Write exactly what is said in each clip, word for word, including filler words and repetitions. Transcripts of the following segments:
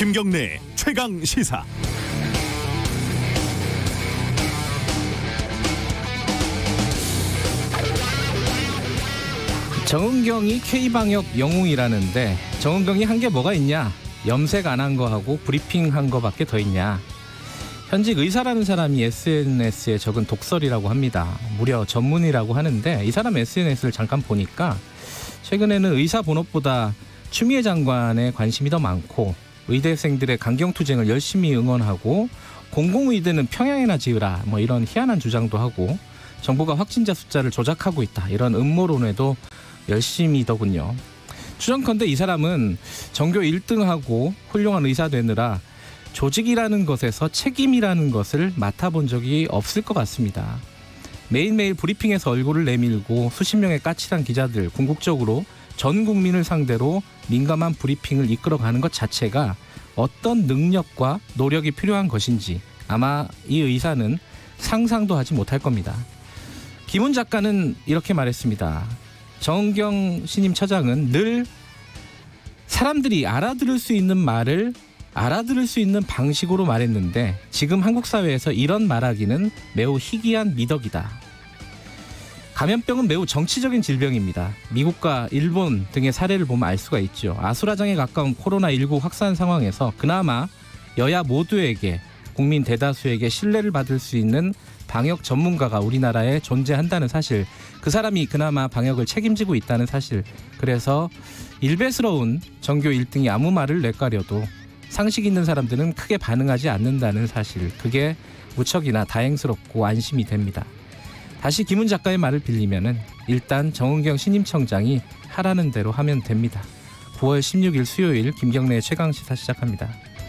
김경래 최강 시사. 정은경이 K방역 영웅이라는데 정은경이 한 게 뭐가 있냐? 염색 안 한 거하고 브리핑한 거밖에 더 있냐? 현직 의사라는 사람이 에스엔에스에 적은 독설이라고 합니다. 무려 전문이라고 하는데 이 사람 에스엔에스를 잠깐 보니까 최근에는 의사 본업보다 추미애 장관에 관심이 더 많고 의대생들의 강경투쟁을 열심히 응원하고 공공의대는 평양에나 지으라 뭐 이런 희한한 주장도 하고 정부가 확진자 숫자를 조작하고 있다 이런 음모론에도 열심히더군요. 추정컨대 이 사람은 전교 일 등하고 훌륭한 의사 되느라 조직이라는 것에서 책임이라는 것을 맡아본 적이 없을 것 같습니다. 매일매일 브리핑에서 얼굴을 내밀고 수십 명의 까칠한 기자들, 궁극적으로 전 국민을 상대로 민감한 브리핑을 이끌어가는 것 자체가 어떤 능력과 노력이 필요한 것인지 아마 이 의사는 상상도 하지 못할 겁니다. 김훈 작가는 이렇게 말했습니다. 정은경 신임 처장은 늘 사람들이 알아들을 수 있는 말을 알아들을 수 있는 방식으로 말했는데 지금 한국 사회에서 이런 말하기는 매우 희귀한 미덕이다. 감염병은 매우 정치적인 질병입니다. 미국과 일본 등의 사례를 보면 알 수가 있죠. 아수라장에 가까운 코로나십구 확산 상황에서 그나마 여야 모두에게 국민 대다수에게 신뢰를 받을 수 있는 방역 전문가가 우리나라에 존재한다는 사실, 그 사람이 그나마 방역을 책임지고 있다는 사실, 그래서 일베스러운 전교 일 등이 아무 말을 내까려도 상식 있는 사람들은 크게 반응하지 않는다는 사실, 그게 무척이나 다행스럽고 안심이 됩니다. 다시 김훈 작가의 말을 빌리면은 일단 정은경 신임청장이 하라는 대로 하면 됩니다. 구월 십육일 수요일 김경래의 최강시사 시작합니다.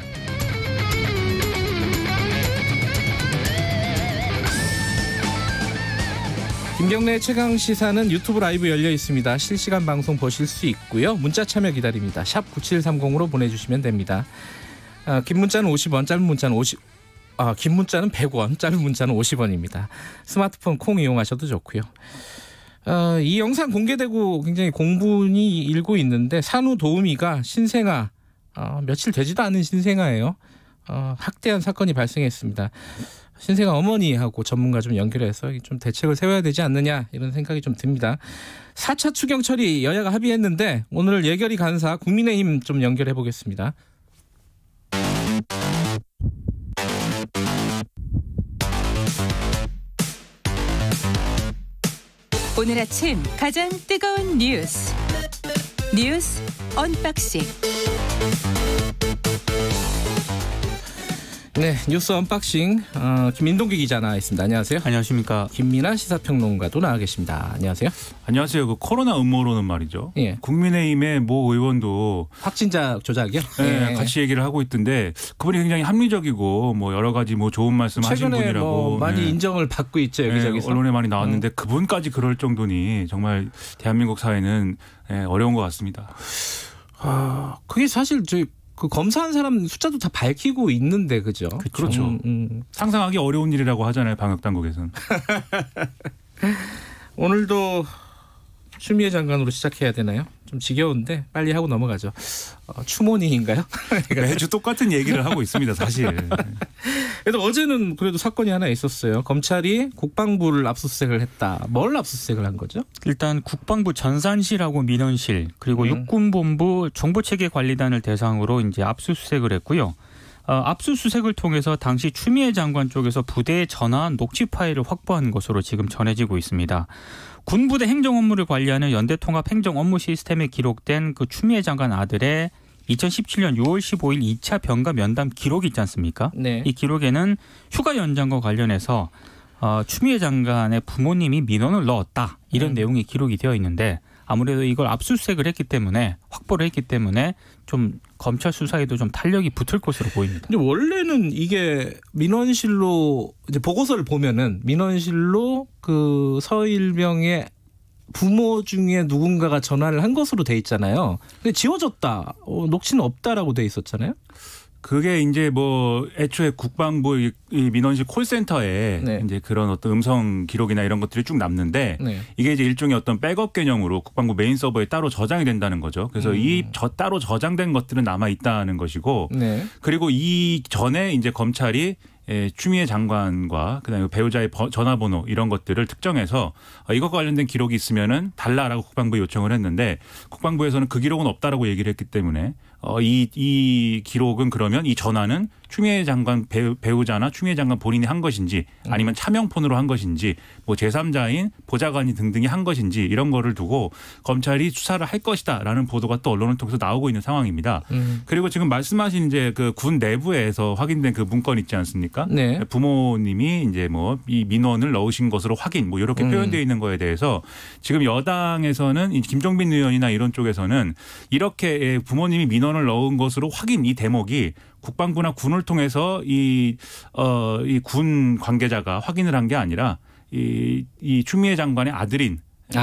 김경래 최강시사는 유튜브 라이브 열려 있습니다. 실시간 방송 보실 수 있고요. 문자 참여 기다립니다. 샵 구칠삼공으로 보내주시면 됩니다. 아, 긴 문자는 오십 원, 짧은 문자는 오십 아, 긴 문자는 백 원, 짧은 문자는 오십 원입니다. 스마트폰 콩 이용하셔도 좋고요. 어, 이 영상 공개되고 굉장히 공분이 일고 있는데 산후도우미가 신생아, 어, 며칠 되지도 않은 신생아예요. 어, 학대한 사건이 발생했습니다. 신생아 어머니하고 전문가 좀 연결해서 좀 대책을 세워야 되지 않느냐 이런 생각이 좀 듭니다. 사 차 추경 처리 여야가 합의했는데 오늘 예결위 간사 국민의힘 좀 연결해 보겠습니다. 오늘 아침 가장 뜨거운 뉴스 뉴스 언박싱. 네, 뉴스 언박싱 어, 김민동기 기자 나와 있습니다. 안녕하세요. 안녕하십니까. 김민아 시사평론가도 나와 계십니다. 안녕하세요. 안녕하세요. 그 코로나 음모론은 말이죠. 예. 국민의힘의 모 의원도 확진자 조작이요? 네, 예. 같이 얘기를 하고 있던데 그분이 굉장히 합리적이고 뭐 여러 가지 뭐 좋은 말씀하신 분이라고 최근에 뭐 많이 네. 인정을 받고 있죠 여기저기서. 네, 언론에 많이 나왔는데 음. 그분까지 그럴 정도니 정말 대한민국 사회는 네, 어려운 것 같습니다. 아, 그게 사실 저희 그 검사한 사람 숫자도 다 밝히고 있는데 그죠? 그렇죠. 음, 음. 상상하기 어려운 일이라고 하잖아요. 방역 당국에서는. 오늘도 추미애 장관으로 시작해야 되나요? 좀 지겨운데 빨리 하고 넘어가죠. 어, 추모닝인가요? 매주 똑같은 얘기를 하고 있습니다. 사실. 그래도 어제는 그래도 사건이 하나 있었어요. 검찰이 국방부를 압수수색을 했다. 뭘 압수수색을 한 거죠? 일단 국방부 전산실하고 민원실 그리고 음. 육군본부 정보체계관리단을 대상으로 이제 압수수색을 했고요. 어, 압수수색을 통해서 당시 추미애 장관 쪽에서 부대에 전화한 녹취 파일을 확보한 것으로 지금 전해지고 있습니다. 군부대 행정 업무를 관리하는 연대통합 행정 업무 시스템에 기록된 그 추미애 장관 아들의 이천십칠년 유월 십오일 이 차 병가 면담 기록이 있지 않습니까? 네. 이 기록에는 휴가 연장과 관련해서 어, 추미애 장관의 부모님이 민원을 넣었다. 이런 음. 내용이 기록이 되어 있는데 아무래도 이걸 압수수색을 했기 때문에 확보를 했기 때문에 좀 검찰 수사에도 좀 탄력이 붙을 것으로 보입니다. 근데 원래는 이게 민원실로 이제 보고서를 보면은 민원실로 그 서일병의 부모 중에 누군가가 전화를 한 것으로 돼 있잖아요. 근데 지워졌다. 어, 녹취는 없다라고 돼 있었잖아요. 그게 이제 뭐 애초에 국방부 이 민원실 콜센터에 네. 이제 그런 어떤 음성 기록이나 이런 것들이 쭉 남는데 네. 이게 이제 일종의 어떤 백업 개념으로 국방부 메인 서버에 따로 저장이 된다는 거죠. 그래서 음. 이 저 따로 저장된 것들은 남아 있다는 것이고 네. 그리고 이 전에 이제 검찰이 예, 추미애 장관과 그다음에 배우자의 버, 전화번호 이런 것들을 특정해서 어, 이것과 관련된 기록이 있으면은 달라라고 국방부에 요청을 했는데 국방부에서는 그 기록은 없다라고 얘기를 했기 때문에 어, 이, 이 기록은 그러면 이 전화는 추미애 장관 배우, 배우자나 추미애 장관 본인이 한 것인지 아니면 차명폰으로 한 것인지 뭐 제삼자인 보좌관이 등등이 한 것인지 이런 거를 두고 검찰이 수사를 할 것이다라는 보도가 또 언론을 통해서 나오고 있는 상황입니다. 음. 그리고 지금 말씀하신 이제 그 군 내부에서 확인된 그 문건 있지 않습니까? 네. 부모님이 이제 뭐 이 민원을 넣으신 것으로 확인 뭐 이렇게 음. 표현되어 있는 거에 대해서 지금 여당에서는 이 김종빈 의원이나 이런 쪽에서는 이렇게 부모님이 민원을 넣은 것으로 확인 이 대목이 국방부나 군을 통해서 이, 어, 이 군 관계자가 확인을 한 게 아니라 이, 이 추미애 장관의 아들인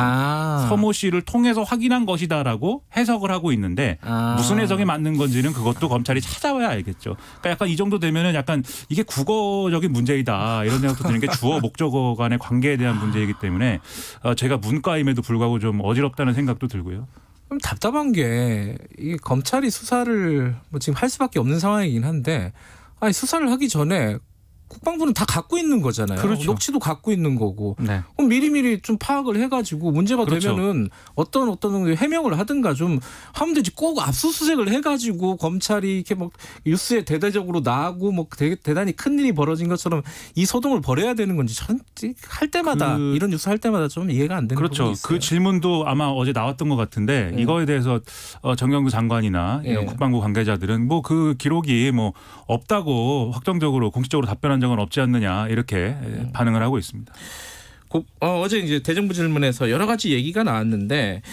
아. 서모 씨를 통해서 확인한 것이다라고 해석을 하고 있는데 아. 무슨 해석이 맞는 건지는 그것도 검찰이 찾아봐야 알겠죠. 그러니까 약간 이 정도 되면은 약간 이게 국어적인 문제이다 이런 생각도 드는 게 주어 목적어 간의 관계에 대한 문제이기 때문에 제가 문과임에도 불구하고 좀 어지럽다는 생각도 들고요. 좀 답답한 게 이 검찰이 수사를 뭐 지금 할 수밖에 없는 상황이긴 한데 아니 수사를 하기 전에 국방부는 다 갖고 있는 거잖아요. 그렇죠. 녹취도 갖고 있는 거고. 네. 그럼 미리미리 좀 파악을 해가지고 문제가 그렇죠. 되면은 어떤 어떤 해명을 하든가 좀 하면 되지. 꼭 압수수색을 해가지고 검찰이 이렇게 뭐 뉴스에 대대적으로 나오고 뭐 대, 대단히 큰 일이 벌어진 것처럼 이 소동을 벌여야 되는 건지 전 할 때마다 그, 이런 뉴스 할 때마다 좀 이해가 안 되는 그렇죠. 부분이 있어요. 그 질문도 아마 어제 나왔던 것 같은데 네. 이거에 대해서 정경두 장관이나 이런 네. 국방부 국방부 관계자들은 뭐 그 기록이 뭐 없다고 확정적으로 공식적으로 답변한 적은 없지 않느냐 이렇게 음. 반응을 하고 있습니다. 고, 어, 어제 이제 대정부 질문에서 여러 가지 얘기가 나왔는데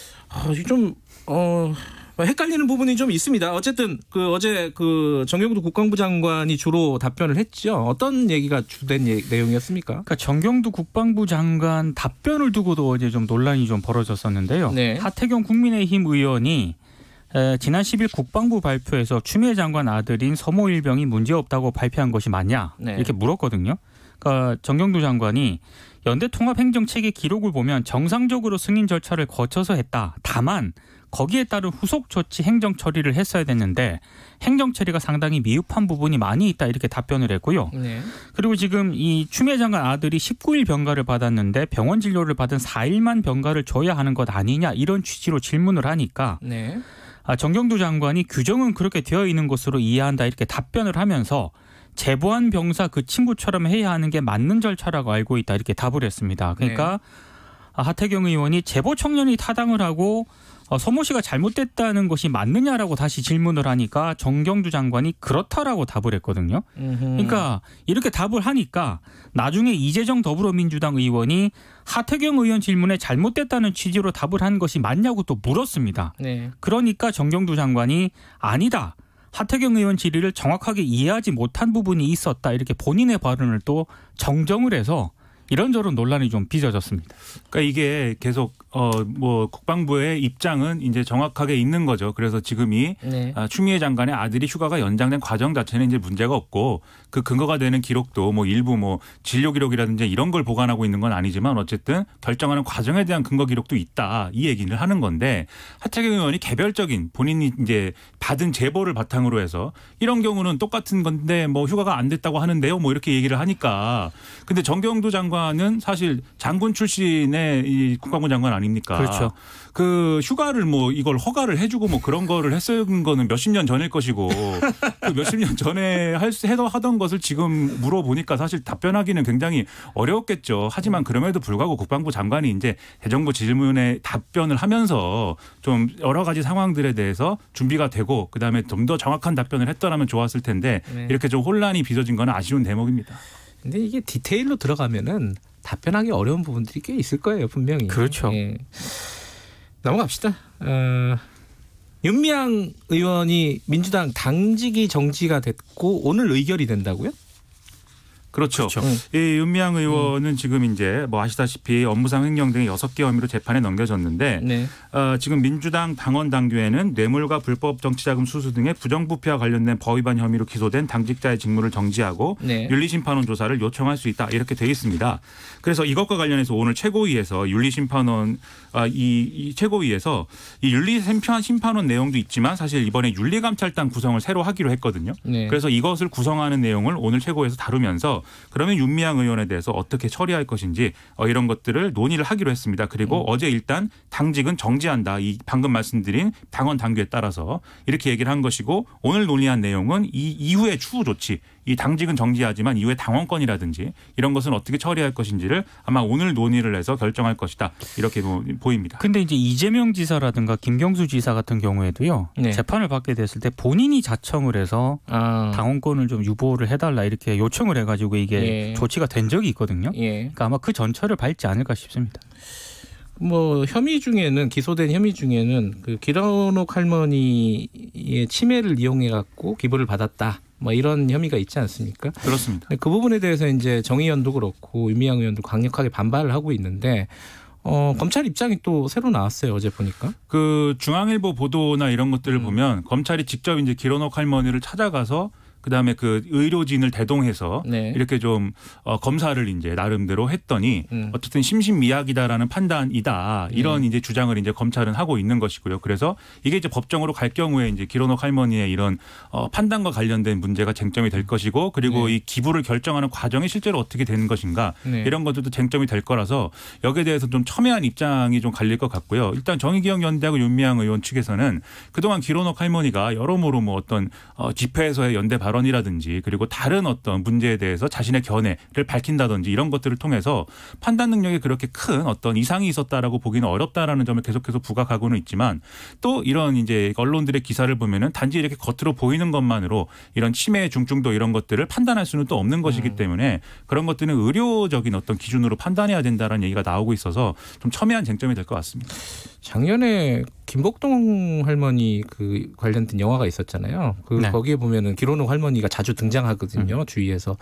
어, 좀 어, 헷갈리는 부분이 좀 있습니다. 어쨌든 그 어제 그 정경두 국방부 장관이 주로 답변을 했죠. 어떤 얘기가 주된 예, 내용이었습니까? 그러니까 정경두 국방부 장관 답변을 두고도 어제 좀 논란이 좀 벌어졌었는데요. 네. 하태경 국민의힘 의원이 에, 지난 십 일 국방부 발표에서 추미애 장관 아들인 서모 일병이 문제없다고 발표한 것이 맞냐 네. 이렇게 물었거든요. 그러니까 정경두 장관이 연대 통합행정체계 기록을 보면 정상적으로 승인 절차를 거쳐서 했다. 다만 거기에 따른 후속 조치 행정 처리를 했어야 됐는데 행정 처리가 상당히 미흡한 부분이 많이 있다 이렇게 답변을 했고요. 네. 그리고 지금 이 추미애 장관 아들이 십구 일 병가를 받았는데 병원 진료를 받은 사 일만 병가를 줘야 하는 것 아니냐 이런 취지로 질문을 하니까 네. 아, 정경두 장관이 규정은 그렇게 되어 있는 것으로 이해한다 이렇게 답변을 하면서 제보한 병사 그 친구처럼 해야 하는 게 맞는 절차라고 알고 있다 이렇게 답을 했습니다. 그러니까 네. 하태경 의원이 제보 청년이 타당을 하고 어, 서모 씨가 잘못됐다는 것이 맞느냐라고 다시 질문을 하니까 정경두 장관이 그렇다라고 답을 했거든요. 음흠. 그러니까 이렇게 답을 하니까 나중에 이재정 더불어민주당 의원이 하태경 의원 질문에 잘못됐다는 취지로 답을 한 것이 맞냐고 또 물었습니다. 네. 그러니까 정경두 장관이 아니다. 하태경 의원 질의를 정확하게 이해하지 못한 부분이 있었다. 이렇게 본인의 발언을 또 정정을 해서 이런저런 논란이 좀 빚어졌습니다. 그러니까 이게 계속 어 뭐 국방부의 입장은 이제 정확하게 있는 거죠. 그래서 지금이 네. 추미애 장관의 아들이 휴가가 연장된 과정 자체는 이제 문제가 없고 그 근거가 되는 기록도 뭐 일부 뭐 진료 기록이라든지 이런 걸 보관하고 있는 건 아니지만 어쨌든 결정하는 과정에 대한 근거 기록도 있다 이 얘기를 하는 건데 하태경 의원이 개별적인 본인이 이제 받은 제보를 바탕으로 해서 이런 경우는 똑같은 건데 뭐 휴가가 안 됐다고 하는데요 뭐 이렇게 얘기를 하니까 근데 정경두 장관은 사실 장군 출신의 이 국방부 장관 아닙니까? 그렇죠. 그 휴가를 뭐 이걸 허가를 해주고 뭐 그런 거를 했은 거는 몇십 년 전일 것이고 그 몇십 년 전에 할 수 해도 하던 것을 지금 물어보니까 사실 답변하기는 굉장히 어려웠겠죠. 하지만 그럼에도 불구하고 국방부 장관이 이제 대정부 질문에 답변을 하면서 좀 여러 가지 상황들에 대해서 준비가 되고 그다음에 좀 더 정확한 답변을 했더라면 좋았을 텐데 네. 이렇게 좀 혼란이 빚어진 건 아쉬운 대목입니다. 근데 이게 디테일로 들어가면은 답변하기 어려운 부분들이 꽤 있을 거예요, 분명히. 그렇죠. 예. 넘어갑시다. 어, 윤미향 의원이 민주당 당직이 정지가 됐고 오늘 의결이 된다고요? 그렇죠. 그렇죠. 이 윤미향 의원은 음. 지금 이제 뭐 아시다시피 업무상 횡령 등의 여섯 개 혐의로 재판에 넘겨졌는데 네. 어, 지금 민주당 당원 당규에는 뇌물과 불법 정치자금 수수 등의 부정부패와 관련된 법위반 혐의로 기소된 당직자의 직무를 정지하고 네. 윤리심판원 조사를 요청할 수 있다 이렇게 돼 있습니다. 그래서 이것과 관련해서 오늘 최고위에서 윤리심판원 아, 이, 이 최고위에서 이 윤리심판원 내용도 있지만 사실 이번에 윤리감찰단 구성을 새로 하기로 했거든요. 네. 그래서 이것을 구성하는 내용을 오늘 최고위에서 다루면서 그러면 윤미향 의원에 대해서 어떻게 처리할 것인지 어, 이런 것들을 논의를 하기로 했습니다. 그리고 음. 어제 일단 당직은 정지한다. 이 방금 말씀드린 당원 당규에 따라서 이렇게 얘기를 한 것이고 오늘 논의한 내용은 이 이후의 추후 조치 이 당직은 정지하지만 이후에 당원권이라든지 이런 것은 어떻게 처리할 것인지를 아마 오늘 논의를 해서 결정할 것이다. 이렇게 보입니다. 근데 이제 이재명 지사라든가 김경수 지사 같은 경우에도요. 네. 재판을 받게 됐을 때 본인이 자청을 해서 아. 당원권을 좀 유보를 해달라 이렇게 요청을 해가지고 이게 예. 조치가 된 적이 있거든요. 예. 그러니까 아마 그 전철을 밟지 않을까 싶습니다. 뭐 혐의 중에는 기소된 혐의 중에는 그 길어녹 할머니의 치매를 이용해 갖고 기부를 받았다. 뭐 이런 혐의가 있지 않습니까? 그렇습니다. 그 부분에 대해서 이제 정 의원도 그렇고 윤미향 의원도 강력하게 반발을 하고 있는데 어, 검찰 입장이 또 새로 나왔어요. 어제 보니까. 그 중앙일보 보도나 이런 것들을 음. 보면 검찰이 직접 이제 길어녹 할머니를 찾아가서 그다음에 그 의료진을 대동해서 네. 이렇게 좀 어, 검사를 이제 나름대로 했더니 음. 어쨌든 심신미약이다라는 판단이다 이런 네. 이제 주장을 이제 검찰은 하고 있는 것이고요. 그래서 이게 이제 법정으로 갈 경우에 이제 길어녹 할머니의 이런 어, 판단과 관련된 문제가 쟁점이 될 것이고 그리고 네. 이 기부를 결정하는 과정이 실제로 어떻게 되는 것인가 네. 이런 것들도 쟁점이 될 거라서 여기에 대해서 좀 첨예한 입장이 좀 갈릴 것 같고요. 일단 정의기억연대하고 윤미향 의원 측에서는 그동안 길어녹 할머니가 여러모로 뭐 어떤 어, 집회에서의 연대 발 발언이라든지 그리고 다른 어떤 문제에 대해서 자신의 견해를 밝힌다든지 이런 것들을 통해서 판단 능력에 그렇게 큰 어떤 이상이 있었다라고 보기는 어렵다라는 점을 계속해서 부각하고는 있지만 또 이런 이제 언론들의 기사를 보면은 단지 이렇게 겉으로 보이는 것만으로 이런 치매 중증도 이런 것들을 판단할 수는 또 없는 것이기 때문에 그런 것들은 의료적인 어떤 기준으로 판단해야 된다라는 얘기가 나오고 있어서 좀 첨예한 쟁점이 될 것 같습니다. 작년에 김복동 할머니 그 관련된 영화가 있었잖아요. 그 네. 거기에 보면은 길어녹 할머니가 자주 등장하거든요. 음. 주위에서.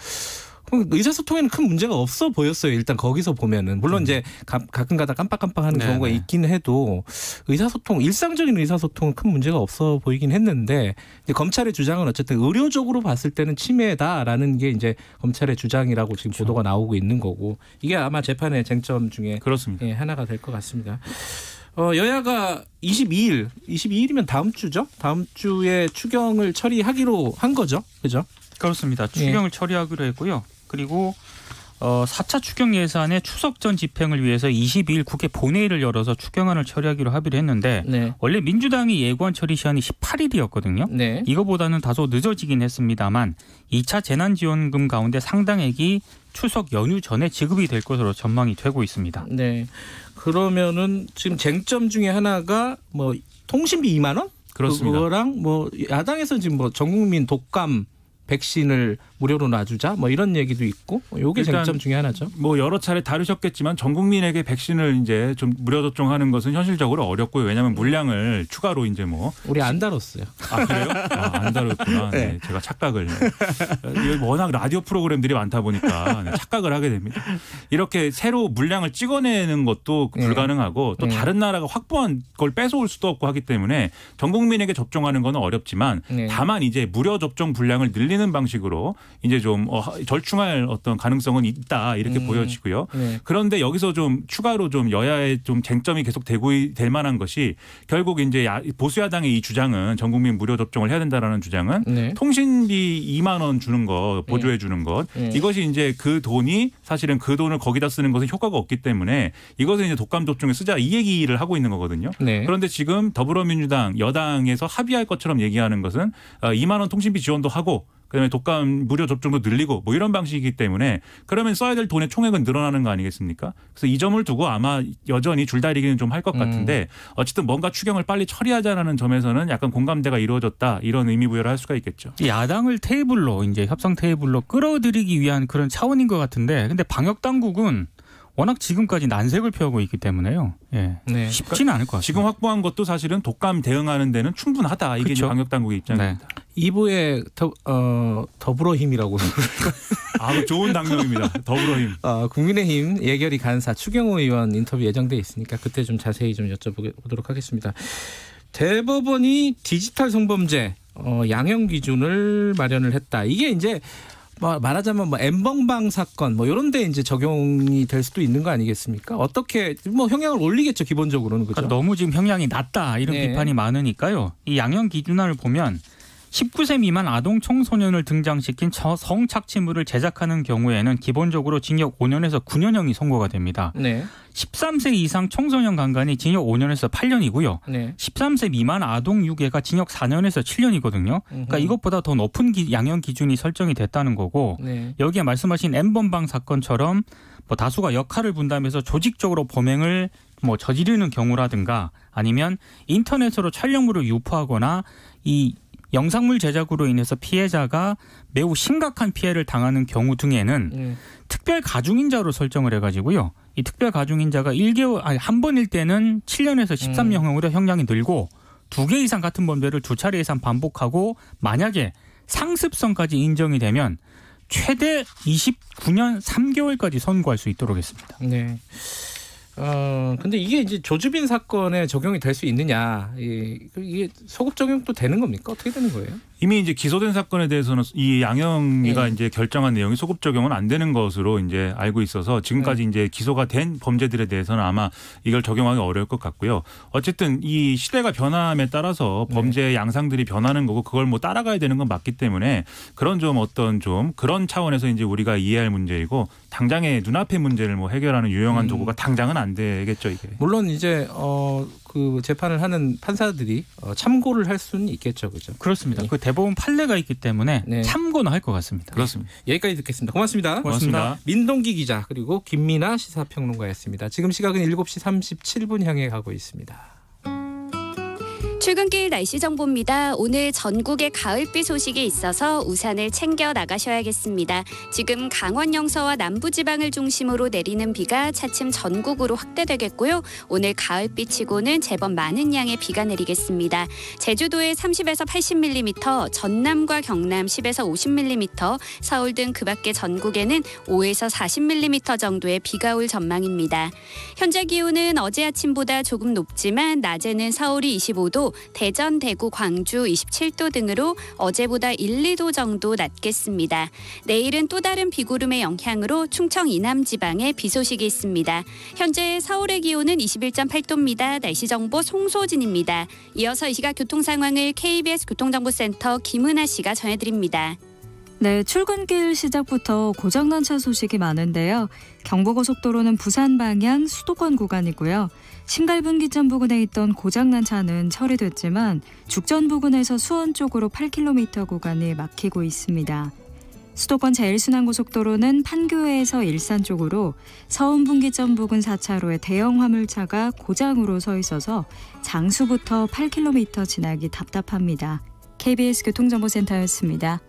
의사소통에는 큰 문제가 없어 보였어요. 일단 거기서 보면은 물론 음. 이제 가, 가끔가다 깜빡깜빡하는 네네. 경우가 있긴 해도 의사소통 일상적인 의사소통은 큰 문제가 없어 보이긴 했는데 이제 검찰의 주장은 어쨌든 의료적으로 봤을 때는 치매다라는 게 이제 검찰의 주장이라고 지금 그렇죠. 보도가 나오고 있는 거고 이게 아마 재판의 쟁점 중에 그렇습니다. 예, 하나가 될 것 같습니다. 어, 여야가 이십이일, 이십이일이면 다음 주죠? 다음 주에 추경을 처리하기로 한 거죠, 그죠? 그렇습니다. 추경을 예. 처리하기로 했고요. 그리고 어, 사 차 추경 예산의 추석 전 집행을 위해서 이십이일 국회 본회의를 열어서 추경안을 처리하기로 합의를 했는데 네. 원래 민주당이 예고한 처리 시한이 십팔일이었거든요. 네. 이거보다는 다소 늦어지긴 했습니다만 이 차 재난지원금 가운데 상당액이 추석 연휴 전에 지급이 될 것으로 전망이 되고 있습니다. 네. 그러면은 지금 쟁점 중에 하나가 뭐 통신비 이만 원? 그렇습니다. 그거랑 뭐 야당에서 지금 뭐 전국민 독감 백신을 무료로 놔주자 뭐 이런 얘기도 있고 이게 쟁점 중에 하나죠. 뭐 여러 차례 다루셨겠지만 전 국민에게 백신을 이제 좀 무료 접종하는 것은 현실적으로 어렵고요. 왜냐하면 물량을 추가로 이제 뭐 우리 안 다뤘어요. 아 그래요? 아, 안 다뤘구나. 네. 네, 제가 착각을. 워낙 라디오 프로그램들이 많다 보니까 착각을 하게 됩니다. 이렇게 새로 물량을 찍어내는 것도 네. 불가능하고 또 네. 다른 나라가 확보한 걸 뺏어올 수도 없고 하기 때문에 전 국민에게 접종하는 건 어렵지만 네. 다만 이제 무료 접종 분량을 늘리는 방식으로 이제 좀 절충할 어떤 가능성은 있다 이렇게 음. 보여지고요. 네. 그런데 여기서 좀 추가로 좀 여야의 좀 쟁점이 계속 되고 될 만한 것이 결국 이제 보수 야당의 이 주장은 전 국민 무료 접종을 해야 된다라는 주장은 네. 통신비 이만 원 주는 거 보조해 주는 것 네. 이것이 이제 그 돈이 사실은 그 돈을 거기다 쓰는 것은 효과가 없기 때문에 이것을 이제 독감 접종에 쓰자 이 얘기를 하고 있는 거거든요. 네. 그런데 지금 더불어민주당 여당에서 합의할 것처럼 얘기하는 것은 이만 원 통신비 지원도 하고 그다음에 독감 무료 접종도 늘리고 뭐 이런 방식이기 때문에 그러면 써야 될 돈의 총액은 늘어나는 거 아니겠습니까? 그래서 이 점을 두고 아마 여전히 줄다리기는 좀 할 것 같은데 어쨌든 뭔가 추경을 빨리 처리하자라는 점에서는 약간 공감대가 이루어졌다 이런 의미 부여를 할 수가 있겠죠. 야당을 테이블로 이제 협상 테이블로 끌어들이기 위한 그런 차원인 것 같은데 근데 방역 당국은 워낙 지금까지 난색을 표하고 있기 때문에요. 예. 네. 쉽지는 않을 것 같습니다. 지금 확보한 것도 사실은 독감 대응하는 데는 충분하다. 이게 그렇죠? 방역 당국의 입장입니다. 네. 이 부에 더, 어, 더불어힘이라고. 아, 좋은 당명입니다. 더불어힘. 어, 국민의힘 예결위 간사 추경호 의원 인터뷰 예정돼 있으니까 그때 좀 자세히 좀 여쭤보도록 하겠습니다. 대법원이 디지털 성범죄 어, 양형 기준을 마련을 했다. 이게 이제 뭐 말하자면 뭐 엠번방 사건 뭐 이런 데 이제 적용이 될 수도 있는 거 아니겠습니까? 어떻게 뭐 형량을 올리겠죠, 기본적으로는. 그죠? 그러니까 너무 지금 형량이 낮다 이런 네. 비판이 많으니까요. 이 양형 기준안을 보면 십구 세 미만 아동 청소년을 등장시킨 성착취물을 제작하는 경우에는 기본적으로 징역 오 년에서 구 년형이 선고가 됩니다. 네. 십삼 세 이상 청소년 강간이 징역 오 년에서 팔 년이고요. 네. 십삼 세 미만 아동 유괴가 징역 사 년에서 칠 년이거든요. 그러니까 음흠. 이것보다 더 높은 기, 양형 기준이 설정이 됐다는 거고 네. 여기에 말씀하신 엠번방 사건처럼 뭐 다수가 역할을 분담해서 조직적으로 범행을 뭐 저지르는 경우라든가 아니면 인터넷으로 촬영물을 유포하거나 이 영상물 제작으로 인해서 피해자가 매우 심각한 피해를 당하는 경우 등에는 네. 특별 가중인자로 설정을 해가지고요. 이 특별 가중인자가 일 개월, 아니 한 번일 때는 칠 년에서 십삼 년형으로 형량이 늘고 두 개 이상 같은 범죄를 두 차례 이상 반복하고 만약에 상습성까지 인정이 되면 최대 이십구 년 삼 개월까지 선고할 수 있도록 했습니다. 네. 어 근데 이게 이제 조주빈 사건에 적용이 될 수 있느냐? 이, 이게 소급 적용도 되는 겁니까? 어떻게 되는 거예요? 이미 이제 기소된 사건에 대해서는 이 양형위가 네. 이제 결정한 내용이 소급 적용은 안 되는 것으로 이제 알고 있어서 지금까지 네. 이제 기소가 된 범죄들에 대해서는 아마 이걸 적용하기 어려울 것 같고요. 어쨌든 이 시대가 변함에 따라서 범죄 네. 양상들이 변하는 거고 그걸 뭐 따라가야 되는 건 맞기 때문에 그런 좀 어떤 좀 그런 차원에서 이제 우리가 이해할 문제이고 당장의 눈앞의 문제를 뭐 해결하는 유용한 음. 도구가 당장은 안 되겠죠, 이게. 물론 이제 어 그 재판을 하는 판사들이 어, 참고를 할 수는 있겠죠, 그죠? 그렇습니다. 네. 그 대법원 판례가 있기 때문에 네. 참고는 할 것 같습니다. 그렇습니다. 여기까지 듣겠습니다. 고맙습니다. 고맙습니다. 민동기 기자 그리고 김민아 시사평론가였습니다. 지금 시각은 일곱 시 삼십칠 분 향해 가고 있습니다. 출근길 날씨 정보입니다. 오늘 전국에 가을비 소식이 있어서 우산을 챙겨 나가셔야겠습니다. 지금 강원 영서와 남부지방을 중심으로 내리는 비가 차츰 전국으로 확대되겠고요. 오늘 가을비 치고는 제법 많은 양의 비가 내리겠습니다. 제주도에 삼십에서 팔십 밀리미터, 전남과 경남 십에서 오십 밀리미터, 서울 등 그 밖의 전국에는 오에서 사십 밀리미터 정도의 비가 올 전망입니다. 현재 기온은 어제 아침보다 조금 높지만 낮에는 서울이 이십오 도, 대전, 대구, 광주 이십칠 도 등으로 어제보다 일, 이 도 정도 낮겠습니다. 내일은 또 다른 비구름의 영향으로 충청 이남 지방에 비 소식이 있습니다. 현재 서울의 기온은 이십일 점 팔 도입니다. 날씨 정보 송소진입니다. 이어서 이 시각 교통 상황을 케이비에스 교통정보센터 김은아 씨가 전해드립니다. 네, 출근길 시작부터 고장난 차 소식이 많은데요. 경부고속도로는 부산 방향 수도권 구간이고요. 신갈분기점 부근에 있던 고장난 차는 처리됐지만 죽전 부근에서 수원 쪽으로 팔 킬로미터 구간이 막히고 있습니다. 수도권 제일순환고속도로는 판교에서 일산 쪽으로 서운분기점 부근 사 차로에 대형 화물차가 고장으로 서 있어서 장수부터 팔 킬로미터 지나기 답답합니다. 케이비에스 교통정보센터였습니다.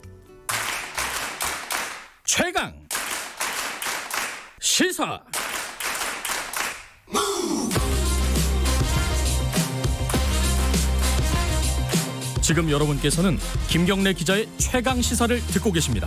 최강 시사. 지금 여러분께서는 김경래 기자의 최강 시사를 듣고 계십니다.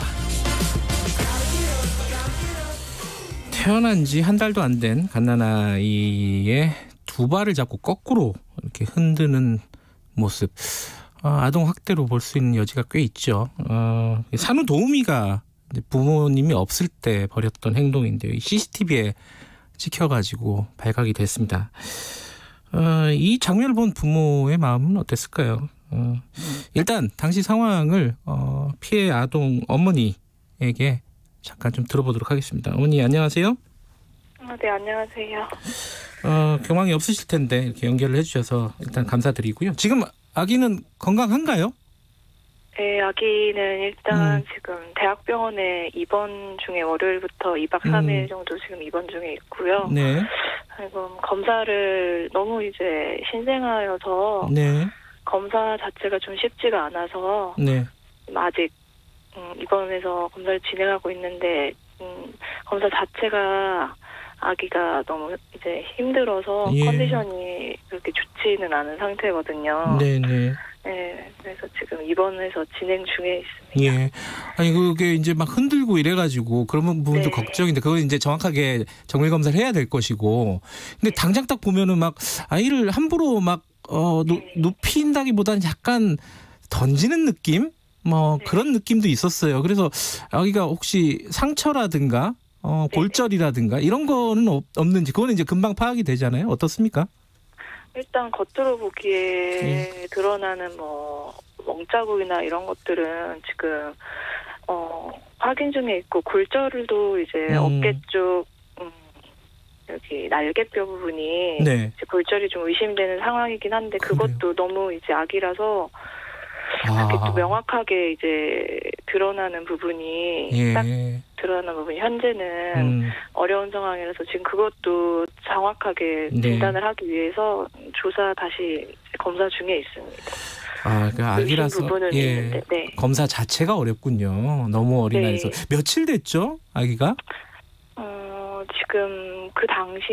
태어난 지 한 달도 안 된 갓난아이의 두 발을 잡고 거꾸로 이렇게 흔드는 모습. 어, 아동 학대로 볼 수 있는 여지가 꽤 있죠. 어, 산후도우미가 부모님이 없을 때 벌였던 행동인데요. 씨씨티비에 찍혀가지고 발각이 됐습니다. 어, 이 장면을 본 부모의 마음은 어땠을까요? 어, 일단 당시 상황을 어, 피해 아동 어머니에게 잠깐 좀 들어보도록 하겠습니다. 어머니 안녕하세요. 아, 네, 안녕하세요. 어, 경황이 없으실 텐데 이렇게 연결을 해주셔서 일단 감사드리고요. 지금 아기는 건강한가요? 네, 아기는 일단 음. 지금 대학병원에 입원 중에 월요일부터 이 박 삼 일 음. 정도 지금 입원 중에 있고요. 네. 지금 검사를 너무 이제 신생아여서 네. 검사 자체가 좀 쉽지가 않아서 네. 아직 음, 입원해서 검사를 진행하고 있는데 음, 검사 자체가 아기가 너무 이제 힘들어서 예. 컨디션이 그렇게 좋지는 않은 상태거든요. 네네. 네, 그래서 지금 입원해서 진행 중에 있습니다. 예. 아니 그게 이제 막 흔들고 이래가지고 그런 부분도 네. 걱정인데 그건 이제 정확하게 정밀 검사를 해야 될 것이고. 근데 당장 딱 보면은 막 아이를 함부로 막 어 네. 눕힌다기보다는 약간 던지는 느낌? 뭐 네. 그런 느낌도 있었어요. 그래서 아기가 혹시 상처라든가 어, 네. 골절이라든가 이런 거는 없, 없는지 그거는 이제 금방 파악이 되잖아요. 어떻습니까? 일단 겉으로 보기에 예. 드러나는 뭐 멍자국이나 이런 것들은 지금 어 확인 중에 있고 골절도 이제 음. 어깨 쪽 음, 여기 날개뼈 부분이 네. 이제 골절이 좀 의심되는 상황이긴 한데 그것도 너무 이제 아기라서 그렇게 또 명확하게 이제 드러나는 부분이 예. 딱 드러나는 부분이 현재는 음. 어려운 상황이라서 지금 그것도 정확하게 네. 진단을 하기 위해서 조사 다시 검사 중에 있습니다. 아, 그 아기라서 의심 부분은 예. 있는데, 네. 검사 자체가 어렵군요. 너무 어린 네. 아이서 며칠 됐죠, 아기가? 어, 지금 그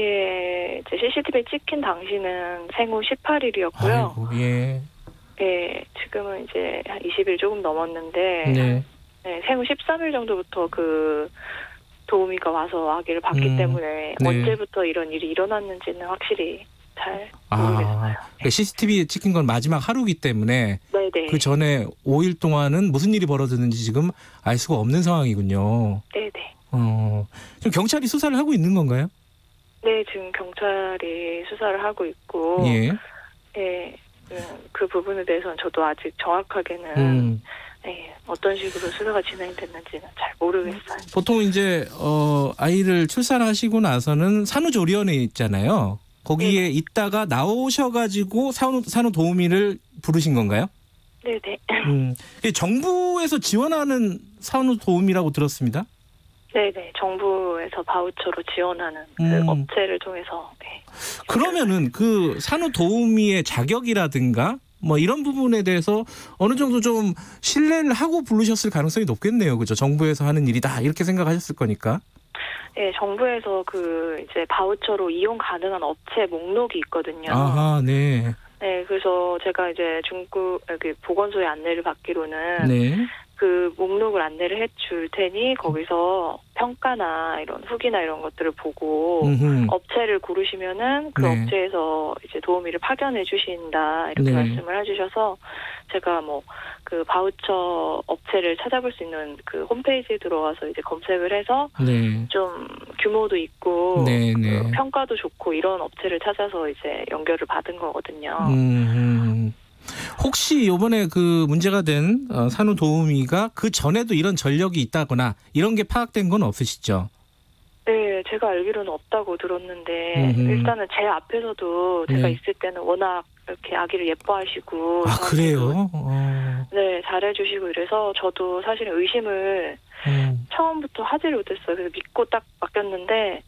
당시에 이제 씨씨티비에 찍힌 당시는 생후 십팔 일이었고요. 아이고, 예. 네, 지금은 이제 한 이십 일 조금 넘었는데 네. 네, 생후 십삼 일 정도부터 그 도우미가 와서 아기를 봤기 음, 때문에 네. 언제부터 이런 일이 일어났는지는 확실히 잘 모르겠어요. 아, 그러니까 씨씨티비에 찍힌 건 마지막 하루기 때문에 네네. 그 전에 오 일 동안은 무슨 일이 벌어졌는지 지금 알 수가 없는 상황이군요. 네네. 어, 지금 경찰이 수사를 하고 있는 건가요? 네, 지금 경찰이 수사를 하고 있고, 예. 네, 음, 그 부분에 대해서는 저도 아직 정확하게는 음. 네, 어떤 식으로 수사가 진행됐는지는 잘 모르겠어요. 보통 이제 어, 아이를 출산하시고 나서는 산후조리원에 있잖아요. 거기에 네. 있다가 나오셔가지고 산후, 산후도우미를 부르신 건가요? 네네. 음, 이게 정부에서 지원하는 산후도우미라고 들었습니다. 네네. 정부에서 바우처로 지원하는 그 음. 업체를 통해서. 네. 그러면은 그 산후도우미의 자격이라든가 뭐 이런 부분에 대해서 어느 정도 좀 신뢰를 하고 부르셨을 가능성이 높겠네요. 그죠? 정부에서 하는 일이다 이렇게 생각하셨을 거니까. 네, 정부에서 그 이제 바우처로 이용 가능한 업체 목록이 있거든요. 아하, 네. 네, 그래서 제가 이제 중국 여기 보건소에 안내를 받기로는 네. 그 목록을 안내를 해줄 테니 거기서 평가나 이런 후기나 이런 것들을 보고 음흠. 업체를 고르시면은 그 네. 업체에서 이제 도우미를 파견해 주신다 이렇게 네. 말씀을 해주셔서 제가 뭐 그 바우처 업체를 찾아볼 수 있는 그 홈페이지에 들어와서 이제 검색을 해서 네. 좀 규모도 있고 네, 그 네. 평가도 좋고 이런 업체를 찾아서 이제 연결을 받은 거거든요. 음, 혹시 이번에 그 문제가 된 어, 산후도우미가 그 전에도 이런 전력이 있다거나 이런 게 파악된 건 없으시죠? 네, 제가 알기로는 없다고 들었는데 음흠. 일단은 제 앞에서도 제가 네. 있을 때는 워낙 이렇게 아기를 예뻐하시고 아, 저한테도 그래요? 어, 네, 잘해주시고 이래서 저도 사실은 의심을 음. 처음부터 하지를 못했어요. 그래서 믿고 딱 맡겼는데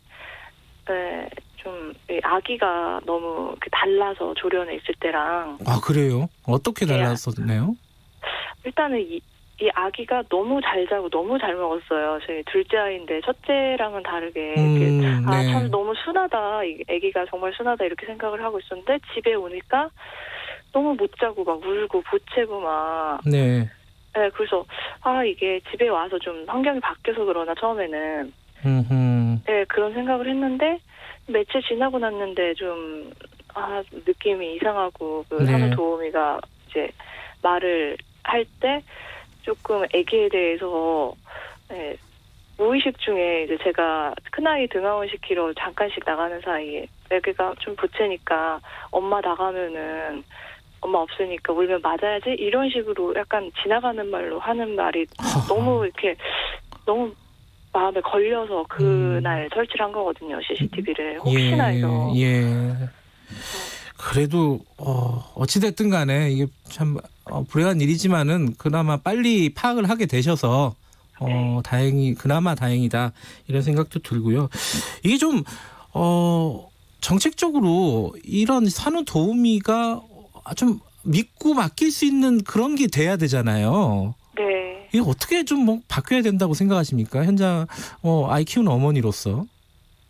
네, 좀 이 아기가 너무 이렇게 달라서 조련에 있을 때랑 아, 그래요? 어떻게 네. 달랐었나요? 일단은 이, 이 아기가 너무 잘 자고 너무 잘 먹었어요. 저희 둘째 아이인데 첫째랑은 다르게 이렇게 음, 아, 네. 참 너무 순하다. 이 아기가 정말 순하다 이렇게 생각을 하고 있었는데 집에 오니까 너무 못 자고 막 울고 보채고 막 네. 네, 그래서 아 이게 집에 와서 좀 환경이 바뀌어서 그러나 처음에는 음흠. 네, 그런 생각을 했는데 며칠 지나고 났는데 좀 아, 느낌이 이상하고 그 네. 산후도우미가 이제 말을 할 때 조금 아기에 대해서 네, 무의식 중에 이제 제가 큰아이 등하원 시키러 잠깐씩 나가는 사이에 아기가 좀 보채니까 엄마 나가면은 엄마 없으니까 울면 맞아야지 이런 식으로 약간 지나가는 말로 하는 말이 너무 이렇게 너무 마음에 걸려서 그날 음. 설치를 한 거거든요. 씨씨티비를 혹시나 해서. 예, 예. 그래도 어, 어찌됐든 간에 이게 참 어, 불행한 일이지만은 그나마 빨리 파악을 하게 되셔서 어, 네. 다행히 그나마 다행이다 이런 생각도 들고요. 이게 좀 어, 정책적으로 이런 산후도우미가 좀 믿고 맡길 수 있는 그런 게 돼야 되잖아요. 네. 이게 어떻게 좀 뭐 바뀌어야 된다고 생각하십니까? 현장 어, 아이 키우는 어머니로서.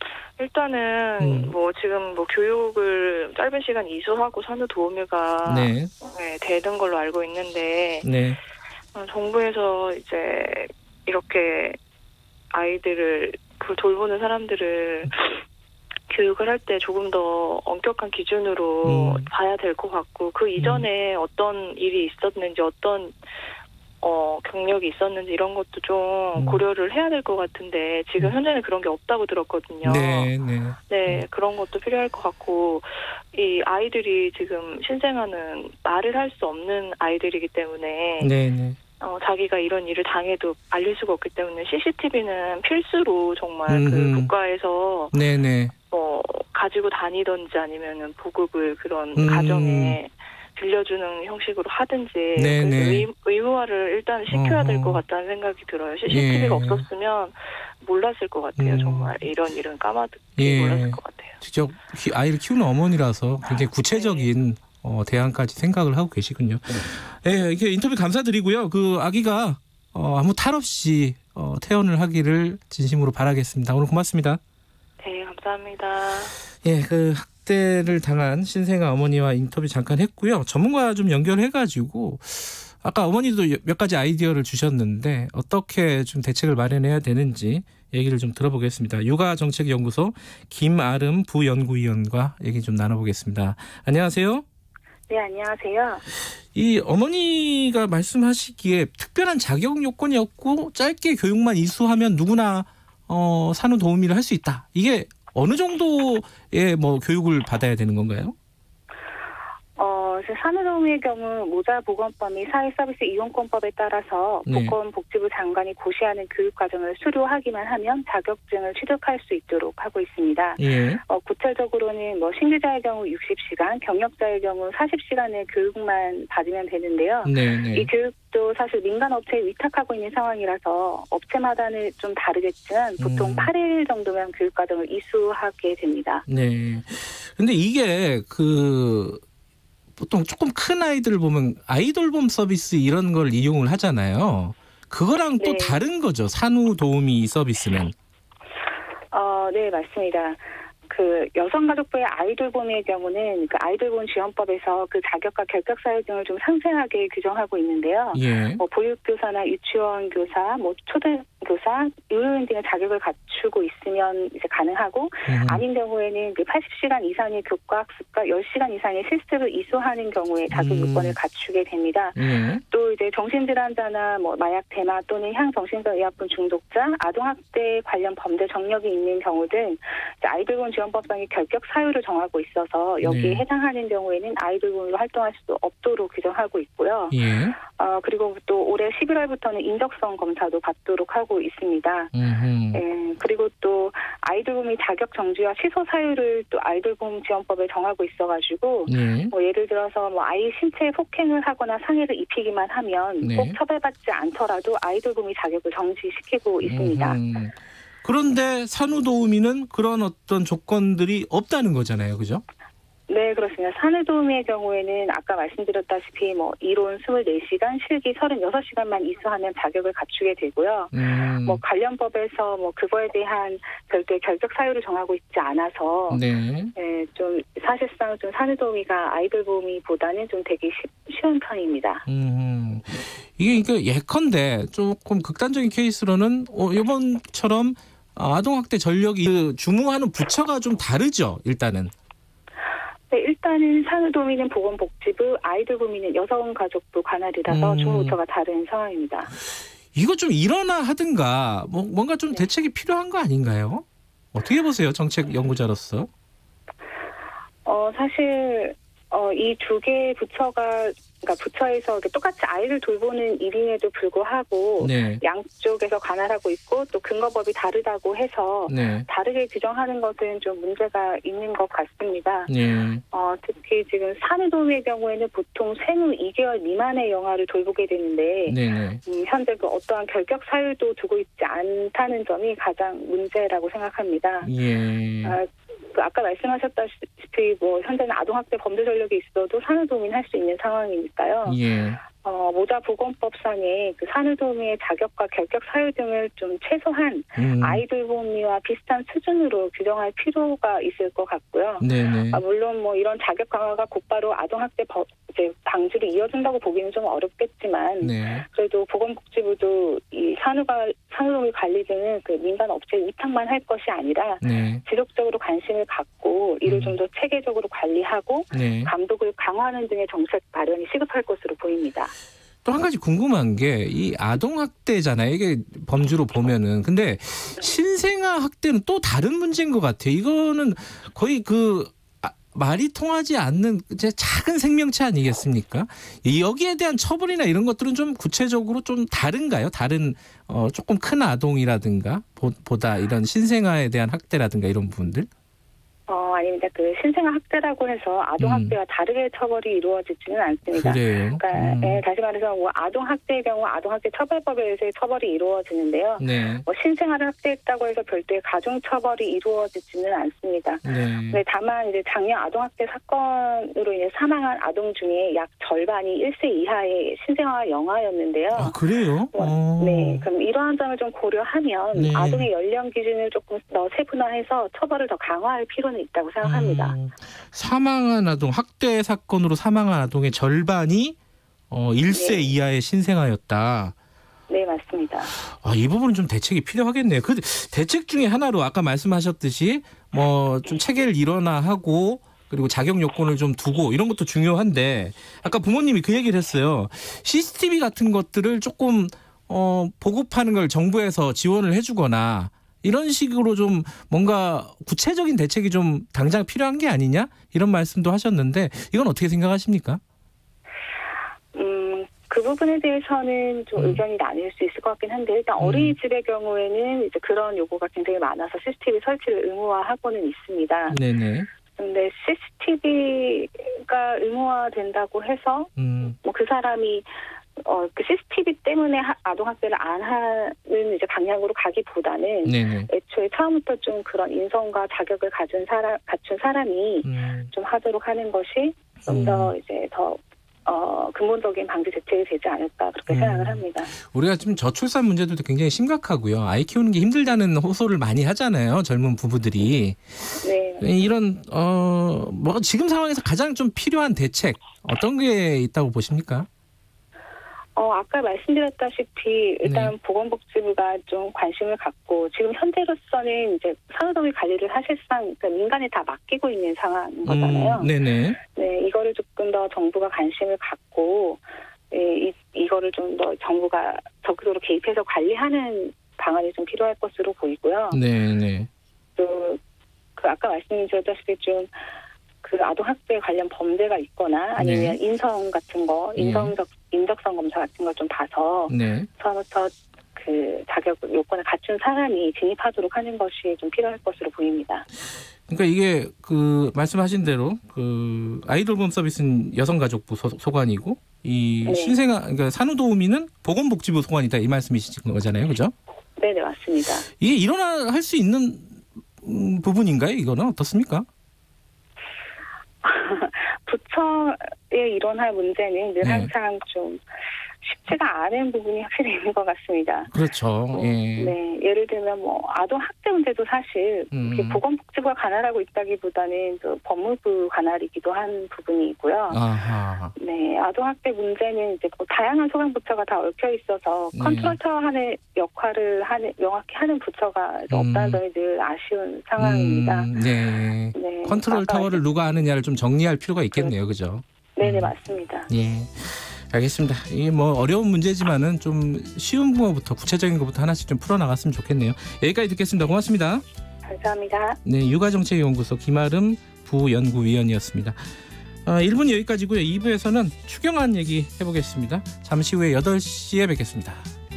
일단은 음. 뭐 지금 뭐 교육을 짧은 시간 이수하고 산후도우미가 네. 네, 되는 걸로 알고 있는데 네. 어, 정부에서 이제 이렇게 아이들을 그 돌보는 사람들을 교육을 할 때 조금 더 엄격한 기준으로 음. 봐야 될 것 같고 그 이전에 음. 어떤 일이 있었는지 어떤 어, 경력이 있었는지 이런 것도 좀 음. 고려를 해야 될 것 같은데 지금 음. 현재는 그런 게 없다고 들었거든요. 네, 네. 네, 음. 그런 것도 필요할 것 같고 이 아이들이 지금 신생아는 말을 할 수 없는 아이들이기 때문에 네, 네. 어, 자기가 이런 일을 당해도 알릴 수가 없기 때문에 씨씨티비는 필수로 정말 음흠. 그 국가에서 네, 네. 뭐 가지고 다니든지 아니면은 보급을 그런 음. 가정에 빌려주는 형식으로 하든지 네, 네. 의, 의무화를 일단 시켜야 될 것 어허. 같다는 생각이 들어요. 씨씨티비가 예. 없었으면 몰랐을 것 같아요. 음. 정말 이런 일은 까마득히 예. 몰랐을 것 같아요. 직접 키- 아이를 키우는 어머니라서 굉장히 구체적인 어, 대안까지 생각을 하고 계시군요. 예, 이렇게 인터뷰 감사드리고요. 그 아기가 어, 아무 탈 없이 어, 퇴원을 하기를 진심으로 바라겠습니다. 오늘 고맙습니다. 네, 감사합니다. 예, 그 학대를 당한 신생아 어머니와 인터뷰 잠깐 했고요. 전문가 좀 연결해가지고 아까 어머니도 몇 가지 아이디어를 주셨는데 어떻게 좀 대책을 마련해야 되는지 얘기를 좀 들어보겠습니다. 육아정책연구소 김아름 부연구위원과 얘기 좀 나눠보겠습니다. 안녕하세요. 네, 안녕하세요. 이 어머니가 말씀하시기에 특별한 자격 요건이 없고 짧게 교육만 이수하면 누구나 어, 산후도우미를 할 수 있다. 이게 어느 정도의 뭐 교육을 받아야 되는 건가요? 어, 산후도우미의 경우 모자보건법 및 사회서비스 이용권법에 따라서 네. 보건복지부 장관이 고시하는 교육과정을 수료하기만 하면 자격증을 취득할 수 있도록 하고 있습니다. 예. 어, 구체적으로는 뭐 신규자의 경우 육십 시간, 경력자의 경우 사십 시간의 교육만 받으면 되는데요. 네, 네. 이 교육도 사실 민간 업체에 위탁하고 있는 상황이라서 업체마다는 좀 다르겠지만 보통 음. 팔 일 정도면 교육과정을 이수하게 됩니다. 네. 근데 이게 그 보통 조금 큰 아이들을 보면 아이돌봄 서비스 이런 걸 이용을 하잖아요. 그거랑 또 네. 다른 거죠. 산후도우미 서비스는. 어, 네, 맞습니다. 그 여성가족부의 아이돌봄의 경우는 그 아이돌봄 지원법에서 그 자격과 결격 사유 등을 좀 상세하게 규정하고 있는데요. 예. 뭐 보육교사나 유치원 교사, 뭐 초등교사, 유효인 등의 자격을 갖추고 있으면 이제 가능하고 음. 아닌 경우에는 그 팔십 시간 이상의 교과 학습과 십 시간 이상의 실습을 이수하는 경우에 자격 음. 요건을 갖추게 됩니다. 예. 또 이제 정신질환자나 뭐 마약 대마 또는 향정신성 의약품 중독자, 아동학대 관련 범죄 정력이 있는 경우 등 아이돌봄 지원법상의 결격 사유를 정하고 있어서 여기에 네. 해당하는 해당하는 경우에는 아이돌봄으로 활동할 수 없도록 규정하고 있고요. 예. 어, 그리고 또 올해 십일월부터는 인적성 검사도 받도록 하고 있습니다. 음. 예, 그리고 또 아이돌봄이 자격 정지와 취소 사유를 또 아이돌봄 지원법에 정하고 있어가지고 예. 뭐 예를 들어서 뭐 아이 신체에 폭행을 하거나 상해를 입히기만 하면 네. 꼭 처벌받지 않더라도 아이돌봄이 자격을 정지시키고 있습니다. 음. 그런데 산후도우미는 그런 어떤 조건들이 없다는 거잖아요. 그죠? 네, 그렇습니다. 산후도우미의 경우에는 아까 말씀드렸다시피 뭐 이론 이십사 시간, 실기 삼십육 시간만 이수하면 자격을 갖추게 되고요. 음. 뭐 관련법에서 뭐 그거에 대한 별도의 결격 사유를 정하고 있지 않아서 네. 네, 좀 사실상 좀 산후도우미가 아이돌보미보다는 좀 되게 쉬, 쉬운 편입니다. 음. 이게 그러니까 예컨대 조금 극단적인 케이스로는 어, 이번처럼 아동학대 전력이 그 주무하는 부처가 좀 다르죠. 일단은. 네, 일단은 산후도우미는 보건복지부, 아이돌보미는 여성가족부 관할이라서 음. 주무부처가 다른 상황입니다. 이거 좀 일어나 하든가 뭐 뭔가 좀 대책이 필요한 거 아닌가요? 어떻게 보세요, 정책 연구자로서? 어 사실 어 이 두 개의 부처가 그러니까 부처에서 똑같이 아이를 돌보는 일임에도 불구하고 네. 양쪽에서 관할하고 있고 또 근거법이 다르다고 해서 네. 다르게 규정하는 것은 좀 문제가 있는 것 같습니다. 네. 어, 특히 지금 산후도우미의 경우에는 보통 생후 이 개월 미만의 영아를 돌보게 되는데 네. 네. 음, 현재 그 어떠한 결격 사유도 두고 있지 않다는 점이 가장 문제라고 생각합니다. 예. 아, 그 아까 말씀하셨다시피 뭐 현재는 아동학대 범죄 전력이 있어도 산후도우미는 할 수 있는 상황이니까요. 예. 어, 모자보건법상의 그 산후도우미의 자격과 결격 사유 등을 좀 최소한 음. 아이돌 보험료와 비슷한 수준으로 규정할 필요가 있을 것 같고요. 네네. 아, 물론 뭐 이런 자격 강화가 곧바로 아동학대 법, 이제 방지를 이어준다고 보기는 좀 어렵겠지만 네. 그래도 보건복지부도 이 산후가 산후도우미 관리 등은 그 민간 업체에 위탁만 할 것이 아니라 네. 지속적으로 관심을 갖고 이를 음. 좀 더 체계적으로 관리하고 네. 감독을 강화하는 등의 정책 마련이 시급할 것으로 보입니다. 또 한 가지 궁금한 게 이 아동학대잖아요. 이게 범주로 보면은. 근데 신생아 학대는 또 다른 문제인 것 같아요. 이거는 거의 그 아, 말이 통하지 않는 이제 작은 생명체 아니겠습니까? 여기에 대한 처벌이나 이런 것들은 좀 구체적으로 좀 다른가요? 다른 어, 조금 큰 아동이라든가 보, 보다 이런 신생아에 대한 학대라든가 이런 부분들? 어, 아닙니다. 그 신생아 학대라고 해서 아동 학대와 음. 다르게 처벌이 이루어지지는 않습니다. 그래요? 그러니까 음. 예, 다시 말해서 뭐 아동 학대의 경우 아동 학대 처벌법에 의해서 처벌이 이루어지는데요. 네. 뭐 신생아를 학대했다고 해서 별도의 가중 처벌이 이루어지지는 않습니다. 네. 네, 다만 이제 작년 아동 학대 사건으로 인해 사망한 아동 중에 약 절반이 일 세 이하의 신생아 영아였는데요. 아, 그래요? 뭐, 네, 그럼 이러한 점을 좀 고려하면 네. 아동의 연령 기준을 조금 더 세분화해서 처벌을 더 강화할 필요는 있다고 생각합니다. 음, 사망한 아동, 학대 사건으로 사망한 아동의 절반이 어, 일 세 네. 이하의 신생아였다. 네, 맞습니다. 아, 이 부분은 좀 대책이 필요하겠네요. 그 대책 중에 하나로 아까 말씀하셨듯이 뭐 좀 체계를 일원화하고 그리고 자격 요건을 좀 두고 이런 것도 중요한데 아까 부모님이 그 얘기를 했어요. 씨씨티비 같은 것들을 조금 어, 보급하는 걸 정부에서 지원을 해주거나 이런 식으로 좀 뭔가 구체적인 대책이 좀 당장 필요한 게 아니냐 이런 말씀도 하셨는데 이건 어떻게 생각하십니까? 음, 그 부분에 대해서는 좀 음. 의견이 나뉠 수 있을 것 같긴 한데 일단 음. 어린이집의 경우에는 이제 그런 요구가 굉장히 많아서 씨씨티비 설치를 의무화하고는 있습니다. 네네. 근데 씨씨티비가 의무화된다고 해서 음. 뭐 그 사람이 어, 그 씨씨티비 때문에 하, 아동학대를 안 하는 이제 방향으로 가기보다는 네네. 애초에 처음부터 좀 그런 인성과 자격을 가진 사람, 갖춘 사람이 음. 좀 하도록 하는 것이 좀 더 음. 이제 더 어, 근본적인 방지 대책이 되지 않을까 그렇게 음. 생각을 합니다. 우리가 지금 저출산 문제도 굉장히 심각하고요. 아이 키우는 게 힘들다는 호소를 많이 하잖아요. 젊은 부부들이. 네. 이런 어, 뭐 지금 상황에서 가장 좀 필요한 대책 어떤 게 있다고 보십니까? 어, 아까 말씀드렸다시피 일단 네. 보건복지부가 좀 관심을 갖고 지금 현재로서는 이제 산후도우미 관리를 사실상 그러니까 민간에 다 맡기고 있는 상황인 거잖아요. 음, 네네. 네, 이거를 조금 더 정부가 관심을 갖고 이, 이 이거를 좀 더 정부가 적극적으로 개입해서 관리하는 방안이 좀 필요할 것으로 보이고요. 네네. 또 그 아까 말씀드렸다시피 좀 그 아동 학대 관련 범죄가 있거나 아니면 네. 인성 같은 거, 인성적 인적성 검사 같은 걸 좀 봐서 네. 처음부터 그 자격 요건을 갖춘 사람이 진입하도록 하는 것이 좀 필요할 것으로 보입니다. 그러니까 이게 그 말씀하신 대로 그 아이돌 보험 서비스는 여성가족부 소, 소관이고 이 네. 신생아 그러니까 산후도우미는 보건복지부 소관이다 이 말씀이신 거잖아요, 그죠? 네, 네 맞습니다. 이게 일어나 할 수 있는 음, 부분인가요? 이거는 어떻습니까? 부처에 일어날 문제는 늘 네. 항상 좀 쉽지가 않은 부분이 확실히 있는 것 같습니다. 그렇죠. 뭐, 예. 네, 예를 들면 뭐 아동 학대 문제도 사실 음. 보건복지부가 관할하고 있다기보다는 그 법무부 관할이기도 한 부분이 있고요. 아하. 네, 아동 학대 문제는 이제 뭐 다양한 소관 부처가 다 얽혀 있어서 네. 컨트롤 타워하는 역할을 하는 명확히 하는 부처가 음. 없다는 점이 늘 아쉬운 상황입니다. 음, 네. 네, 컨트롤 아까 타워를 누가 하느냐를 좀 정리할 필요가 있겠네요, 그죠? 네, 네 음. 맞습니다. 예. 알겠습니다. 이게 뭐 어려운 문제지만은 좀 쉬운 거부터 구체적인 것부터 하나씩 좀 풀어나갔으면 좋겠네요. 여기까지 듣겠습니다. 고맙습니다. 감사합니다. 네, 육아정책연구소 김아름 부연구위원이었습니다. 어, 일 부는 여기까지고요. 이 부에서는 추경안 얘기 해보겠습니다. 잠시 후에 여덟 시에 뵙겠습니다.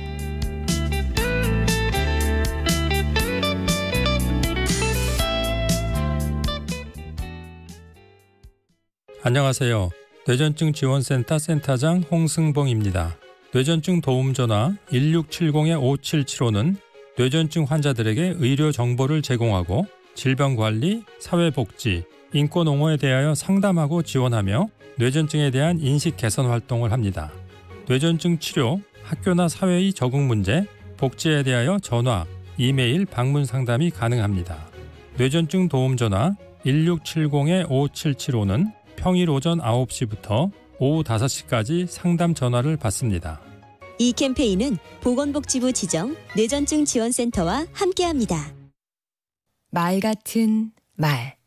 안녕하세요. 뇌전증 지원센터 센터장 홍승봉입니다. 뇌전증 도움전화 일육칠공 오칠칠오는 뇌전증 환자들에게 의료 정보를 제공하고 질병관리, 사회복지, 인권옹호에 대하여 상담하고 지원하며 뇌전증에 대한 인식 개선 활동을 합니다. 뇌전증 치료, 학교나 사회의 적응 문제, 복지에 대하여 전화, 이메일, 방문 상담이 가능합니다. 뇌전증 도움전화 일육칠공 오칠칠오는 평일 오전 아홉 시부터 오후 다섯 시까지 상담 전화를 받습니다. 이 캠페인은 보건복지부 지정 뇌전증 지원센터와 함께합니다. 말 같은 말.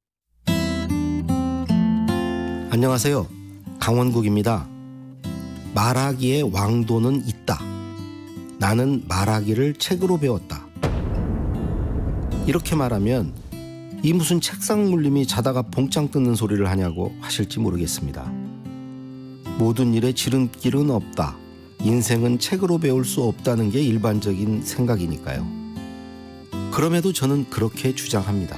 안녕하세요. 강원국입니다. 말하기의 왕도는 있다. 나는 말하기를 책으로 배웠다. 이렇게 말하면 이 무슨 책상 물림이 자다가 봉창 뜯는 소리를 하냐고 하실지 모르겠습니다. 모든 일에 지름길은 없다. 인생은 책으로 배울 수 없다는 게 일반적인 생각이니까요. 그럼에도 저는 그렇게 주장합니다.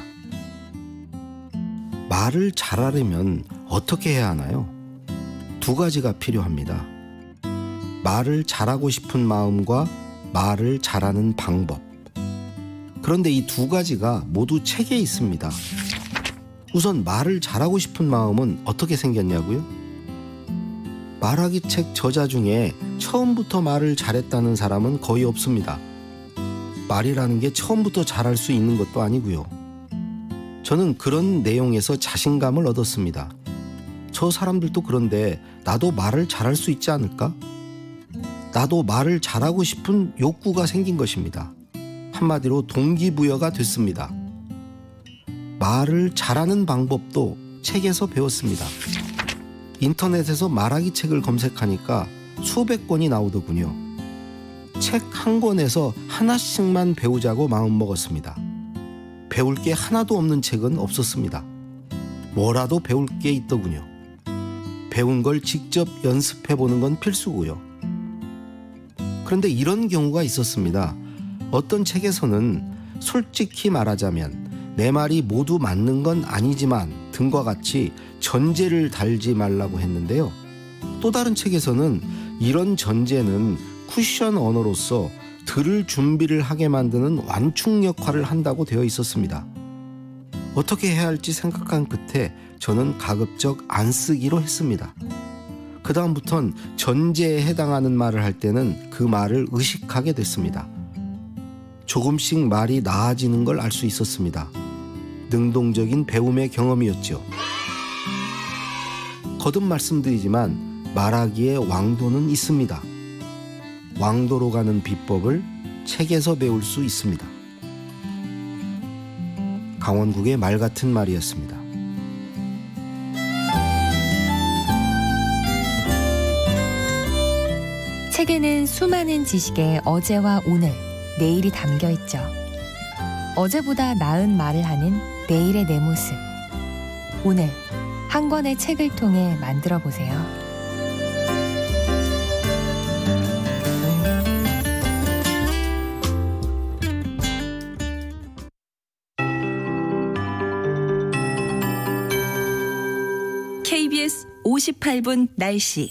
말을 잘하려면 어떻게 해야 하나요? 두 가지가 필요합니다. 말을 잘하고 싶은 마음과 말을 잘하는 방법. 그런데 이 두 가지가 모두 책에 있습니다. 우선 말을 잘하고 싶은 마음은 어떻게 생겼냐고요? 말하기 책 저자 중에 처음부터 말을 잘했다는 사람은 거의 없습니다. 말이라는 게 처음부터 잘할 수 있는 것도 아니고요. 저는 그런 내용에서 자신감을 얻었습니다. 저 사람들도 그런데 나도 말을 잘할 수 있지 않을까? 나도 말을 잘하고 싶은 욕구가 생긴 것입니다. 한마디로 동기부여가 됐습니다. 말을 잘하는 방법도 책에서 배웠습니다. 인터넷에서 말하기 책을 검색하니까 수백 권이 나오더군요. 책 한 권에서 하나씩만 배우자고 마음먹었습니다. 배울 게 하나도 없는 책은 없었습니다. 뭐라도 배울 게 있더군요. 배운 걸 직접 연습해보는 건 필수고요. 그런데 이런 경우가 있었습니다. 어떤 책에서는 솔직히 말하자면 내 말이 모두 맞는 건 아니지만 등과 같이 전제를 달지 말라고 했는데요. 또 다른 책에서는 이런 전제는 쿠션 언어로서 들을 준비를 하게 만드는 완충 역할을 한다고 되어 있었습니다. 어떻게 해야 할지 생각한 끝에 저는 가급적 안 쓰기로 했습니다. 그 다음부턴 전제에 해당하는 말을 할 때는 그 말을 의식하게 됐습니다. 조금씩 말이 나아지는 걸 알 수 있었습니다. 능동적인 배움의 경험이었죠. 거듭 말씀드리지만 말하기에 왕도는 있습니다. 왕도로 가는 비법을 책에서 배울 수 있습니다. 강원국의 말 같은 말이었습니다. 책에는 수많은 지식의 어제와 오늘, 내일이 담겨 있죠. 어제보다 나은 말을 하는 내일의 내 모습. 오늘 한 권의 책을 통해 만들어 보세요. 케이비에스 오십팔 분 날씨.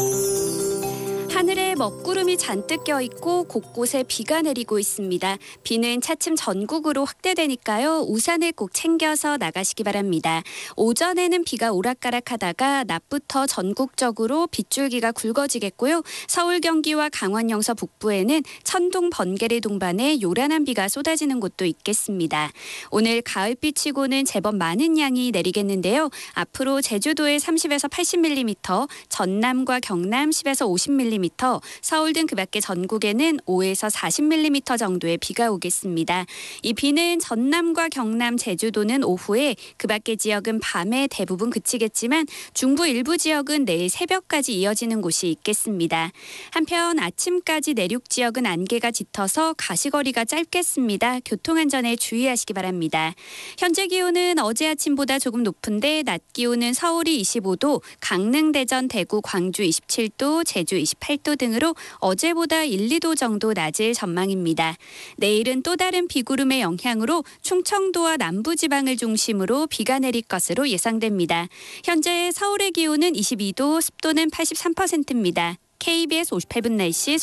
하늘에 먹구름이 잔뜩 껴있고 곳곳에 비가 내리고 있습니다. 비는 차츰 전국으로 확대되니까요. 우산을 꼭 챙겨서 나가시기 바랍니다. 오전에는 비가 오락가락하다가 낮부터 전국적으로 빗줄기가 굵어지겠고요. 서울, 경기와 강원, 영서 북부에는 천둥, 번개를 동반해 요란한 비가 쏟아지는 곳도 있겠습니다. 오늘 가을비치고는 제법 많은 양이 내리겠는데요. 앞으로 제주도에 삼십에서 팔십 밀리미터, 전남과 경남 십에서 오십 밀리미터, 서울 등 그 밖의 전국에는 오에서 사십 밀리미터 정도의 비가 오겠습니다. 이 비는 전남과 경남, 제주도는 오후에, 그 밖의 지역은 밤에 대부분 그치겠지만 중부 일부 지역은 내일 새벽까지 이어지는 곳이 있겠습니다. 한편 아침까지 내륙 지역은 안개가 짙어서 가시거리가 짧겠습니다. 교통안전에 주의하시기 바랍니다. 현재 기온은 어제 아침보다 조금 높은데 낮 기온은 서울이 이십오 도, 강릉, 대전, 대구, 광주 이십칠 도, 제주 이십팔 도 등으로 어제보다 일, 이 도 정도 낮을 전망입니다. 내일은 또 다른 비구름의 영향으로 충청도와 남부지방을 중심으로 비가 내릴 것으로 예상됩니다. 현재 서울의 기온은 이십이 도, 습도는 팔십삼 퍼센트입니다. 케이비에스 오십팔 분 날씨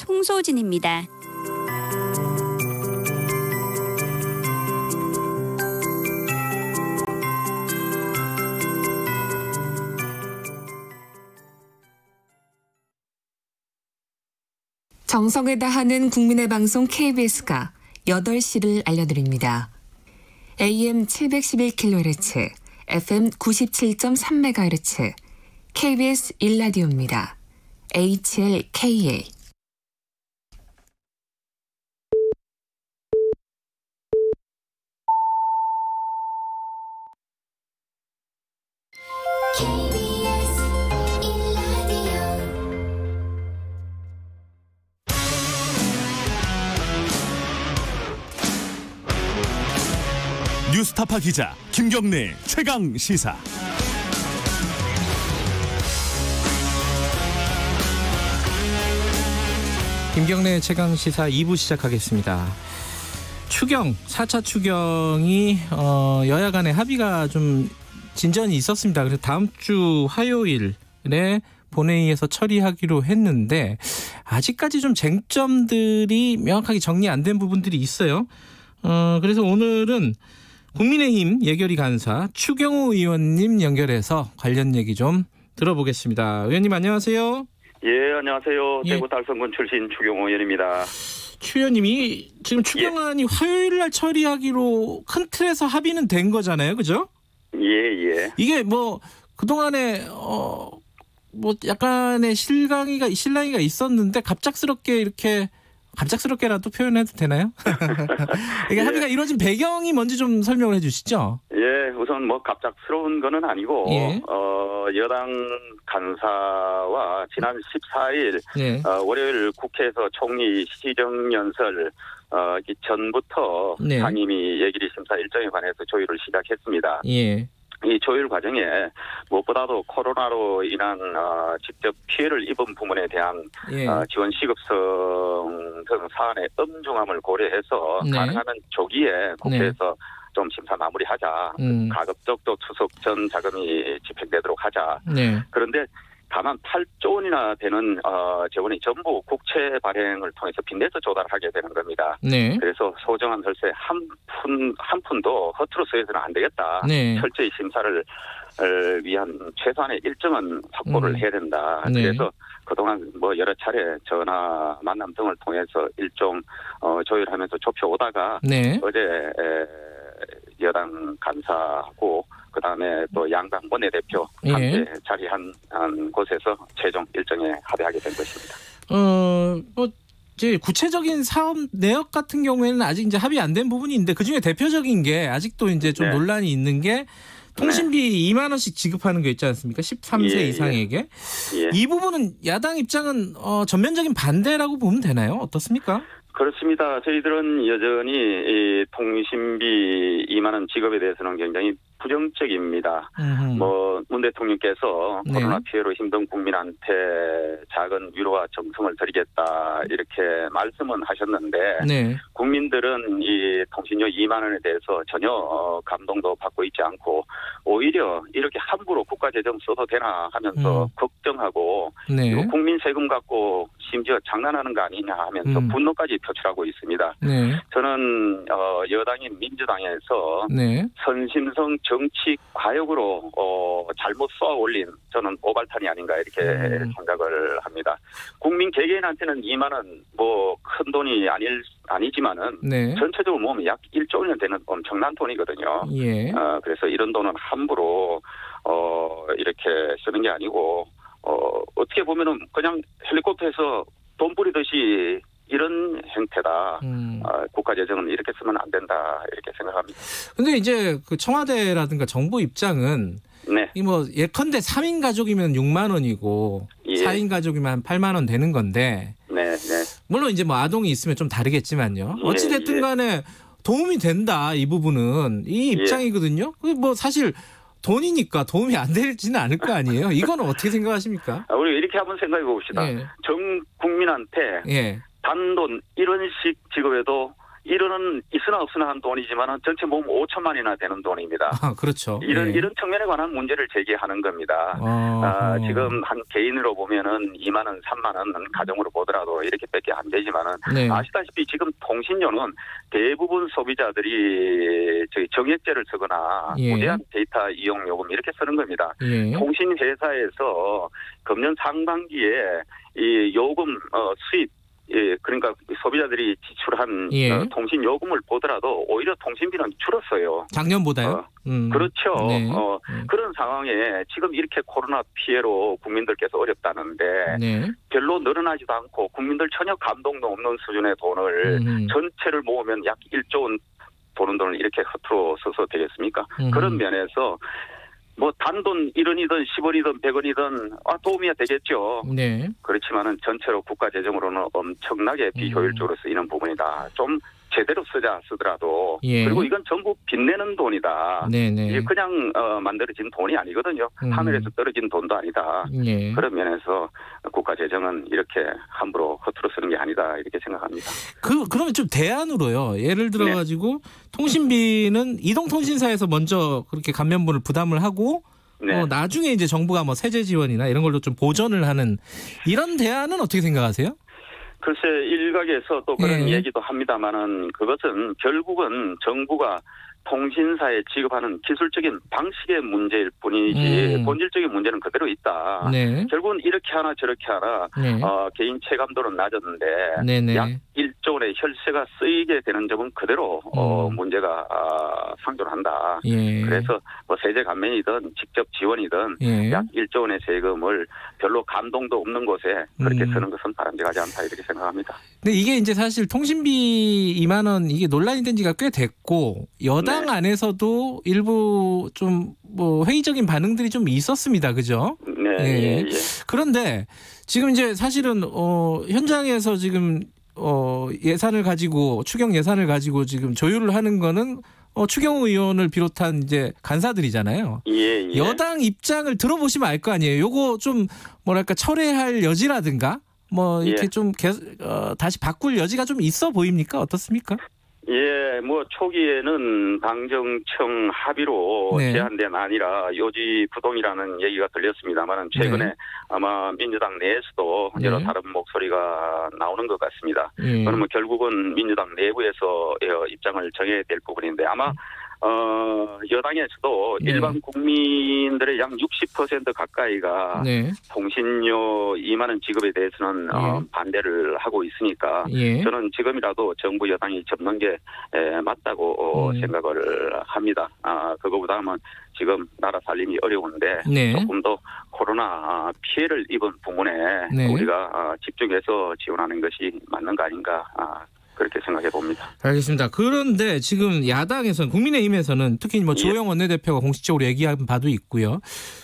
송소진입니다. 정성을 다하는 국민의 방송 케이비에스가 여덟 시를 알려드립니다. 에이엠 칠백십일 킬로헤르츠, 에프엠 구십칠 점 삼 메가헤르츠, 케이비에스 일 라디오입니다. 에이치엘케이에이. 뉴스타파 기자 김경래 최강 시사. 김경래 최강 시사 이 부 시작하겠습니다. 추경, 사 차 추경이 어, 여야 간의 합의가 좀 진전이 있었습니다. 그래서 다음 주 화요일에 본회의에서 처리하기로 했는데 아직까지 좀 쟁점들이 명확하게 정리 안 된 부분들이 있어요. 어, 그래서 오늘은 국민의힘 예결위 간사 추경호 의원님 연결해서 관련 얘기 좀 들어보겠습니다. 의원님 안녕하세요. 예, 안녕하세요. 예. 대구 달성군 출신 추경호 의원입니다. 추 의원님이 지금 추경안이 예. 화요일 날 처리하기로 큰 틀에서 합의는 된 거잖아요. 그죠? 예, 예. 이게 뭐 그동안에 어, 뭐 약간의 실강이가 실랑이가 있었는데 갑작스럽게 이렇게 갑작스럽게라도 표현해도 되나요? 이게 예. 합의가 이루어진 배경이 뭔지 좀 설명을 해 주시죠. 예, 우선 뭐 갑작스러운 거는 아니고 예. 어, 여당 간사와 지난 십사 일 예. 어, 월요일 국회에서 총리 시정연설 어, 전부터 네. 상임위 예결위 심사 일정에 관해서 조율을 시작했습니다. 예. 이 조율 과정에 무엇보다도 코로나로 인한 어, 직접 피해를 입은 부문에 대한 예. 어, 지원 시급성 등 사안의 엄중함을 고려해서 네. 가능하면 조기에 국회에서 네. 좀 심사 마무리하자. 음. 가급적 또 추석 전 자금이 집행되도록 하자. 네. 그런데 다만 팔조 원이나 되는 어, 재원이 전부 국채 발행을 통해서 빚내서 조달하게 되는 겁니다. 네. 그래서 소정한 혈세 한 푼, 한 푼도 허투루 써서는 안 되겠다. 네. 철저히 심사를 위한 최소한의 일정은 확보를 음. 해야 된다. 네. 그래서 그동안 뭐 여러 차례 전화 만남 등을 통해서 일종 어, 조율하면서 좁혀오다가 네. 어제 에, 여당 간사하고 그다음에 또 양당 원내대표 함께 예. 자리한 한 곳에서 최종 일정에 합의하게 된 것입니다. 어, 뭐 이제 구체적인 사업 내역 같은 경우에는 아직 이제 합의 안 된 부분이 있는데 그 중에 대표적인 게 아직도 이제 좀 네. 논란이 있는 게 통신비 네. 이만 원씩 지급하는 거 있지 않습니까? 십삼 세 예, 이상에게. 예. 이 부분은 야당 입장은 어, 전면적인 반대라고 보면 되나요? 어떻습니까? 그렇습니다. 저희들은 여전히 이 통신비 이만 원 지급에 대해서는 굉장히 부정적입니다. 음흠. 뭐 문 대통령께서 네. 코로나 피해로 힘든 국민한테 작은 위로와 정성을 드리겠다 이렇게 말씀은 하셨는데 네. 국민들은 이 통신료 이만 원에 대해서 전혀 감동도 받고 있지 않고 오히려 이렇게 함부로 국가 재정 써도 되나 하면서 음. 걱정하고 네. 그리고 국민 세금 갖고 심지어 장난하는 거 아니냐 하면서 음. 분노까지 표출하고 있습니다. 네. 저는 어, 여당인 민주당에서 네. 선심성 정치 과욕으로 어, 잘못 쏘아 올린 저는 오발탄이 아닌가 이렇게 음. 생각을 합니다. 국민 개개인한테는 이만 원 뭐 큰 돈이 아닐 아니지만은 네. 전체적으로 모으면 약 일조 원 되는 엄청난 돈이거든요. 예. 어, 그래서 이런 돈은 함부로 어, 이렇게 쓰는 게 아니고 어, 어떻게 보면은 그냥 헬리콥터에서 돈 뿌리듯이 이런 행태다. 음. 어, 국가 재정은 이렇게 쓰면 안 된다 이렇게 생각합니다. 근데 이제 그 청와대라든가 정부 입장은 네. 이 뭐 예컨대 삼 인 가족이면 육만 원이고 예. 사 인 가족이면 팔만 원 되는 건데 네, 네. 물론 이제 뭐 아동이 있으면 좀 다르겠지만요. 예, 어찌 됐든 예. 간에 도움이 된다 이 부분은 이 입장이거든요. 그 뭐 사실 돈이니까 도움이 안 되지는 않을 거 아니에요. 이거는 어떻게 생각하십니까? 아, 우리 이렇게 한번 생각해 봅시다. 예. 전 국민한테 예. 단돈 이런 식 지급에도 이런 있으나 없으나 한 돈이지만 전체 모으면 오천만이나 되는 돈입니다. 아, 그렇죠. 이런 예. 이런 측면에 관한 문제를 제기하는 겁니다. 어, 아, 어. 지금 한 개인으로 보면은 이만 원, 삼만 원 가정으로 보더라도 이렇게밖에 안 되지만은 네. 아시다시피 지금 통신료는 대부분 소비자들이 저희 정액제를 쓰거나 예. 무제한 데이터 이용 요금 이렇게 쓰는 겁니다. 예. 통신 회사에서 금년 상반기에 이 요금 어, 수입 예, 그러니까 소비자들이 지출한 예. 어, 통신 요금을 보더라도 오히려 통신비는 줄었어요. 작년보다요? 어, 음. 그렇죠. 네. 어, 네. 그런 상황에 지금 이렇게 코로나 피해로 국민들께서 어렵다는데 네. 별로 늘어나지도 않고 국민들 전혀 감동도 없는 수준의 돈을 음흠. 전체를 모으면 약 일조 원 도는 돈을 이렇게 허투루 써서 되겠습니까? 음흠. 그런 면에서 뭐 단돈 일 원이든 십 원이든 백 원이든 아, 도움이 되겠죠. 네. 그렇지만은 전체로 국가 재정으로는 엄청나게 비효율적으로 쓰이는 부분이다. 좀 제대로 쓰자 쓰더라도 예. 그리고 이건 전부 빚내는 돈이다. 네네. 이게 그냥 어, 만들어진 돈이 아니거든요. 음. 하늘에서 떨어진 돈도 아니다. 예. 그런 면에서 국가 재정은 이렇게 함부로 허투루 쓰는 게 아니다 이렇게 생각합니다. 그 그러면 좀 대안으로요. 예를 들어 가지고 네. 통신비는 이동통신사에서 먼저 그렇게 감면분을 부담을 하고 네. 어, 나중에 이제 정부가 뭐 세제 지원이나 이런 걸로 좀 보전을 하는 이런 대안은 어떻게 생각하세요? 글쎄 일각에서 또 그런 예. 얘기도 합니다만은 그것은 결국은 정부가 통신사에 지급하는 기술적인 방식의 문제일 뿐이지 음. 본질적인 문제는 그대로 있다. 네. 결국은 이렇게 하나 저렇게 하나 네. 어, 개인 체감도는 낮았는데 네네. 약 일조 원의 혈세가 쓰이게 되는 점은 그대로 음. 어, 문제가 아, 상존한다. 예. 그래서 뭐 세제 감면이든 직접 지원이든 예. 약 일조 원의 세금을 별로 감동도 없는 곳에 그렇게 음. 쓰는 것은 바람직하지 않다 이렇게 생각합니다. 근데 이게 이제 사실 통신비 이만 원 이게 논란이 된 지가 꽤 됐고 여당 네. 안에서도 일부 좀 뭐 회의적인 반응들이 좀 있었습니다. 그죠? 네. 예. 예, 예. 그런데 지금 이제 사실은 어 현장에서 지금 어 예산을 가지고 추경 예산을 가지고 지금 조율을 하는 거는 어 추경호 의원을 비롯한 이제 간사들이잖아요. 예, 예. 여당 입장을 들어보시면 알 거 아니에요. 요거 좀 뭐랄까 철회할 여지라든가 뭐 이렇게 예. 좀 계속, 어, 다시 바꿀 여지가 좀 있어 보입니까? 어떻습니까? 예, 뭐 초기에는 당정청 합의로 네. 제한된 아니라 요지부동이라는 얘기가 들렸습니다만 최근에 네. 아마 민주당 내에서도 네. 여러 다른 목소리가 나오는 것 같습니다. 예. 그러면 결국은 민주당 내부에서 입장을 정해야 될 부분인데 아마 어, 여당에서도 네. 일반 국민들의 약 육십 퍼센트 가까이가 네. 통신료 이만 원 지급에 대해서는 어, 반대를 하고 있으니까 예. 저는 지금이라도 정부 여당이 접는 게 에, 맞다고 어, 음. 생각을 합니다. 아, 그거보다는 지금 나라 살림이 어려운데 네. 조금 더 코로나 피해를 입은 부분에 네. 우리가 아, 집중해서 지원하는 것이 맞는 거 아닌가 아, 그렇게 생각해 봅니다. 알겠습니다. 그런데 지금 야당에서는 국민의힘에서는 특히 뭐 조영 원내대표가 공식적으로 얘기한 바도 있고요.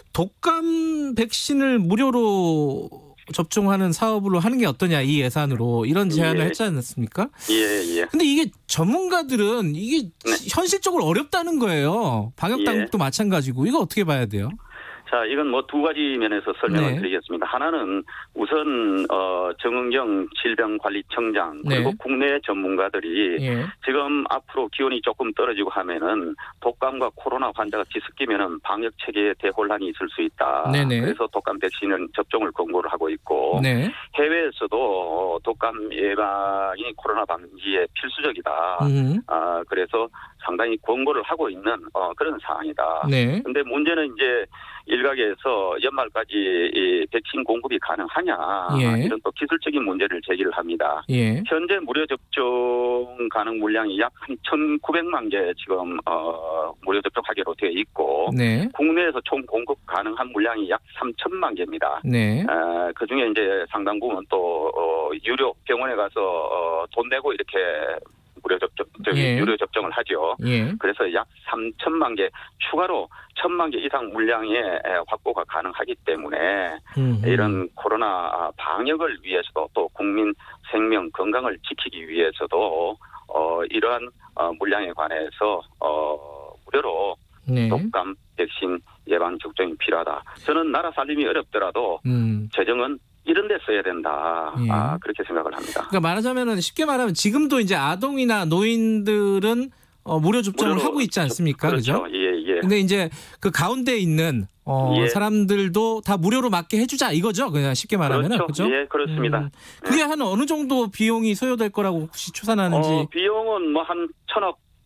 독감 백신을 무료로 접종하는 사업으로 하는 게 어떠냐 이 예산으로 이런 제안을 예. 했지 않습니까? 예, 예. 근데 이게 전문가들은 이게 네. 현실적으로 어렵다는 거예요. 방역 당국도 예. 마찬가지고 이거 어떻게 봐야 돼요? 자, 이건 뭐 두 가지 면에서 설명을 네. 드리겠습니다. 하나는 우선 어, 정은경 질병관리청장 그리고 네. 국내 전문가들이 예. 지금 앞으로 기온이 조금 떨어지고 하면은 독감과 코로나 환자가 뒤섞이면은 방역 체계에 대혼란이 있을 수 있다. 네네. 그래서 독감 백신은 접종을 권고를 하고 있고 네. 해외에서도 독감 예방이 코로나 방지에 필수적이다. 음. 아, 그래서 상당히 권고를 하고 있는 어, 그런 상황이다. 네. 근데 문제는 이제 일각에서 연말까지 이 백신 공급이 가능하냐 예. 이런 또 기술적인 문제를 제기를 합니다. 예. 현재 무료 접종 가능 물량이 약 한 천구백만 개 지금 어, 무료 접종하기로 되어 있고 네. 국내에서 총 공급 가능한 물량이 약 삼천만 개입니다. 네. 어, 그중에 이제 상당 부분 또 어, 유료 병원에 가서 어, 돈 내고 이렇게 무료 접종, 저기 예. 유료 접종을 하죠. 예. 그래서 약 삼천만 개 추가로 천만 개 이상 물량의 확보가 가능하기 때문에 음흠. 이런 코로나 방역을 위해서도 또 국민 생명 건강을 지키기 위해서도 어, 이러한 어, 물량에 관해서 어, 무료로 네. 독감 백신 예방 접종이 필요하다. 저는 나라 살림이 어렵더라도 음. 재정은 이런 데 써야 된다. 예. 아, 그렇게 생각을 합니다. 그러니까 말하자면은 쉽게 말하면 지금도 이제 아동이나 노인들은 어, 무료 접종을 무료로 하고 있지 않습니까? 그렇죠. 그죠? 예, 예. 근데 이제 그 가운데 있는 어, 예. 사람들도 다 무료로 맞게 해주자 이거죠. 그냥 쉽게 말하면은 그렇죠. 그죠? 예, 그렇습니다. 음, 그게 한 어느 정도 비용이 소요될 거라고 혹시 추산하는지? 어, 비용은 뭐 한 천억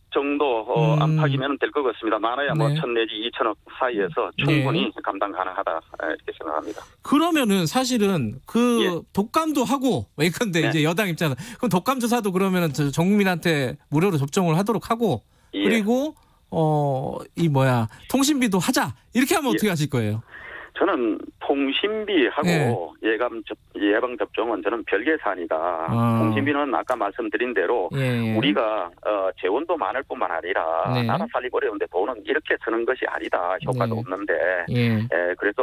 정도 어, 음. 안팎이면 될 것 같습니다. 많아야 뭐 네. 천 내지 이천억 사이에서 충분히 네. 감당 가능하다 이렇게 생각합니다. 그러면은 사실은 그 예. 독감도 하고 예컨대 네. 이제 여당 입장은 그럼 독감 주사도 그러면은 전 국민한테 무료로 접종을 하도록 하고 예. 그리고 어 이 뭐야 통신비도 하자 이렇게 하면 예. 어떻게 하실 거예요? 저는 통신비하고 네. 예감 접, 예방 접종은 저는 별개 사안이다. 아. 통신비는 아까 말씀드린 대로 예. 우리가 어, 재원도 많을 뿐만 아니라 네. 나라 살기 어려운데 돈은 이렇게 쓰는 것이 아니다. 효과도 네. 없는데. 예. 예, 그래서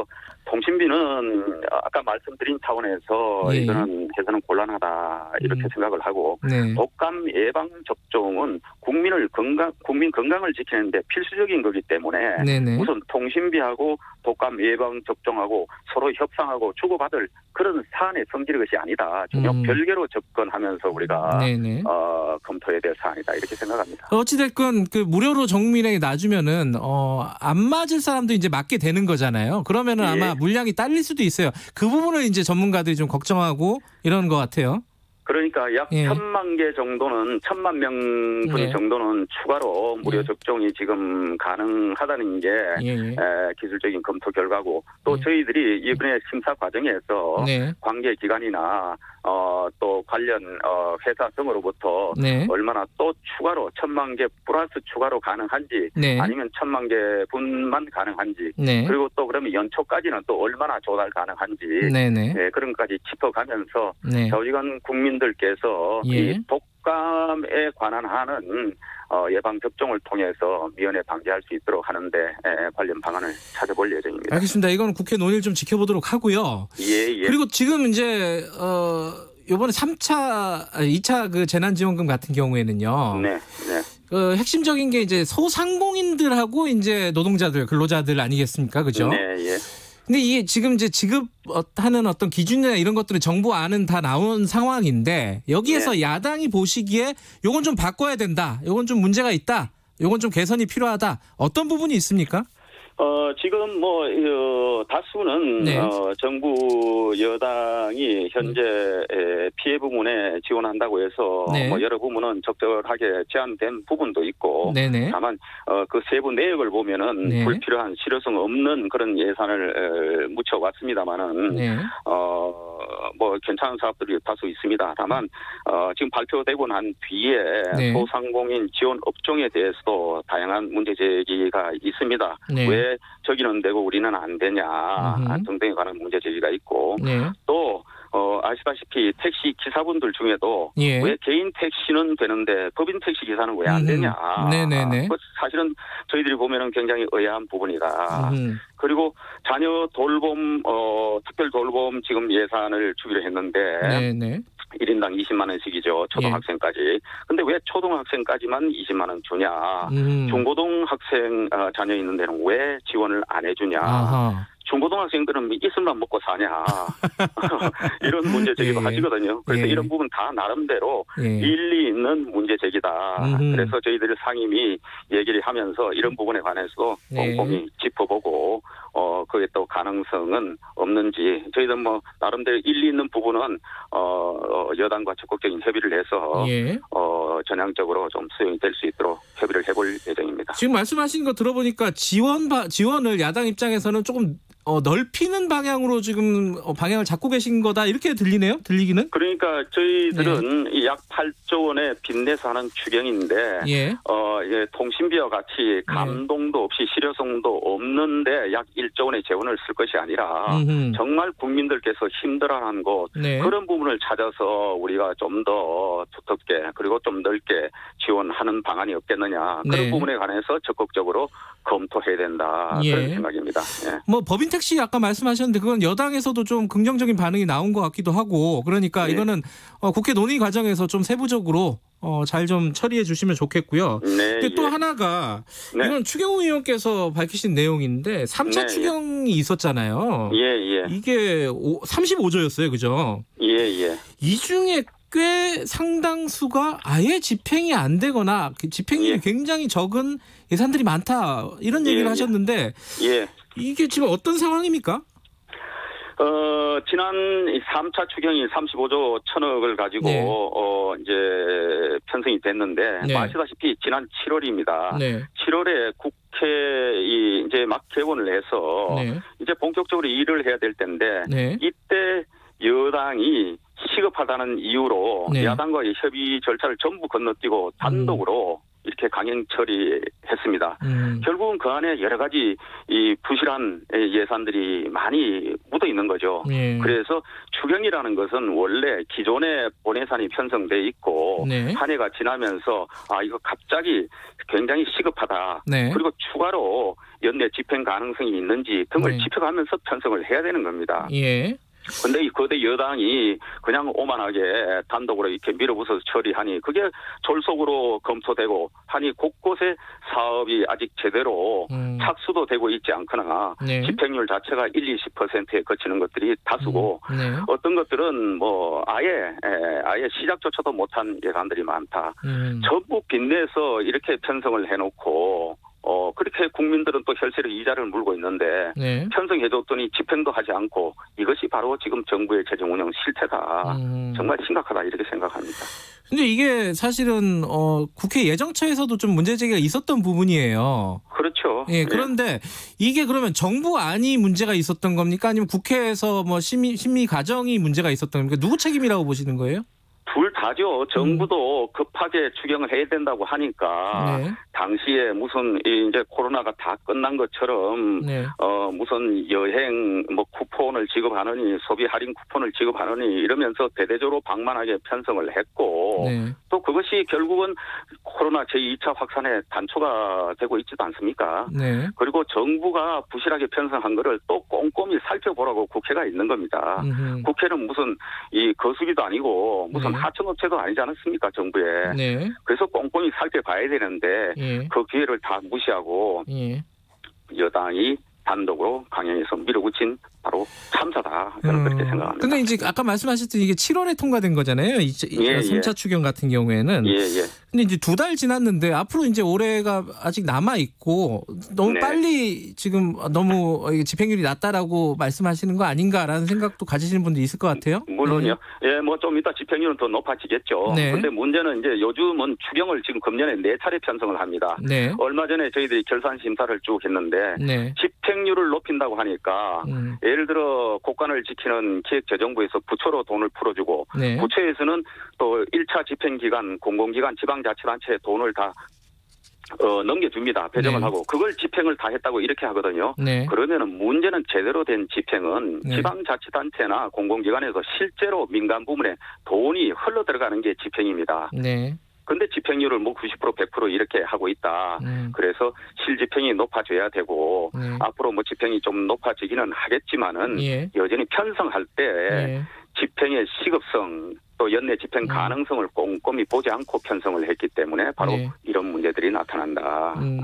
통신비는 아까 말씀드린 차원에서 예. 이거는 해서는 곤란하다 이렇게 음. 생각을 하고 네. 독감 예방 접종은 국민을 건강 국민 건강을 지키는데 필수적인 거기 때문에 네네. 우선 통신비하고 독감 예방 접종하고 서로 협상하고 주고받을 그런 사안의 성질의 것이 아니다. 전혀 음. 별개로 접근하면서 우리가 네네. 어, 검토해야 될 사안이다 이렇게 생각합니다. 어찌됐건 그 무료로 정민에게 놔주면은 어, 안 맞을 사람도 이제 맞게 되는 거잖아요. 그러면은 예. 아마 물량이 딸릴 수도 있어요. 그 부분을 이제 전문가들이 좀 걱정하고 이런 것 같아요. 그러니까 약 예. 천만 개 정도는 천만 명분 네. 정도는 추가로 무료 예. 접종이 지금 가능하다는 게 예, 예. 에, 기술적인 검토 결과고 또 예. 저희들이 이번에 심사 과정에서 네. 관계 기관이나 어, 또 관련 어, 회사 등으로부터 네. 얼마나 또 추가로 천만 개 플러스 추가로 가능한지 네. 아니면 천만 개 분만 가능한지 네. 그리고 또 그러면 연초까지는 또 얼마나 조달 가능한지 네네. 예, 그런 것까지 짚어가면서 네. 저희간 국민들께서 예. 이 독감에 관한 하는 어, 예방 접종을 통해서 미연에 방지할 수 있도록 하는데 에, 관련 방안을 찾아볼 예정입니다. 알겠습니다. 이건 국회 논의를 좀 지켜보도록 하고요. 예, 예. 그리고 지금 이제 어 이번에 삼 차, 이 차 그 재난지원금 같은 경우에는요. 네, 네. 그 핵심적인 게 이제 소상공인들하고 이제 노동자들, 근로자들 아니겠습니까, 그죠? 네, 예. 근데 이게 지금 이제 지급하는 어떤 기준이나 이런 것들은 정부 안은 다 나온 상황인데 여기에서 네. 야당이 보시기에 요건 좀 바꿔야 된다, 요건 좀 문제가 있다, 요건 좀 개선이 필요하다, 어떤 부분이 있습니까? 어, 지금 뭐, 어, 다수는, 네. 어, 정부 여당이 현재 에, 피해 부문에 지원한다고 해서, 네. 뭐, 여러 부문은 적절하게 제한된 부분도 있고, 네네. 다만, 어, 그 세부 내역을 보면은 네. 불필요한 실효성 없는 그런 예산을 에, 묻혀왔습니다만은, 네. 어, 뭐, 괜찮은 사업들이 다수 있습니다. 다만, 어, 지금 발표되고 난 뒤에 네. 소상공인 지원 업종에 대해서도 다양한 문제 제기가 있습니다. 네. 왜 저기는 되고 우리는 안 되냐 음흠. 등등에 관한 문제 제기가 있고 네. 또 어, 아시다시피 택시 기사분들 중에도 예. 왜 개인 택시는 되는데 법인 택시 기사는 왜 안 음흠. 되냐. 네네네. 그 사실은 저희들이 보면은 굉장히 의아한 부분이다. 음흠. 그리고 자녀 돌봄 어, 특별 돌봄 지금 예산을 주기로 했는데 네네. 일 인당 이십만 원씩이죠. 초등학생까지. 근데 왜 초등학생까지만 이십만 원 주냐. 음. 중고등학생 어, 자녀 있는 데는 왜 지원을 안 해주냐. 아하. 중고등학생들은 이슬만 먹고 사냐. 이런 문제 제기도 예. 하시거든요. 그래서 예. 이런 부분 다 나름대로 예. 일리 있는 문제 제기다. 음흠. 그래서 저희들 상임위 얘기를 하면서 이런 부분에 관해서도 예. 꼼꼼히 짚어보고 어 그게 또 가능성은 없는지 저희들 뭐 나름대로 일리 있는 부분은 어 여당과 적극적인 협의를 해서 예. 어 전향적으로 좀 수용이 될 수 있도록 협의를 해볼 예정입니다. 지금 말씀하신 거 들어보니까 지원 바, 지원을 야당 입장에서는 조금 어, 넓히는 방향으로 지금 어, 방향을 잡고 계신 거다 이렇게 들리네요. 들리기는. 그러니까 저희들은 이 약 팔조 원의 빚내서 하는 추경인데 예. 어, 예, 통신비와 같이 감동도 없이 실효성도 없는데 약 일조 원의 재원을 쓸 것이 아니라 음흠. 정말 국민들께서 힘들어하는 곳 네. 그런 부분을 찾아서 우리가 좀 더 두텁게 그리고 좀 넓게 지원하는 방안이 없겠느냐 그런 네. 부분에 관해서 적극적으로 검토해야 된다 예. 그런 생각입니다. 예. 뭐 법인 택시 아까 말씀하셨는데 그건 여당에서도 좀 긍정적인 반응이 나온 것 같기도 하고 그러니까 네. 이거는 어, 국회 논의 과정에서 좀 세부적으로 어, 잘 좀 처리해 주시면 좋겠고요. 네, 근데 또 예. 하나가 네. 이건 추경호 의원께서 밝히신 내용인데 삼 차 네, 추경이 있었잖아요. 예, 예. 이게 오, 삼십오조였어요. 그죠? 예, 예. 이 중에 꽤 상당수가 아예 집행이 안 되거나 그 집행이 예. 굉장히 적은 예산들이 많다 이런 예, 얘기를 예. 하셨는데 예. 이게 지금 어떤 상황입니까? 어, 지난 삼 차 추경이 삼십오조 천억을 가지고, 네. 어, 이제 편성이 됐는데, 네. 아시다시피 지난 칠월입니다. 네. 칠월에 국회에 이제 막 개원을 해서, 네. 이제 본격적으로 일을 해야 될 텐데, 네. 이때 여당이 시급하다는 이유로 네. 야당과의 협의 절차를 전부 건너뛰고 단독으로 음. 이렇게 강행 처리했습니다. 음. 결국은 그 안에 여러 가지 이 부실한 예산들이 많이 묻어 있는 거죠. 네. 그래서 추경이라는 것은 원래 기존의 본예산이 편성돼 있고 네. 한 해가 지나면서 아 이거 갑자기 굉장히 시급하다. 네. 그리고 추가로 연내 집행 가능성이 있는지 등을 네. 지표가면서 편성을 해야 되는 겁니다. 예. 근데 이 거대 여당이 그냥 오만하게 단독으로 이렇게 밀어붙여서 처리하니 그게 졸속으로 검토되고 하니 곳곳에 사업이 아직 제대로 음. 착수도 되고 있지 않거나 네. 집행률 자체가 일, 이십 퍼센트에 그치는 것들이 다수고 음. 네. 어떤 것들은 뭐 아예 에, 아예 시작조차도 못한 예산들이 많다. 음. 전부 빚내서 이렇게 편성을 해놓고 어, 그렇게 국민들은 또 혈세로 이자를 물고 있는데, 네. 편성해줬더니 집행도 하지 않고, 이것이 바로 지금 정부의 재정 운영 실태다. 음. 정말 심각하다, 이렇게 생각합니다. 근데 이게 사실은, 어, 국회 예정처에서도 좀 문제제기가 있었던 부분이에요. 그렇죠. 예, 그런데 이게 그러면 정부안이 문제가 있었던 겁니까? 아니면 국회에서 뭐 심의, 심의 과정이 문제가 있었던 겁니까? 누구 책임이라고 보시는 거예요? 둘 다죠. 정부도 음. 급하게 추경을 해야 된다고 하니까 네. 당시에 무슨 이제 코로나가 다 끝난 것처럼 네. 어 무슨 여행 뭐 쿠폰을 지급하느니 소비 할인 쿠폰을 지급하느니 이러면서 대대적으로 방만하게 편성을 했고 네. 또 그것이 결국은 코로나 제이 차 확산에 단초가 되고 있지도 않습니까? 네. 그리고 정부가 부실하게 편성한 거를 또 꼼꼼히 살펴보라고 국회가 있는 겁니다. 음흠. 국회는 무슨 이 거수기도 아니고 무슨 네. 하청업체도 아니지 않습니까? 정부에. 네. 그래서 꼼꼼히 살펴봐야 되는데 예. 그 기회를 다 무시하고 예. 여당이 단독으로 강행해서 밀어붙인 바로 참사다. 저는 음. 그렇게 생각합니다. 근데 이제 아까 말씀하셨듯이 이게 칠월에 통과된 거잖아요. 이, 예, 삼 차 예. 추경 같은 경우에는. 예, 예. 근데 이제 두 달 지났는데 앞으로 이제 올해가 아직 남아 있고 너무 네. 빨리 지금 너무 집행률이 낮다라고 말씀하시는 거 아닌가라는 생각도 가지시는 분도 있을 것 같아요. 물론요. 예, 뭐 좀 이따 집행률은 더 높아지겠죠. 네. 근데 문제는 이제 요즘은 추경을 지금 금년에 네 차례 편성을 합니다. 네. 얼마 전에 저희들이 결산 심사를 쭉 했는데 네. 집행률을 높인다고 하니까 음. 예를 들어 국간을 지키는 기획재정부에서 부처로 돈을 풀어주고 네. 부처에서는 또 일 차 집행기관, 공공기관, 지방자치단체에 돈을 다 어, 넘겨줍니다. 배정을 네. 하고 그걸 집행을 다 했다고 이렇게 하거든요. 네. 그러면은 문제는 제대로 된 집행은 네. 지방자치단체나 공공기관에서 실제로 민간 부문에 돈이 흘러 들어가는 게 집행입니다. 네. 근데 집행률을 뭐 구십 퍼센트, 백 퍼센트 이렇게 하고 있다. 음. 그래서 실집행이 높아져야 되고 네. 앞으로 뭐 집행이 좀 높아지기는 하겠지만은 예. 여전히 편성할 때 예. 집행의 시급성 또 연내 집행 가능성을 꼼꼼히 보지 않고 편성을 했기 때문에 바로 네. 이런 문제들이 나타난다. 음.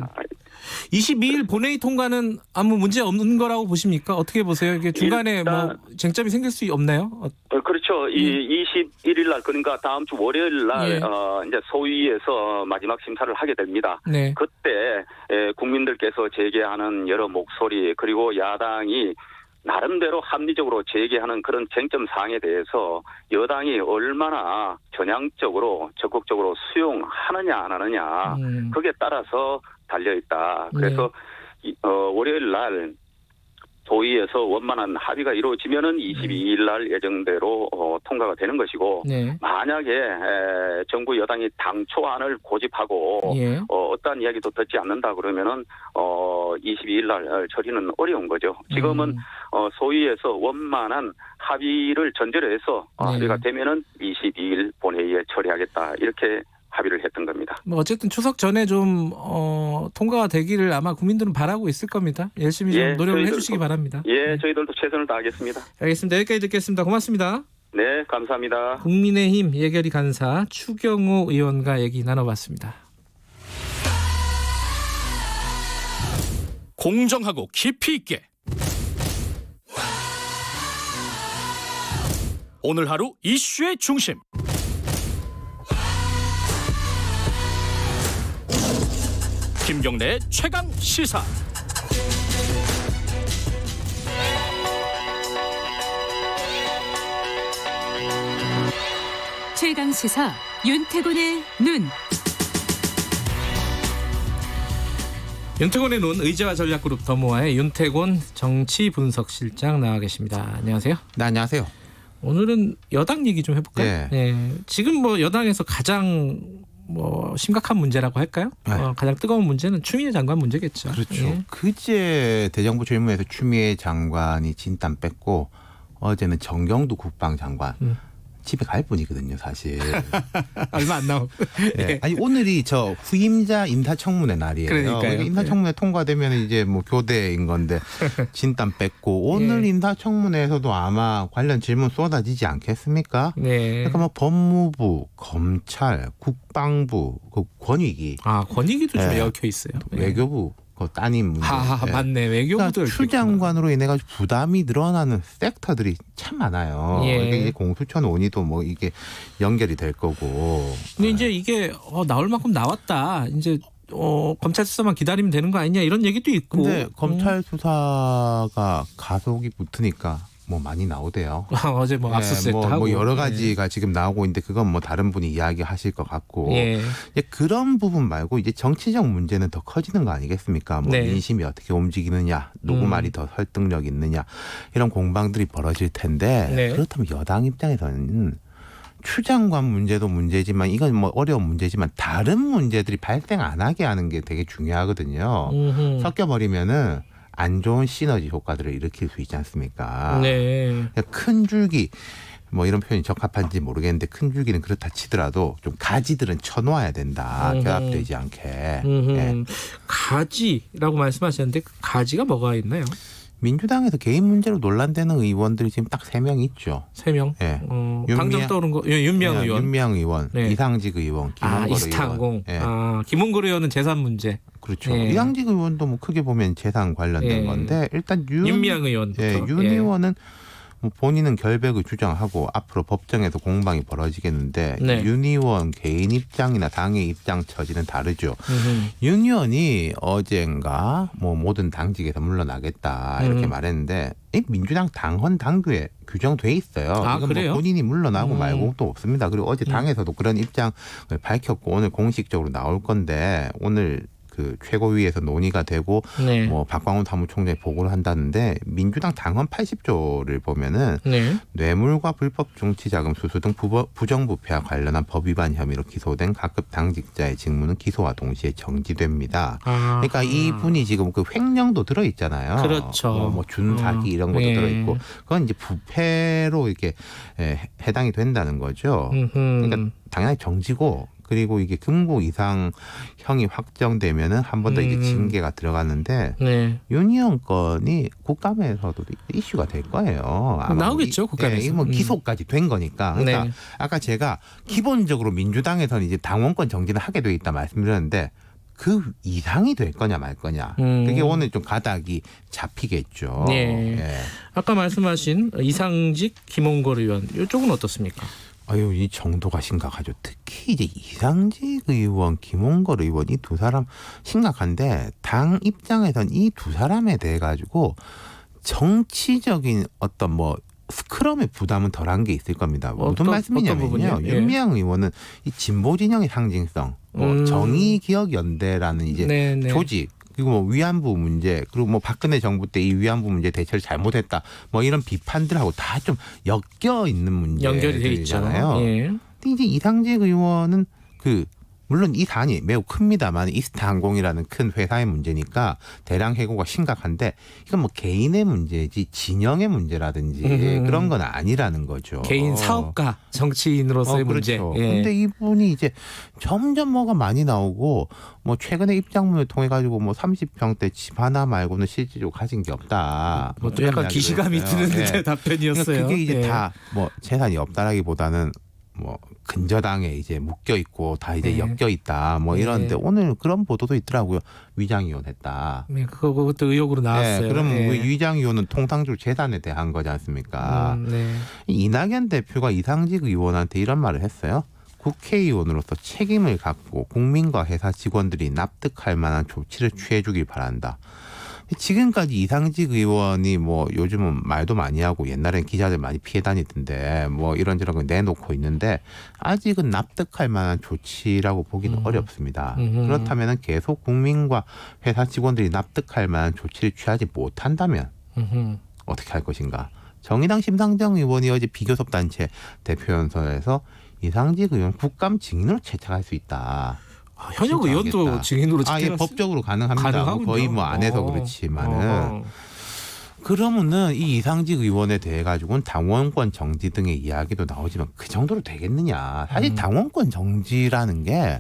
이십이 일 본회의 통과는 아무 문제 없는 거라고 보십니까? 어떻게 보세요? 이게 중간에 일단, 뭐 쟁점이 생길 수 없나요? 어, 어, 그렇죠. 이 이십일 일 날 그러니까 다음 주 월요일 날 예. 어, 이제 소위에서 마지막 심사를 하게 됩니다. 네. 그때 에, 국민들께서 제기하는 여러 목소리 그리고 야당이 나름대로 합리적으로 제기하는 그런 쟁점 사항에 대해서 여당이 얼마나 전향적으로 적극적으로 수용하느냐 안 하느냐 음. 그게 따라서 달려있다. 그래서 이, 어, 월요일 날 소위에서 원만한 합의가 이루어지면은 이십이 일 날 예정대로 어, 통과가 되는 것이고 네. 만약에 에, 정부 여당이 당초안을 고집하고 예. 어, 어떠한 이야기도 듣지 않는다 그러면은 어, 이십이 일 날 처리는 어려운 거죠. 지금은 음. 어, 소위에서 원만한 합의를 전제로 해서 어, 네. 합의가 되면은 이십이 일 본회의에 처리하겠다 이렇게 합의를 했던 겁니다. 뭐 어쨌든 추석 전에 좀 어, 통과가 되기를 아마 국민들은 바라고 있을 겁니다. 열심히 좀 예, 노력을 저희들도- 해주시기 바랍니다. 예, 저희들도 최선을 다하겠습니다. 알겠습니다. 여기까지 듣겠습니다. 고맙습니다. 네, 감사합니다. 국민의힘 예결위 간사 추경호 의원과 얘기 나눠봤습니다. 공정하고 깊이 있게 오늘 하루 이슈의 중심 김경래의 최강 시사. 최강 시사 윤태곤의 눈. 윤태곤의 눈 의제와 전략그룹 더모아의 윤태곤 정치분석실장 나와 계십니다. 안녕하세요. 네, 안녕하세요. 오늘은 여당 얘기 좀 해볼까요? 네. 네. 지금 뭐 여당에서 가장 뭐 심각한 문제라고 할까요? 네. 어, 가장 뜨거운 문제는 추미애 장관 문제겠죠. 그렇죠. 예. 그제 대정부 질문에서 추미애 장관이 진땀 뺐고 어제는 정경두 국방장관. 음. 집에 갈 뿐이거든요, 사실. 얼마 안 남았고. 네. 네. 아니 오늘이 저 후임자 인사청문회 날이에요. 그러니까요. 그러니까 인사청문회 네. 통과되면 이제 뭐 교대인 건데 진땀 뺐고 오늘 네. 인사청문회에서도 아마 관련 질문 쏟아지지 않겠습니까? 네. 그러니까 뭐 법무부, 검찰, 국방부, 그 권익위. 아 권익위도 네. 좀 얽혀 있어요. 네. 외교부. 그 따님 문제. 아, 맞네. 외교부도 그러니까 추 장관으로 인해 가지고 부담이 늘어나는 섹터들이 참 많아요. 예. 그러니까 이제 공수처 논의도 뭐 이게 연결이 될 거고. 근데 이제 이게 어, 나올 만큼 나왔다. 이제 어, 검찰 수사만 기다리면 되는 거 아니냐 이런 얘기도 있고. 근데 검찰 수사가 가속이 붙으니까. 뭐 많이 나오대요. 아, 어제 뭐 압수수색도 네, 뭐, 하고. 뭐 여러 가지가 네. 지금 나오고 있는데 그건 뭐 다른 분이 이야기하실 것 같고. 예. 이제 그런 부분 말고 이제 정치적 문제는 더 커지는 거 아니겠습니까? 뭐 네. 민심이 어떻게 움직이느냐, 누구 음. 말이 더 설득력 있느냐 이런 공방들이 벌어질 텐데 네. 그렇다면 여당 입장에서는 추 장관 문제도 문제지만 이건 뭐 어려운 문제지만 다른 문제들이 발생 안 하게 하는 게 되게 중요하거든요. 음흠. 섞여버리면은 안 좋은 시너지 효과들을 일으킬 수 있지 않습니까? 네. 큰 줄기 뭐 이런 표현이 적합한지 모르겠는데 큰 줄기는 그렇다 치더라도 좀 가지들은 쳐놓아야 된다. 음흠. 결합되지 않게. 음흠. 네. 가지라고 말씀하셨는데 그 가지가 뭐가 있나요? 민주당에서 개인 문제로 논란되는 의원들이 지금 딱 세 명 있죠. 세 명? 네. 어, 당장 떠오른 거 예, 윤미향 네, 의원. 윤미향 의원, 네. 이상직 의원, 김홍걸 아, 의원. 이스타항공. 네. 아, 김홍걸 의원은 재산 문제. 그렇죠. 네. 이상직 의원도 뭐 크게 보면 재산 관련된 네. 건데 일단 윤, 윤미향 의원부터. 예, 윤 예. 의원은 뭐 본인은 결백을 주장하고 앞으로 법정에서 공방이 벌어지겠는데 네. 윤 의원 개인 입장이나 당의 입장 처지는 다르죠. 음흠. 윤 의원이 어젠가 뭐 모든 당직에서 물러나겠다 이렇게 음. 말했는데 이 민주당 당헌 당규에 규정돼 있어요. 아, 이건 그래요? 뭐 본인이 물러나고 음. 말고 또 없습니다. 그리고 어제 당에서도 그런 입장을 밝혔고 오늘 공식적으로 나올 건데 오늘 그 최고위에서 논의가 되고 네. 뭐 박광훈 사무총장이 보고를 한다는데 민주당 당헌 팔십 조를 보면은 네. 뇌물과 불법 정치자금 수수 등 부버, 부정부패와 관련한 법 위반 혐의로 기소된 각급 당직자의 직무는 기소와 동시에 정지됩니다. 아. 그러니까 이분이 지금 그 횡령도 들어 있잖아요. 그렇죠. 뭐, 뭐 준사기 어. 이런 것도 네. 들어 있고 그건 이제 부패로 이렇게 에, 해당이 된다는 거죠. 음흠. 그러니까 당연히 정지고. 그리고 이게 금고 이상 형이 확정되면은 한 번 더 이제 음. 징계가 들어가는데 네. 윤 의원 건이 국감에서도 이슈가 될 거예요. 아마 나오겠죠, 이, 국감에서. 예, 뭐 음. 기소까지 된 거니까. 그러니까 네. 아까 제가 기본적으로 민주당에서는 이제 당원권 정지는 하게 돼 있다 말씀드렸는데 그 이상이 될 거냐 말 거냐. 음. 그게 오늘 좀 가닥이 잡히겠죠. 네. 예. 아까 말씀하신 이상직 김홍걸 의원 이쪽은 어떻습니까? 아유, 이 정도가 심각하죠. 특히 이제 이상직 의원, 김홍걸 의원 이 두 사람 심각한데 당 입장에선 이 두 사람에 대해 가지고 정치적인 어떤 뭐 스크럼의 부담은 덜한 게 있을 겁니다. 무슨 어떤, 말씀이냐면요. 어떤 예. 윤미향 의원은 이 진보 진영의 상징성, 뭐 음. 정의기억연대라는 이제 네네. 조직. 그리고 뭐 위안부 문제 그리고 뭐 박근혜 정부 때 이 위안부 문제 대처를 잘못했다 뭐 이런 비판들하고 다 좀 엮여 있는 연결이 돼 문제잖아요. 있죠. 예. 근데 이제 이상직 의원은 그 물론 이 사안이 매우 큽니다만 이스타항공이라는 큰 회사의 문제니까 대량 해고가 심각한데 이건 뭐 개인의 문제지 진영의 문제라든지 음. 그런 건 아니라는 거죠. 개인 사업가 정치인으로서의 어, 문제. 그렇죠. 예. 근데 이분이 이제 점점 뭐가 많이 나오고 뭐 최근에 입장문을 통해 가지고 뭐 삼십 평대 집 하나 말고는 실질적으로 가진 게 없다. 뭐 또 약간 기시감이 드는 예. 답변이었어요. 그러니까 그게 이제 예. 다 뭐 재산이 없다라기보다는 뭐 근저당에 이제 묶여 있고 다 이제 네. 엮여 있다 뭐 이런데 네. 오늘 그런 보도도 있더라고요. 위장이혼했다. 네, 그거 그것도 의혹으로 나왔어요. 네, 그럼 예. 그 위장이혼은 통상적으로 재산에 대한 거지 않습니까? 음, 네. 이낙연 대표가 이상직 의원한테 이런 말을 했어요. 국회의원으로서 책임을 갖고 국민과 회사 직원들이 납득할 만한 조치를 취해주길 바란다. 지금까지 이상직 의원이 뭐 요즘은 말도 많이 하고 옛날엔 기자들 많이 피해 다니던데 뭐 이런저런 걸 내놓고 있는데 아직은 납득할 만한 조치라고 보기는 음. 어렵습니다. 음흠. 그렇다면 계속 국민과 회사 직원들이 납득할 만한 조치를 취하지 못한다면 음흠. 어떻게 할 것인가. 정의당 심상정 의원이 어제 비교섭단체 대표연설에서 이상직 의원 국감 증인으로 채택할 수 있다. 아, 현역 의원도 증인으로 채택할 아, 예, 법적으로 가능합니다. 뭐 거의 뭐 안 해서 어. 그렇지만은 어. 그러면은 이 이상직 의원에 대해 가지고는 당원권 정지 등의 이야기도 나오지만 그 정도로 되겠느냐. 사실 음. 당원권 정지라는 게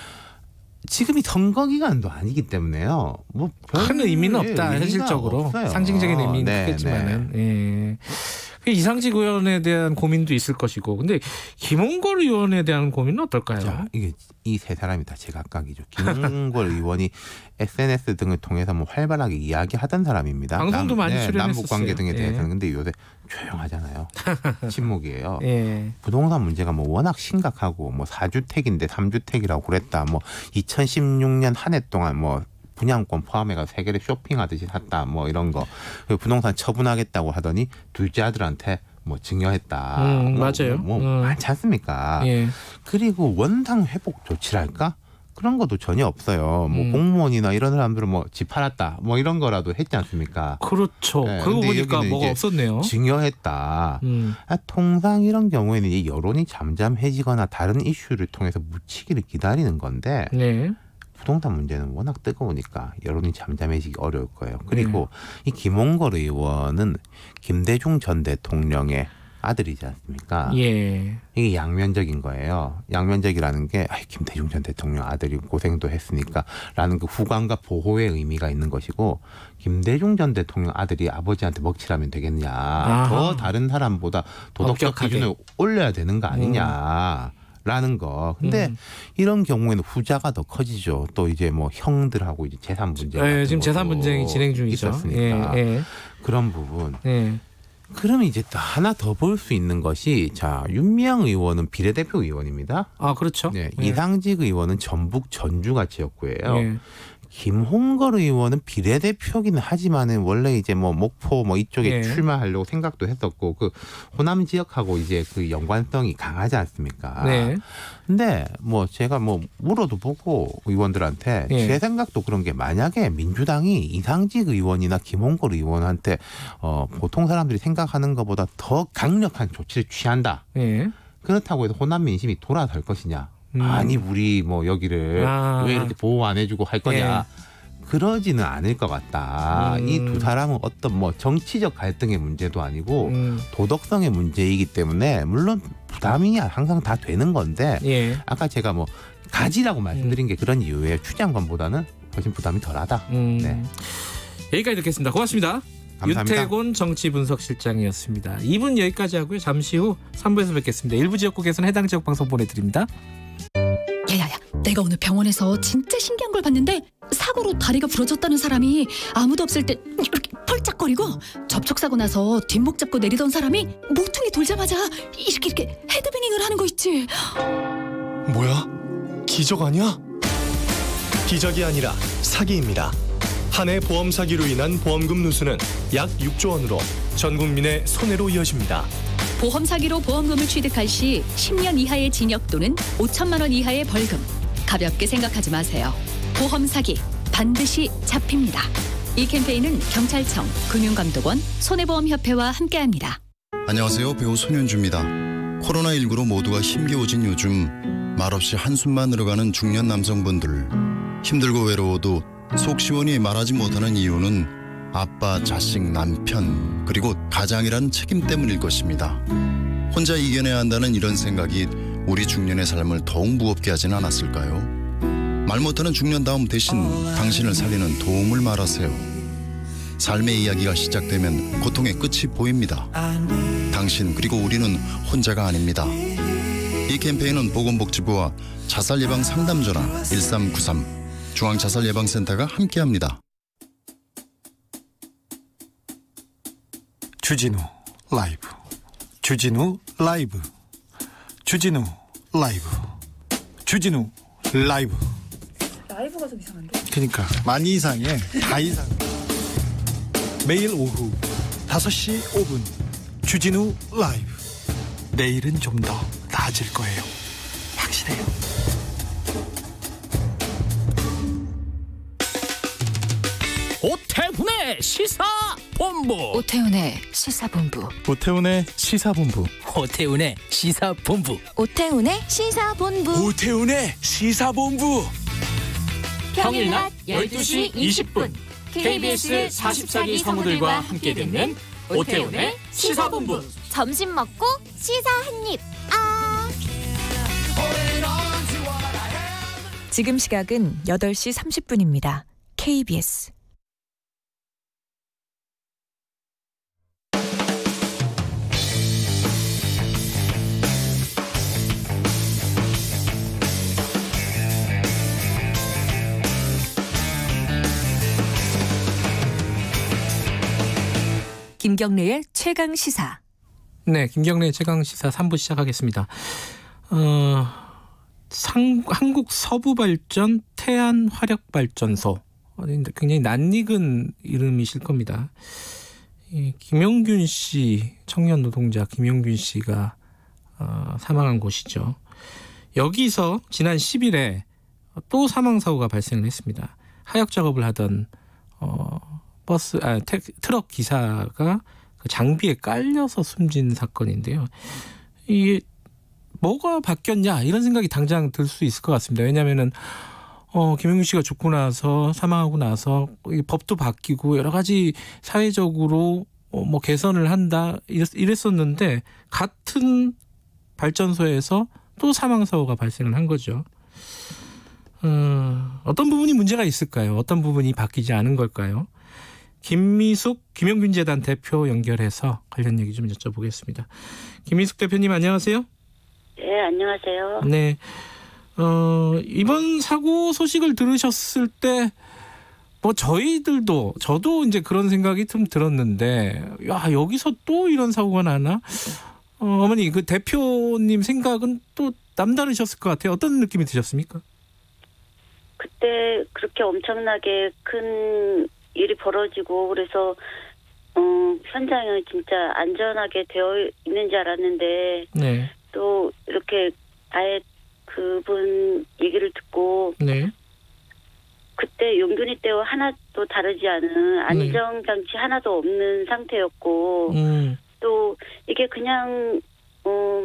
지금이 선거 기간도 아니기 때문에요. 뭐 큰 의미는 없다. 현실적으로 없어요. 상징적인 의미는 네, 크겠지만은. 네. 예. 이상직 의원에 대한 고민도 있을 것이고, 근데 김홍걸 의원에 대한 고민은 어떨까요? 자, 이게 이 세 사람이 다 제각각이죠. 김홍걸 의원이 에스엔에스 등을 통해서 뭐 활발하게 이야기하던 사람입니다. 방송도 남, 많이 네, 출연했었어요. 남북 관계 등에 대해서는. 예. 근데 요새 조용하잖아요. 침묵이에요. 예. 부동산 문제가 뭐 워낙 심각하고 뭐 사주택인데 삼주택이라고 그랬다. 뭐 이천십육 년 한 해 동안 뭐 분양권 포함해서 세 개를 쇼핑하듯이 샀다. 뭐 이런 거. 부동산 처분하겠다고 하더니 둘째 아들한테 뭐 증여했다. 음, 뭐, 맞아요. 뭐 음. 많지 않습니까? 예. 그리고 원상 회복 조치랄까? 그런 것도 전혀 없어요. 뭐 음. 공무원이나 이런 사람들은 뭐 집 팔았다. 뭐 이런 거라도 했지 않습니까? 그렇죠. 네, 그러고 보니까 뭐가 없었네요. 증여했다. 음. 아, 통상 이런 경우에는 이 여론이 잠잠해지거나 다른 이슈를 통해서 묻히기를 기다리는 건데 네. 부동산 문제는 워낙 뜨거우니까 여론이 잠잠해지기 어려울 거예요. 그리고 네. 이 김홍걸 의원은 김대중 전 대통령의 아들이지 않습니까? 예. 이게 양면적인 거예요. 양면적이라는 게 아이, 김대중 전 대통령 아들이 고생도 했으니까 라는 그 후광과 보호의 의미가 있는 것이고 김대중 전 대통령 아들이 아버지한테 먹칠하면 되겠냐. 아하. 더 다른 사람보다 도덕적 엄격하게. 기준을 올려야 되는 거 아니냐. 음. 라는 거. 근데 음. 이런 경우에는 후자가 더 커지죠. 또 이제 뭐 형들하고 이제 재산 분쟁. 네, 지금 재산 분쟁이 진행 중이죠. 있었으니까. 예, 예. 그런 부분. 예. 그러면 이제 또 하나 더 볼 수 있는 것이 자 윤미향 의원은 비례대표 의원입니다. 아 그렇죠. 네, 예. 이상직 의원은 전북 전주가 지역구예요. 예. 김홍걸 의원은 비례대표기는 하지만은 원래 이제 뭐 목포 뭐 이쪽에 예. 출마하려고 생각도 했었고 그 호남 지역하고 이제 그 연관성이 강하지 않습니까? 네. 근데 뭐 제가 뭐 물어도 보고 의원들한테 예. 제 생각도 그런 게 만약에 민주당이 이상직 의원이나 김홍걸 의원한테 어 보통 사람들이 생각하는 것보다 더 강력한 조치를 취한다. 예. 그렇다고 해서 호남 민심이 돌아설 것이냐? 음. 아니 우리 뭐 여기를 아. 왜 이렇게 보호 안 해주고 할 거냐 예. 그러지는 않을 것 같다. 음. 이 두 사람은 어떤 뭐 정치적 갈등의 문제도 아니고 음. 도덕성의 문제이기 때문에 물론 부담이 항상 다 되는 건데 예. 아까 제가 뭐 가지라고 말씀드린 음. 게 그런 이유예요. 추장관보다는 훨씬 부담이 덜하다. 음. 네. 여기까지 듣겠습니다. 고맙습니다. 감사합니다. 윤태곤 정치분석실장이었습니다. 이 분 여기까지 하고요. 잠시 후 삼 부에서 뵙겠습니다. 일부 지역국에서는 해당 지역 방송 보내드립니다. 야야야, 내가 오늘 병원에서 진짜 신기한 걸 봤는데 사고로 다리가 부러졌다는 사람이 아무도 없을 때 이렇게 펄짝거리고 접촉사고 나서 뒷목 잡고 내리던 사람이 모퉁이 돌자마자 이렇게 이렇게 헤드뱅잉을 하는 거 있지. 뭐야? 기적 아니야? 기적이 아니라 사기입니다. 한 해 보험 사기로 인한 보험금 누수는 약 육조 원으로 전 국민의 손해로 이어집니다. 보험 사기로 보험금을 취득할 시 십 년 이하의 징역 또는 오천만 원 이하의 벌금. 가볍게 생각하지 마세요. 보험 사기 반드시 잡힙니다. 이 캠페인은 경찰청, 금융감독원, 손해보험협회와 함께합니다. 안녕하세요. 배우 손현주입니다. 코로나십구로 모두가 힘겨워진 요즘 말없이 한숨만 늘어가는 중년 남성분들. 힘들고 외로워도 속 시원히 말하지 못하는 이유는 아빠, 자식, 남편, 그리고 가장이라는 책임 때문일 것입니다. 혼자 이겨내야 한다는 이런 생각이 우리 중년의 삶을 더욱 무겁게 하진 않았을까요? 말 못하는 중년다움 대신 당신을 살리는 도움을 말하세요. 삶의 이야기가 시작되면 고통의 끝이 보입니다. 당신 그리고 우리는 혼자가 아닙니다. 이 캠페인은 보건복지부와 자살예방 상담전화 일삼구삼 중앙자살예방센터가 함께합니다. 주진우 라이브 주진우 라이브 주진우 라이브 주진우 라이브 라이브가 좀 이상한데? 그러니까 많이 이상해. 다 이상해. 매일 오후 다섯 시 오 분 주진우 라이브. 내일은 좀 더 나아질 거예요. 확실해요. 오태훈의 시사본부. 오태훈의 시사본부. 오태훈의 시사본부. 오태훈의 시사본부. 오태훈의 시사본부. 오태훈의 시사본부. 평일 낮 열두 시 이십 분 케이비에스 사십사 기 성우들과 함께 듣는 오태훈의 시사본부. 점심 먹고 시사 한입. 아. 지금 시각은 여덟 시 삼십 분입니다. 케이비에스. 김경래의 최강 시사. 네, 김경래의 최강 시사 삼 부 시작하겠습니다. 어, 상, 한국 서부발전 태안화력발전소. 굉장히 낯익은 이름이실 겁니다. 이 김영균 씨, 청년 노동자 김영균 씨가 어, 사망한 곳이죠. 여기서 지난 십 일에 또 사망사고가 발생을 했습니다. 하역 작업을 하던 어, 버스, 아, 태, 트럭 기사가 그 장비에 깔려서 숨진 사건인데요. 이게 뭐가 바뀌었냐 이런 생각이 당장 들 수 있을 것 같습니다. 왜냐하면은 어, 김영균 씨가 죽고 나서 사망하고 나서 법도 바뀌고 여러 가지 사회적으로 어, 뭐 개선을 한다 이랬, 이랬었는데 같은 발전소에서 또 사망사고가 발생을 한 거죠. 어, 어떤 부분이 문제가 있을까요? 어떤 부분이 바뀌지 않은 걸까요? 김미숙 김영균재단 대표 연결해서 관련 얘기 좀 여쭤보겠습니다. 김미숙 대표님 안녕하세요. 네, 안녕하세요. 네, 어, 이번 사고 소식을 들으셨을 때 뭐 저희들도 저도 이제 그런 생각이 좀 들었는데, 야 여기서 또 이런 사고가 나나? 어, 어머니 그 대표님 생각은 또 남다르셨을 것 같아요. 어떤 느낌이 드셨습니까? 그때 그렇게 엄청나게 큰 일이 벌어지고 그래서 어, 현장은 진짜 안전하게 되어 있는 줄 알았는데 네. 또 이렇게 아예 그분 얘기를 듣고 네. 그때 용균이 때와 하나도 다르지 않은 안전장치 하나도 없는 상태였고 음. 또 이게 그냥 어,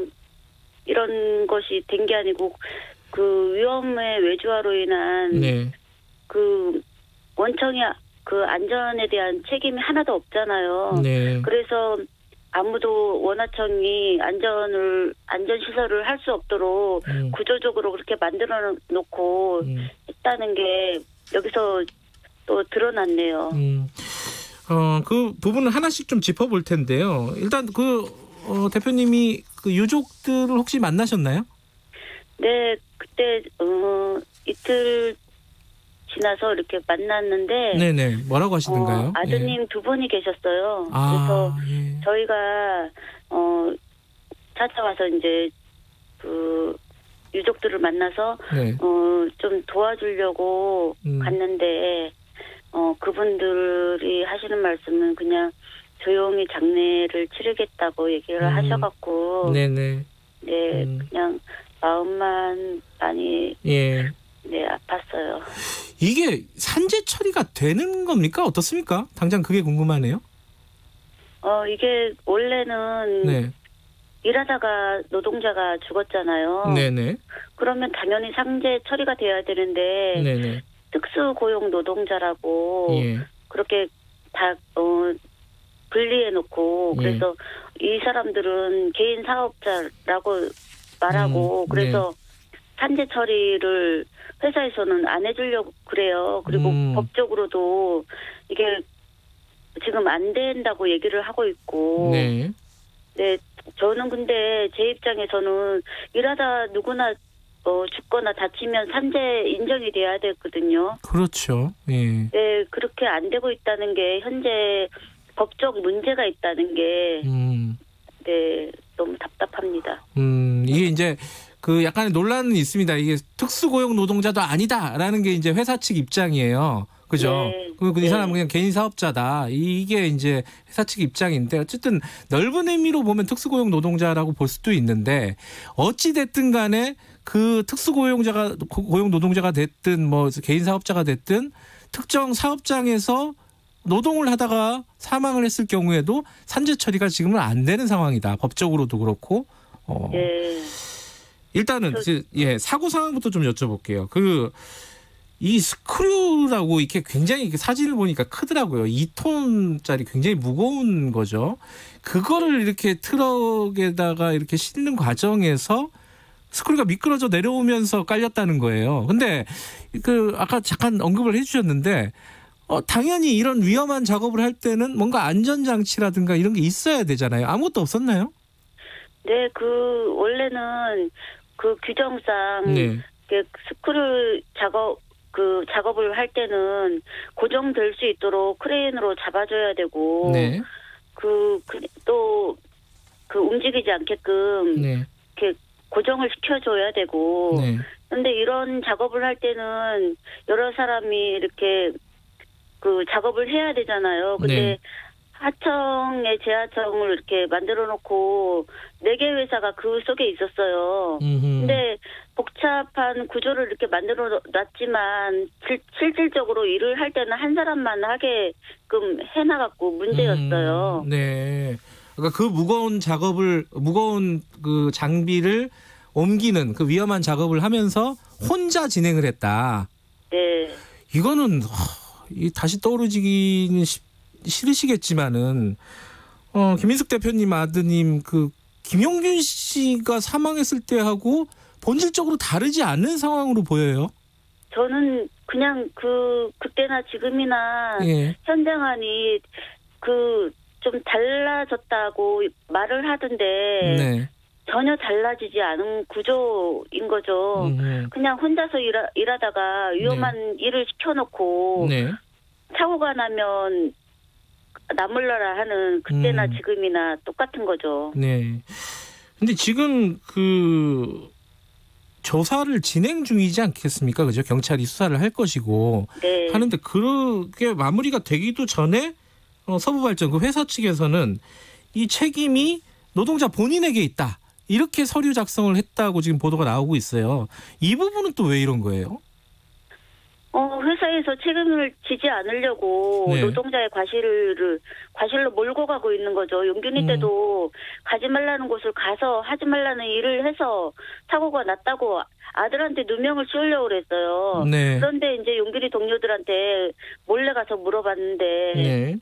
이런 것이 된 게 아니고 그 위험의 외주화로 인한 네. 그 원청이 그 안전에 대한 책임이 하나도 없잖아요. 네. 그래서 아무도 원하청이 안전을 안전 시설을 할 수 없도록 음. 구조적으로 그렇게 만들어 놓고 음. 했다는 게 여기서 또 드러났네요. 음. 어, 그 부분을 하나씩 좀 짚어볼 텐데요. 일단 그 어, 대표님이 그 유족들을 혹시 만나셨나요? 네, 그때 어, 이틀 지나서 이렇게 만났는데 네네. 뭐라고 하시던가요? 어, 아드님 예. 두 분이 계셨어요. 아, 그래서 예. 저희가 어, 찾아와서 이제 그 유족들을 만나서 네. 어, 좀 도와주려고 음. 갔는데 어, 그분들이 하시는 말씀은 그냥 조용히 장례를 치르겠다고 얘기를 음. 하셔갖고 네네. 네 음. 그냥 마음만 많이 예. 네 아팠어요. 이게 산재 처리가 되는 겁니까? 어떻습니까? 당장 그게 궁금하네요. 어 이게 원래는 네. 일하다가 노동자가 죽었잖아요. 네네. 그러면 당연히 상재 처리가 돼야 되는데 네네. 특수고용 노동자라고 예. 그렇게 다 어, 분리해놓고 예. 그래서 이 사람들은 개인 사업자라고 말하고 음, 그래서 산재 처리를 회사에서는 안 해주려고 그래요. 그리고 음. 법적으로도 이게 지금 안 된다고 얘기를 하고 있고. 네. 네, 저는 근데 제 입장에서는 일하다 누구나 어, 죽거나 다치면 산재 인정이 돼야 되거든요. 그렇죠. 예. 네, 그렇게 안 되고 있다는 게 현재 법적 문제가 있다는 게 음. 네, 너무 답답합니다. 음, 이게 이제 그 약간의 논란은 있습니다. 이게 특수고용 노동자도 아니다라는 게 이제 회사 측 입장이에요. 그죠? 네, 그, 그 이 네. 사람은 그냥 개인 사업자다. 이게 이제 회사 측 입장인데 어쨌든 넓은 의미로 보면 특수고용 노동자라고 볼 수도 있는데 어찌 됐든 간에 그 특수고용자가 고용 노동자가 됐든 뭐 개인 사업자가 됐든 특정 사업장에서 노동을 하다가 사망을 했을 경우에도 산재 처리가 지금은 안 되는 상황이다. 법적으로도 그렇고. 어. 네. 일단은 저, 예 사고 상황부터 좀 여쭤볼게요. 그 이 스크류라고 이렇게 굉장히 이렇게 사진을 보니까 크더라고요. 이 톤짜리 굉장히 무거운 거죠. 그거를 이렇게 트럭에다가 이렇게 싣는 과정에서 스크류가 미끄러져 내려오면서 깔렸다는 거예요. 근데 그 아까 잠깐 언급을 해주셨는데 어, 당연히 이런 위험한 작업을 할 때는 뭔가 안전장치라든가 이런 게 있어야 되잖아요. 아무것도 없었나요? 네, 그 원래는 그 규정상 네. 그 스크류 작업 그 작업을 할 때는 고정될 수 있도록 크레인으로 잡아줘야 되고 네. 그 또 그 움직이지 않게끔 네. 이렇게 고정을 시켜줘야 되고 네. 근데 이런 작업을 할 때는 여러 사람이 이렇게 그 작업을 해야 되잖아요. 근데 네. 하청에 재하청을 이렇게 만들어 놓고 네 개 회사가 그 속에 있었어요. 음흠. 근데 복잡한 구조를 이렇게 만들어 놨지만 실, 실질적으로 일을 할 때는 한 사람만 하게끔 해놔갖고 문제였어요. 음, 네. 그러니까 그 무거운 작업을 무거운 그 장비를 옮기는 그 위험한 작업을 하면서 혼자 진행을 했다. 네. 이거는 하, 이 다시 떠오르기는 쉽, 싫으시겠지만은 어, 김인숙 대표님 아드님 그 김용균 씨가 사망했을 때하고 본질적으로 다르지 않은 상황으로 보여요. 저는 그냥 그 그때나 지금이나 예. 현장안이 그 좀 달라졌다고 말을 하던데 네. 전혀 달라지지 않은 구조인 거죠. 음흠. 그냥 혼자서 일하, 일하다가 위험한 일을 시켜놓고 네. 사고가 나면 나몰라라 하는 그때나 음. 지금이나 똑같은 거죠. 네. 근데 지금 그 조사를 진행 중이지 않겠습니까? 그죠? 경찰이 수사를 할 것이고 네. 하는데 그게 마무리가 되기도 전에 어, 서부발전 그 회사 측에서는 이 책임이 노동자 본인에게 있다. 이렇게 서류 작성을 했다고 지금 보도가 나오고 있어요. 이 부분은 또 왜 이런 거예요? 어, 회사에서 책임을 지지 않으려고 네. 노동자의 과실을 과실로 몰고 가고 있는 거죠. 용균이 음. 때도 가지 말라는 곳을 가서 하지 말라는 일을 해서 사고가 났다고 아들한테 누명을 씌우려고 그랬어요. 네. 그런데 이제 용균이 동료들한테 몰래 가서 물어봤는데 네.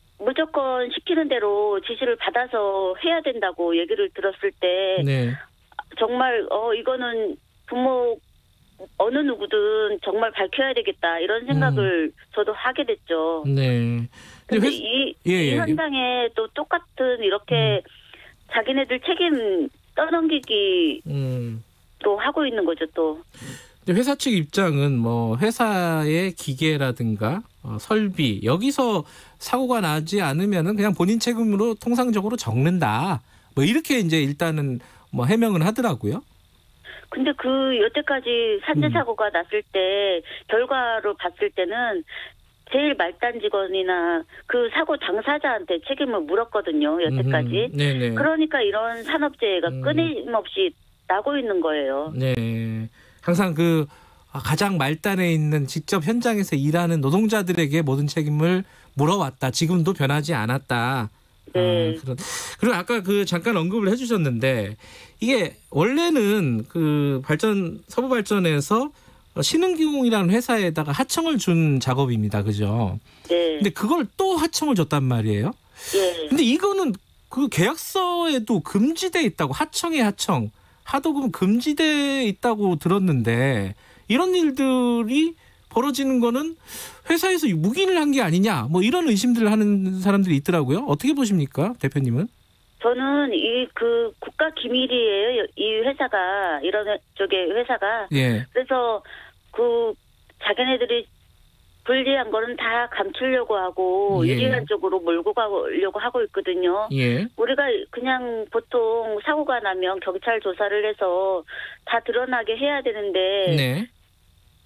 무조건 시키는 대로 지시를 받아서 해야 된다고 얘기를 들었을 때 네. 정말 어 이거는 부모 어느 누구든 정말 밝혀야 되겠다 이런 생각을 음. 저도 하게 됐죠. 네. 근데 회... 이, 예, 이 예. 현장에 또 똑같은 이렇게 음. 자기네들 책임 떠넘기기 음. 또 하고 있는 거죠 또. 회사 측 입장은 뭐 회사의 기계라든가 어, 설비 여기서 사고가 나지 않으면은 그냥 본인 책임으로 통상적으로 적는다. 뭐 이렇게 이제 일단은 뭐 해명은 하더라고요. 근데 그 여태까지 산재 사고가 음. 났을 때 결과로 봤을 때는 제일 말단 직원이나 그 사고 당사자한테 책임을 물었거든요. 여태까지. 음, 네네. 그러니까 이런 산업재해가 음. 끊임없이 나고 있는 거예요. 네. 항상 그 가장 말단에 있는 직접 현장에서 일하는 노동자들에게 모든 책임을 물어왔다. 지금도 변하지 않았다. 네. 아, 그런. 그리고 아까 그 잠깐 언급을 해주셨는데 이게 원래는 그 발전 서부 발전에서 신흥기공이라는 회사에다가 하청을 준 작업입니다. 그죠? 네. 근데 그걸 또 하청을 줬단 말이에요. 네. 근데 이거는 그 계약서에도 금지돼 있다고 하청의 하청. 하도금 금지돼 있다고 들었는데 이런 일들이 벌어지는 거는 회사에서 묵인을 한 게 아니냐 뭐 이런 의심들을 하는 사람들이 있더라고요. 어떻게 보십니까, 대표님은? 저는 이 그 국가 기밀이에요. 이 회사가 이런 쪽의 회사가. 예. 그래서 그 자기네들이 불리한 거는 다 감추려고 하고 예. 유리한 쪽으로 몰고 가려고 하고 있거든요. 예. 우리가 그냥 보통 사고가 나면 경찰 조사를 해서 다 드러나게 해야 되는데 네.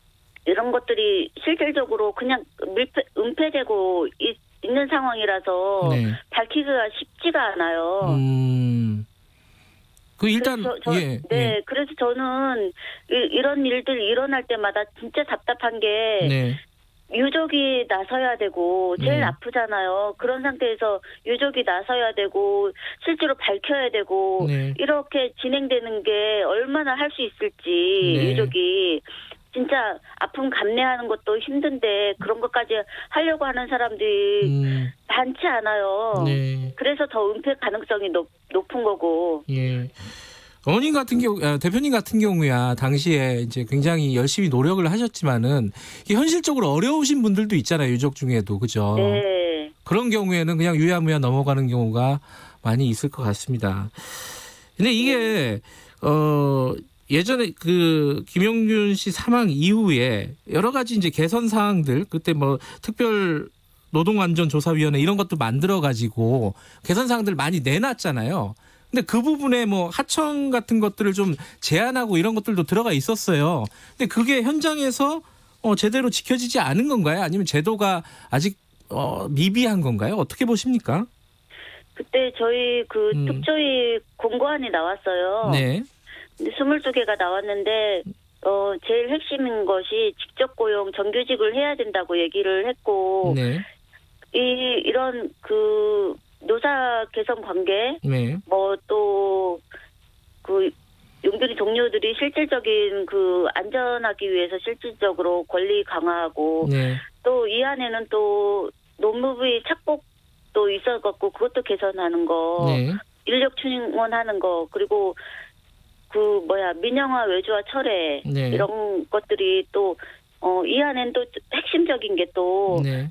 이런 것들이 실질적으로 그냥 밀폐, 은폐되고 있, 있는 상황이라서 네. 밝히기가 쉽지가 않아요. 음. 그 일단 그래서 저, 예, 네, 예. 그래서 저는 이, 이런 일들이 일어날 때마다 진짜 답답한 게 네. 유족이 나서야 되고 제일 네. 아프잖아요. 그런 상태에서 유족이 나서야 되고 실제로 밝혀야 되고 네. 이렇게 진행되는 게 얼마나 할 수 있을지 네. 유족이 진짜 아픔 감내하는 것도 힘든데 그런 것까지 하려고 하는 사람들이 음. 많지 않아요. 네. 그래서 더 은폐 가능성이 높, 높은 거고. 예. 어머님 같은 경우, 아, 대표님 같은 경우야 당시에 이제 굉장히 열심히 노력을 하셨지만은 이게 현실적으로 어려우신 분들도 있잖아요, 유족 중에도, 그죠? 네. 그런 경우에는 그냥 유야무야 넘어가는 경우가 많이 있을 것 같습니다. 근데 이게 어 예전에 그 김용균 씨 사망 이후에 여러 가지 이제 개선 사항들 그때 뭐 특별 노동안전조사위원회 이런 것도 만들어 가지고 개선 사항들 많이 내놨잖아요. 근데 그 부분에 뭐 하청 같은 것들을 좀 제한하고 이런 것들도 들어가 있었어요. 근데 그게 현장에서 어 제대로 지켜지지 않은 건가요? 아니면 제도가 아직 어 미비한 건가요? 어떻게 보십니까? 그때 저희 그 음. 특조위 공고안이 나왔어요. 네. 근데 스물두 개가 나왔는데 어 제일 핵심인 것이 직접 고용 정규직을 해야 된다고 얘기를 했고 네. 이 이런 그 노사 개선 관계 네. 뭐 또 그 용균이 동료들이 실질적인 그 안전하기 위해서 실질적으로 권리 강화하고 네. 또 이 안에는 또 노무부의 착복도 있어갖고 그것도 개선하는 거 네. 인력 충원하는 거 그리고 그 뭐야 민영화 외주화 철회 네. 이런 것들이 또 어 이 안엔 또 핵심적인 게 또 네.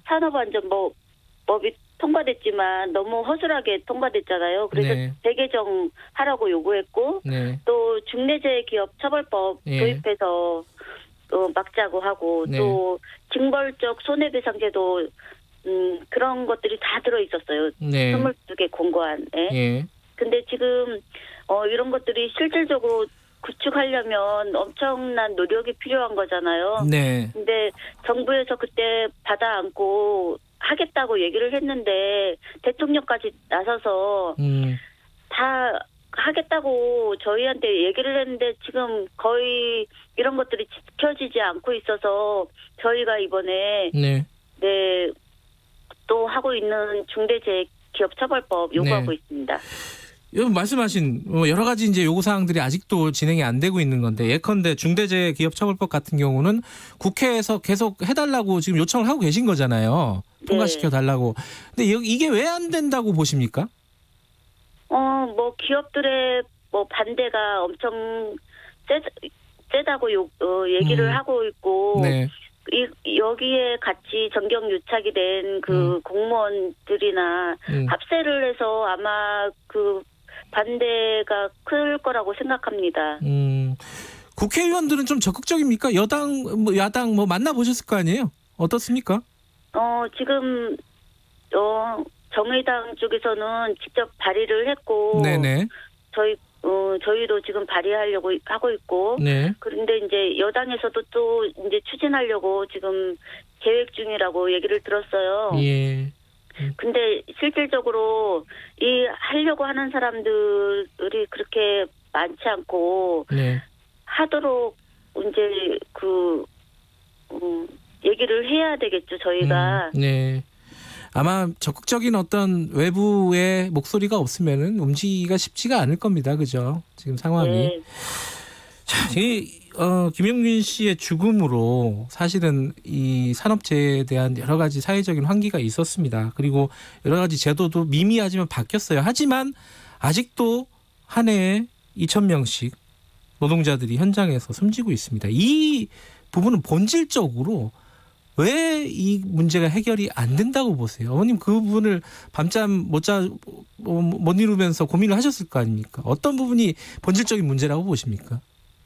산업안전법이 통과됐지만 너무 허술하게 통과됐잖아요. 그래서 네. 재개정하라고 요구했고 네. 또 중대재해기업 처벌법 예. 도입해서 또 막자고 하고 네. 또 징벌적 손해배상제도 음 그런 것들이 다 들어 있었어요. 네. 스물두 개 공고안에. 예. 근데 지금 어 이런 것들이 실질적으로 구축하려면 엄청난 노력이 필요한 거잖아요. 네. 근데 정부에서 그때 받아 안고 하겠다고 얘기를 했는데 대통령까지 나서서 음. 다 하겠다고 저희한테 얘기를 했는데 지금 거의 이런 것들이 지켜지지 않고 있어서 저희가 이번에 네. 네, 또 하고 있는 중대재해기업처벌법 요구하고 네. 있습니다. 여러분 말씀하신 여러 가지 이제 요구 사항들이 아직도 진행이 안 되고 있는 건데 예컨대 중대재해기업처벌법 같은 경우는 국회에서 계속 해달라고 지금 요청을 하고 계신 거잖아요. 통과시켜 달라고. 근데 이게 왜 안 된다고 보십니까? 어, 뭐 기업들의 뭐 반대가 엄청 세, 세다고 요, 어, 얘기를 음. 하고 있고 네. 이, 여기에 같이 전격 유착이 된 그 음. 공무원들이나 음. 합세를 해서 아마 그 반대가 클 거라고 생각합니다. 음. 국회의원들은 좀 적극적입니까? 여당, 뭐 야당 뭐 만나보셨을 거 아니에요? 어떻습니까? 어, 지금 어, 정의당 쪽에서는 직접 발의를 했고 네네. 저희 어, 저희도 지금 발의하려고 하고 있고 네. 그런데 이제 여당에서도 또 이제 추진하려고 지금 계획 중이라고 얘기를 들었어요. 예. 근데 실질적으로 이 하려고 하는 사람들이 그렇게 많지 않고 네. 하도록 이제 그 음, 얘기를 해야 되겠죠 저희가. 음, 네. 아마 적극적인 어떤 외부의 목소리가 없으면은 움직이기가 쉽지가 않을 겁니다. 그죠? 지금 상황이. 네. 자, 이, 어, 김용균 씨의 죽음으로 사실은 이 산업재해에 대한 여러 가지 사회적인 환기가 있었습니다. 그리고 여러 가지 제도도 미미하지만 바뀌었어요. 하지만 아직도 한 해에 이천 명씩 노동자들이 현장에서 숨지고 있습니다. 이 부분은 본질적으로 왜 이 문제가 해결이 안 된다고 보세요? 어머님 그 부분을 밤잠 못 자, 못 이루면서 고민을 하셨을 거 아닙니까? 어떤 부분이 본질적인 문제라고 보십니까?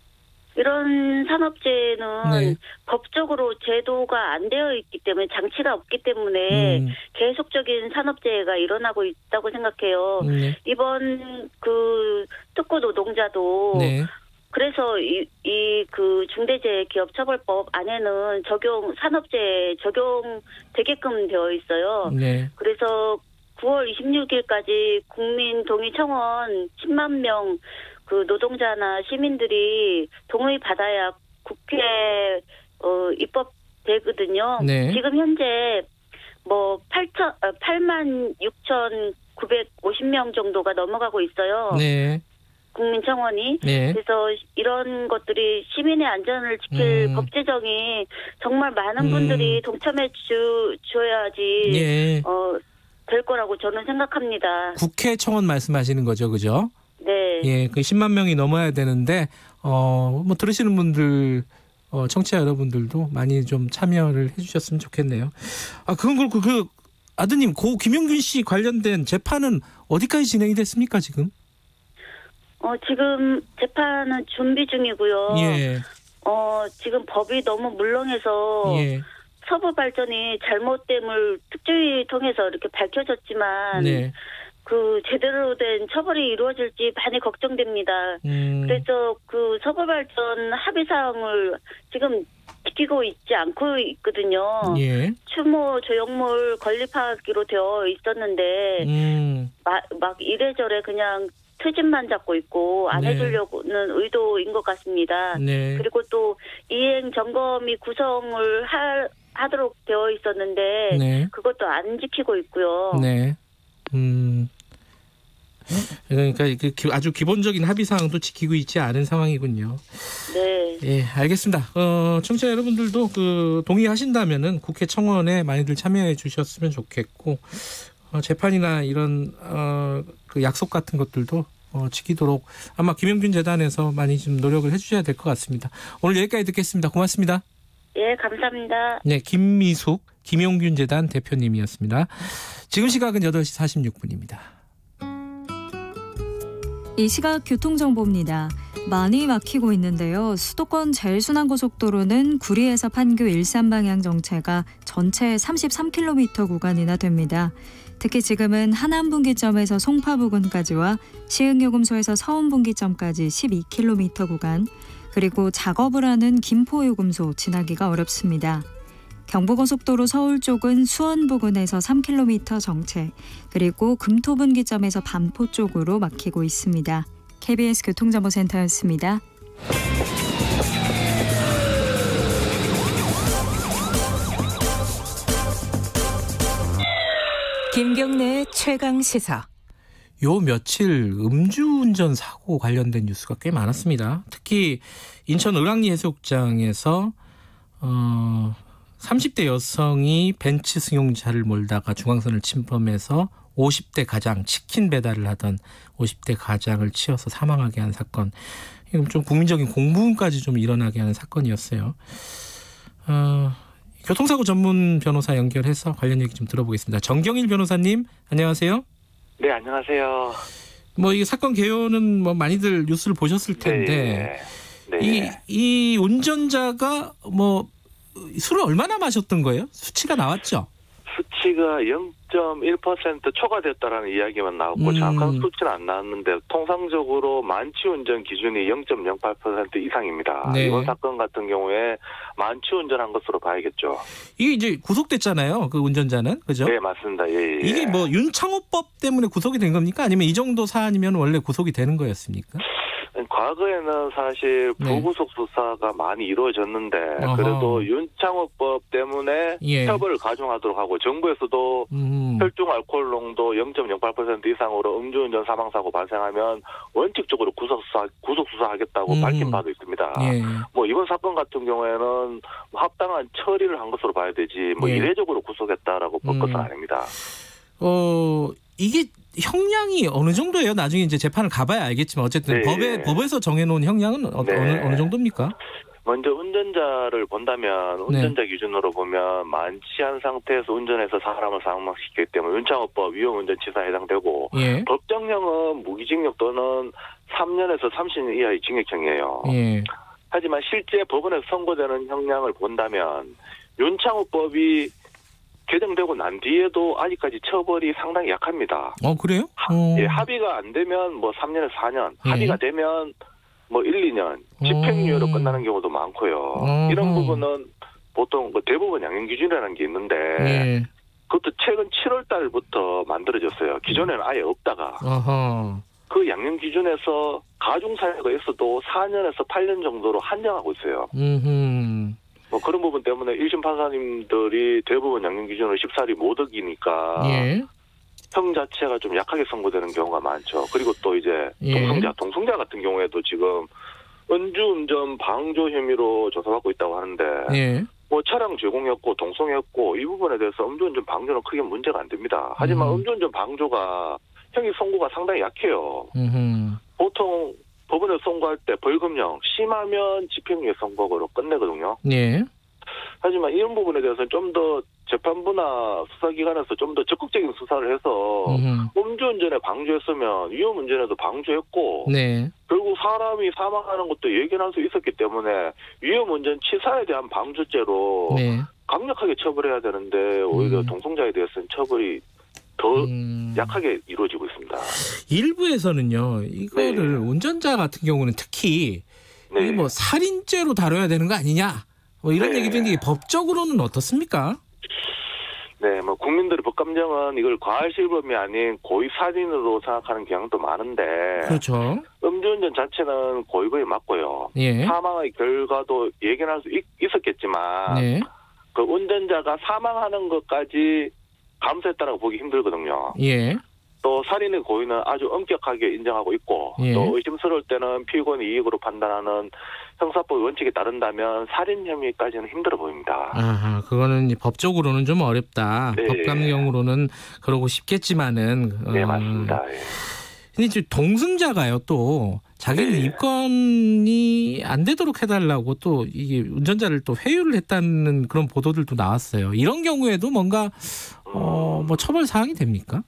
이런 산업재해는 네. 법적으로 제도가 안 되어 있기 때문에 장치가 없기 때문에 음. 계속적인 산업재해가 일어나고 있다고 생각해요. 네. 이번 그 특구 노동자도 네. 그래서 이 이 그 중대재해기업처벌법 안에는 적용 산업재해 적용되게끔 되어 있어요. 네. 그래서 구월 이십육일까지 국민 동의 청원 십만 명 그 노동자나 시민들이 동의 받아야 국회 어 입법되거든요. 네. 지금 현재 뭐 팔만 육천구백오십 명 정도가 넘어가고 있어요. 네. 국민청원이. 네. 그래서 이런 것들이 시민의 안전을 지킬 음. 법 제정이 정말 많은 음. 분들이 동참해 주, 줘야지 예. 어, 될 거라고 저는 생각합니다. 국회 청원 말씀하시는 거죠, 그죠? 네. 예, 그 십만 명이 넘어야 되는데 어, 뭐 들으시는 분들 어, 청취자 여러분들도 많이 좀 참여를 해주셨으면 좋겠네요. 아, 그건 그렇고 그 아드님 고 김용균 씨 관련된 재판은 어디까지 진행이 됐습니까 지금? 어, 지금 재판은 준비 중이고요. 예. 어, 지금 법이 너무 물렁해서 예. 서부 발전이 잘못됨을 특조위 통해서 이렇게 밝혀졌지만 네. 그 제대로 된 처벌이 이루어질지 많이 걱정됩니다. 음. 그래서 그 서부 발전 합의 사항을 지금 지키고 있지 않고 있거든요. 예. 추모 조형물 건립하기로 되어 있었는데 음. 마, 막 이래저래 그냥 트집만 잡고 있고 안 네. 해주려고는 의도인 것 같습니다. 네. 그리고 또 이행 점검이 구성을 하, 하도록 되어 있었는데 네. 그것도 안 지키고 있고요. 네. 음. 그러니까 그 아주 기본적인 합의 사항도 지키고 있지 않은 상황이군요. 네. 예, 알겠습니다. 어, 청취자 여러분들도 그 동의하신다면은 국회 청원에 많이들 참여해 주셨으면 좋겠고 어, 재판이나 이런 어, 그 약속 같은 것들도 어, 지키도록 아마 김용균 재단에서 많이 좀 노력을 해주셔야 될 것 같습니다. 오늘 여기까지 듣겠습니다. 고맙습니다. 예, 감사합니다. 네, 김미숙 김용균 재단 대표님이었습니다. 지금 시각은 여덟 시 사십육 분입니다. 이 시각 교통정보입니다. 많이 막히고 있는데요. 수도권 제일순환고속도로는 구리에서 판교 일산 방향 정체가 전체 삼십삼 킬로미터 구간이나 됩니다. 특히 지금은 하남분기점에서 송파부근까지와 시흥요금소에서 서운분기점까지 십이 킬로미터 구간, 그리고 작업을 하는 김포요금소 지나기가 어렵습니다. 경부고속도로 서울 쪽은 수원 부근에서 삼 킬로미터 정체, 그리고 금토분기점에서 반포 쪽으로 막히고 있습니다. 케이비에스 교통정보센터였습니다. 김경래의 최강 시사. 요 며칠 음주운전 사고 관련된 뉴스가 꽤 많았습니다. 특히 인천 을왕리 해수욕장에서 어, 삼십 대 여성이 벤츠 승용차를 몰다가 중앙선을 침범해서 오십 대 가장 치킨 배달을 하던 오십 대 가장을 치어서 사망하게 한 사건. 이건 좀 국민적인 공분까지 좀 일어나게 하는 사건이었어요. 어, 교통사고 전문 변호사 연결해서 관련 얘기 좀 들어보겠습니다. 정경일 변호사님, 안녕하세요. 네, 안녕하세요. 뭐 이 사건 개요는 뭐 많이들 뉴스를 보셨을 텐데 네. 네. 이, 이 운전자가 뭐 술을 얼마나 마셨던 거예요? 수치가 나왔죠? 수치가 영 점 일 퍼센트 초과됐다라는 이야기만 나왔고 음. 정확한 수치는 안 나왔는데 통상적으로 만취운전 기준이 영 점 영팔 퍼센트 이상입니다. 네. 이번 사건 같은 경우에 만취운전한 것으로 봐야겠죠. 이게 이제 구속됐잖아요. 그 운전자는. 그죠? 네, 맞습니다. 예, 예. 이게 뭐 윤창호법 때문에 구속이 된 겁니까? 아니면 이 정도 사안이면 원래 구속이 되는 거였습니까? 과거에는 사실 불구속 수사가 많이 이루어졌는데 어허. 그래도 윤창호법 때문에 예. 처벌을 가중하도록 하고 정부에서도 음. 혈중 알코올 농도 영 점 영팔 퍼센트 이상으로 음주운전 사망사고 발생하면 원칙적으로 구속수사, 구속수사하겠다고 음. 밝힌 바도 있습니다. 예. 뭐 이번 사건 같은 경우에는 합당한 처리를 한 것으로 봐야 되지 뭐 예. 이례적으로 구속했다라고 볼 음. 것은 아닙니다. 어, 이게 형량이 어느 정도예요? 나중에 이제 재판을 가봐야 알겠지만 어쨌든 네. 법에 법에서 정해놓은 형량은 어, 네. 어느 어느 정도입니까? 먼저 운전자를 본다면 운전자 네. 기준으로 보면 만취한 상태에서 운전해서 사람을 사망시키기 때문에 윤창호법 위험운전치사에 해당되고 예. 법정형은 무기징역 또는 삼 년에서 삼십 년 이하의 징역형이에요. 예. 하지만 실제 법원에서 선고되는 형량을 본다면 윤창호법이 개정되고 난 뒤에도 아직까지 처벌이 상당히 약합니다. 어 그래요? 어. 예, 합의가 안 되면 뭐 삼 년에서 사 년, 예. 합의가 되면 뭐 일, 이 년 집행유예로 음. 끝나는 경우도 많고요. 어허. 이런 부분은 보통 그 대법원 양형 기준이라는 게 있는데 예. 그것도 최근 칠월 달부터 만들어졌어요. 기존에는 아예 없다가 어허. 그 양형 기준에서 가중 사유가 있어도 사 년에서 팔 년 정도로 한정하고 있어요. 음. 뭐 그런 부분 때문에 일 심 판사님들이 대법원 양형 기준으로 십사일이 못 어기니까 예. 형 자체가 좀 약하게 선고되는 경우가 많죠. 그리고 또 이제 예. 동승자, 동승자 같은 경우에도 지금 음주운전 방조 혐의로 조사받고 있다고 하는데 예. 뭐 차량 제공했고 동승했고 이 부분에 대해서 음주운전 방조는 크게 문제가 안 됩니다. 하지만 음. 음주운전 방조가 형이 선고가 상당히 약해요. 음흠. 보통 법원에 선고할 때 벌금형, 심하면 집행유예 선고로 끝내거든요. 예. 하지만 이런 부분에 대해서는 좀 더 재판부나 수사기관에서 좀 더 적극적인 수사를 해서 음흠. 음주운전에 방조했으면 위험운전에도 방조했고 네. 결국 사람이 사망하는 것도 예견할 수 있었기 때문에 위험운전 치사에 대한 방조죄로 네. 강력하게 처벌해야 되는데 오히려 음. 동승자에 대해서는 처벌이 더 음. 약하게 이루어지고 있습니다. 일부에서는요, 이거를 네. 운전자 같은 경우는 특히 네. 이게 뭐 살인죄로 다뤄야 되는 거 아니냐, 뭐 이런 네. 얘기도 있는데 법적으로는 어떻습니까? 네, 뭐 국민들의 법감정은 이걸 과실범이 아닌 고의살인으로 생각하는 경향도 많은데 그렇죠. 음주운전 자체는 고의거에 맞고요. 예. 사망의 결과도 예견할 수 있, 있었겠지만 네. 그 운전자가 사망하는 것까지 감수했다라고 보기 힘들거든요. 예. 또 살인의 고의는 아주 엄격하게 인정하고 있고 예. 또 의심스러울 때는 피고인이 이익으로 판단하는 형사법 원칙에 따른다면 살인 혐의까지는 힘들어 보입니다. 아하, 그거는 법적으로는 좀 어렵다. 네. 법감형으로는 그러고 싶겠지만은. 네, 어, 맞습니다. 예. 근데 이제 동승자가요, 또 자기는 네. 입건이 안 되도록 해달라고 또 이게 운전자를 또 회유를 했다는 그런 보도들도 나왔어요. 이런 경우에도 뭔가 어, 뭐 처벌 사항이 됩니까?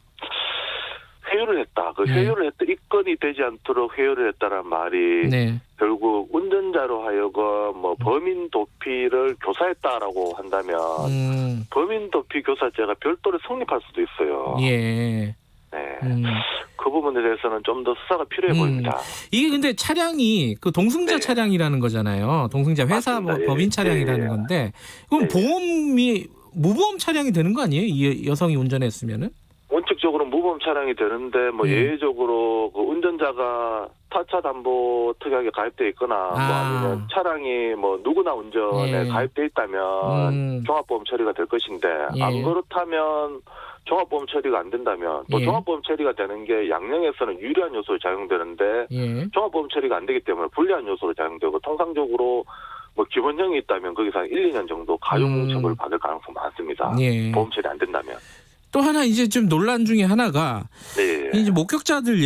회유를 했다. 그 네. 회유를 했다. 입건이 되지 않도록 회유를 했다는 말이 네. 결국 운전자로 하여금 뭐 범인 도피를 교사했다라고 한다면 음, 범인 도피 교사죄가 별도로 성립할 수도 있어요. 예. 네. 음. 그 부분에 대해서는 좀 더 수사가 필요해 음. 보입니다. 이게 근데 차량이 그 동승자 네. 차량이라는 거잖아요. 동승자 회사 맞습니다. 뭐 예. 법인 차량이라는 예. 건데 그럼 네. 보험이 무보험 차량이 되는 거 아니에요? 이 여성이 운전했으면은? 원칙적으로 무보험 차량이 되는데 뭐 예. 예외적으로 그 운전자가 타차 담보 특약에 가입돼 있거나 뭐 아. 아니면 차량이 뭐 누구나 운전에 예. 가입돼 있다면 음. 종합보험 처리가 될 것인데 예. 안 그렇다면 종합보험 처리가 안 된다면 또 예. 종합보험 처리가 되는 게 양형에서는 유리한 요소로 작용되는데 예. 종합보험 처리가 안 되기 때문에 불리한 요소로 작용되고 통상적으로 뭐 기본형이 있다면 거기서 한 일, 이 년 정도 가중 처벌 음. 받을 가능성이 많습니다. 예. 보험 처리 안 된다면. 또 하나 이제 좀 논란 중에 하나가 네. 이제 목격자들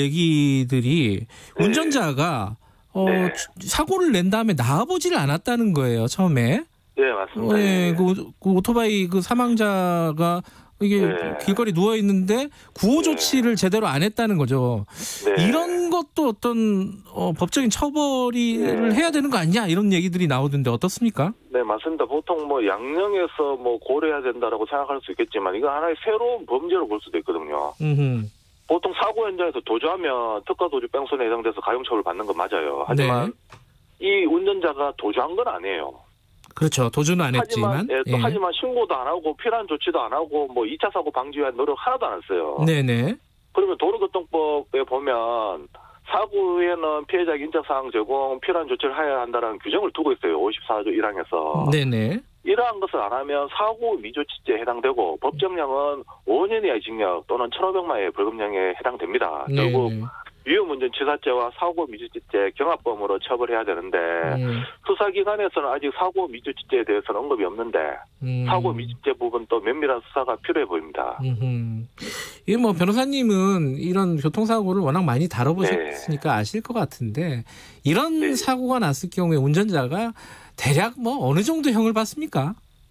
얘기들이 운전자가 어, 네. 사고를 낸 다음에 나와보질 않았다는 거예요, 처음에. 네, 맞습니다. 어, 예, 예. 그, 그 오토바이 그 사망자가 이게 네. 길거리 누워 있는데 구호 조치를 제대로 안 했다는 거죠. 네. 이런 것도 어떤 어, 법적인 처벌을 네. 해야 되는 거 아니냐 이런 얘기들이 나오던데 어떻습니까? 네, 맞습니다. 보통 뭐 양형에서 뭐 고려해야 된다라고 생각할 수 있겠지만 이거 하나의 새로운 범죄로 볼 수도 있거든요. 음흠. 보통 사고 현장에서 도주하면 특가 도주 뺑소니에 해당돼서 가중처벌 받는 건 맞아요. 하지만 네. 이 운전자가 도주한 건 아니에요. 그렇죠. 도주는 안 하지만 했지만. 예, 또 예. 하지만 신고도 안 하고 필요한 조치도 안 하고 뭐 이 차 사고 방지 위한 노력 하나도 안 했어요. 네네. 그러면 도로교통법에 보면 사고 후에는 피해자에게 인적사항 제공, 필요한 조치를 해야 한다는 규정을 두고 있어요. 오십사조 일 항에서. 네네. 이러한 것을 안 하면 사고 미조치죄에 해당되고 법정형은 오 년 이하의 징역 또는 천오백만 원의 벌금형에 해당됩니다. 네네. 결국 위험운전 치사죄와 사고 미조치죄 경합범으로 처벌해야 되는데 음. 수사기관에서는 아직 사고 미조치죄에 대해서는 언급이 없는데 음. 사고 미조치죄 부분 또 면밀한 수사가 필요해 보입니다. 음흠. 이게 뭐 변호사님은 이런 교통사고를 워낙 많이 다뤄보셨으니까 네. 아실 것 같은데 이런 네. 사고가 났을 경우에 운전자가 대략 뭐 어느 정도 형을 받습니까?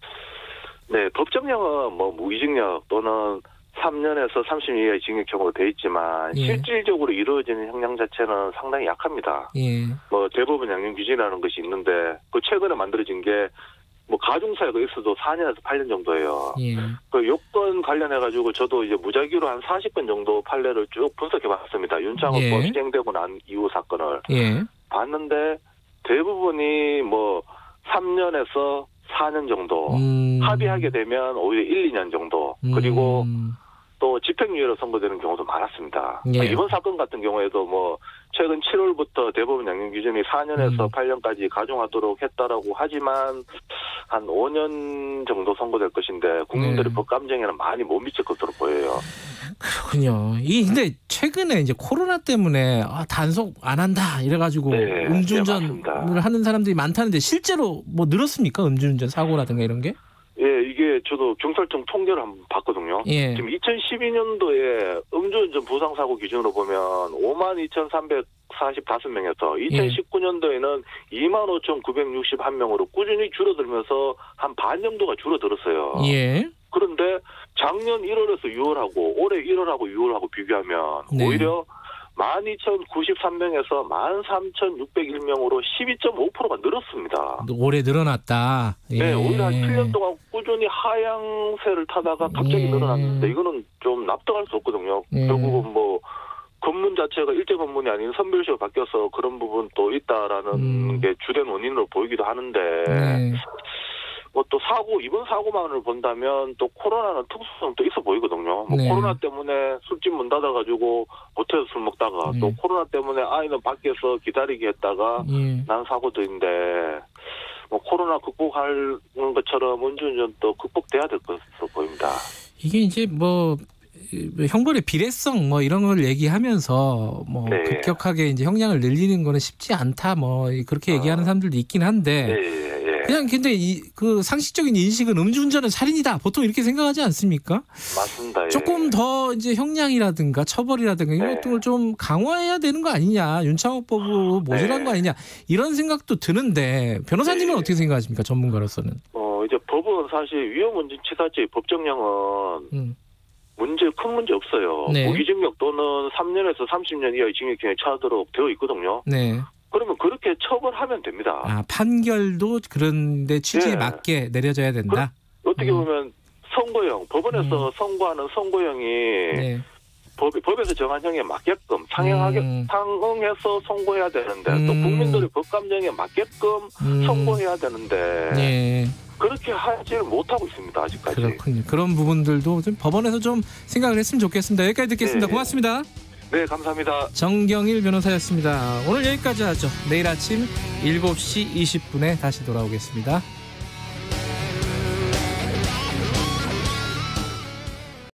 네, 법정형은 뭐 무기징역 또는 삼 년에서 삼십 년 이하의 징역형으로 돼 있지만 예. 실질적으로 이루어지는 형량 자체는 상당히 약합니다. 예. 뭐 대법원 양형 기준이라는 것이 있는데 그 최근에 만들어진 게 뭐 가중사유가 있어도 사 년에서 팔 년 정도예요. 예. 그 요건 관련해 가지고 저도 이제 무작위로 한 사십 건 정도 판례를 쭉 분석해 봤습니다. 윤창호법 예. 시행되고 난 이후 사건을. 예. 봤는데 대부분이 뭐 삼 년에서 사 년 정도 음. 합의하게 되면 오히려 일, 이 년 정도 그리고 또 집행유예로 선고되는 경우도 많았습니다. 예. 이번 사건 같은 경우에도 뭐 최근 칠월부터 대법원 양형 기준이 사 년에서 음. 팔 년까지 가중하도록 했다라고 하지만 한 오 년 정도 선고될 것인데 국민들의 네. 법 감정에는 많이 못 미칠 것으로 보여요. 그렇군요. 이 근데 최근에 이제 코로나 때문에 아, 단속 안 한다 이래가지고 네, 음주운전을 네, 하는 사람들이 많다는데 실제로 뭐 늘었습니까? 음주운전 사고라든가 이런 게? 예, 이게 저도 경찰청 통계를 한번 봤거든요. 예. 지금 이천십이 년도에 음주운전 부상사고 기준으로 보면 오만 이천삼백사십오 명에서 이천십구 년도에는 이만 오천구백육십일 명으로 꾸준히 줄어들면서 한 반 정도가 줄어들었어요. 예. 그런데 작년 일월에서 유월하고 올해 일월하고 유월하고 비교하면 네. 오히려 만 이천구십삼 명에서 만 삼천육백일 명으로 십이 점 오 퍼센트가 늘었습니다. 올해 늘어났다. 예. 네, 오히려 한 칠 년 동안 꾸준히 하향세를 타다가 갑자기 예. 늘어났는데 이거는 좀 납득할 수 없거든요. 예. 결국은 뭐 건문 자체가 일제 건문이 아닌 선별시로 바뀌어서 그런 부분도 있다라는 음. 게 주된 원인으로 보이기도 하는데 네. 뭐 또 사고 이번 사고만을 본다면 또 코로나는 특수성도 있어 보이거든요. 뭐 네. 코로나 때문에 술집 문 닫아가지고 호텔에서 술 먹다가 네. 또 코로나 때문에 아이는 밖에서 기다리게 했다가 예. 난 사고도 있는데 뭐 코로나 극복할 것처럼 음주운전도 극복돼야 될 것으로 보입니다. 이게 이제 뭐 형벌의 비례성 뭐 이런 걸 얘기하면서 뭐 네. 급격하게 이제 형량을 늘리는 거는 쉽지 않다 뭐 그렇게 얘기하는 사람들도 있긴 한데 예, 예, 예. 그냥 근데 이 그 상식적인 인식은 음주운전은 살인이다 보통 이렇게 생각하지 않습니까? 맞습니다. 예. 조금 더 이제 형량이라든가 처벌이라든가 이런 네. 것들을 좀 강화해야 되는 거 아니냐 윤창호법으로 모자란 네. 거 아니냐 이런 생각도 드는데 변호사님은 네. 어떻게 생각하십니까 전문가로서는? 어 이제 법은 사실 위험운전치사죄 법정량은 음. 문제 큰 문제 없어요. 네. 무기징역 또는 삼 년에서 삼십 년 이하의 징역형에 처하도록 되어 있거든요. 네. 그러면 그렇게 처벌하면 됩니다. 아 판결도 그런데 취지에 네. 맞게 내려져야 된다. 어떻게 음. 보면 선고형 법원에서 선고하는 선고형이 네. 법, 법에서 정한 형에 맞게끔 상응하게 음. 상응해서 선고해야 되는데 음. 또 국민들의 법 감정에 맞게끔 음. 선고해야 되는데 네. 그렇게 하지를 못하고 있습니다 아직까지. 그렇군요. 그런 부분들도 좀 법원에서 좀 생각을 했으면 좋겠습니다. 여기까지 듣겠습니다. 네. 고맙습니다. 네, 감사합니다. 정경일 변호사였습니다. 오늘 여기까지 하죠. 내일 아침 일곱 시 이십 분에 다시 돌아오겠습니다.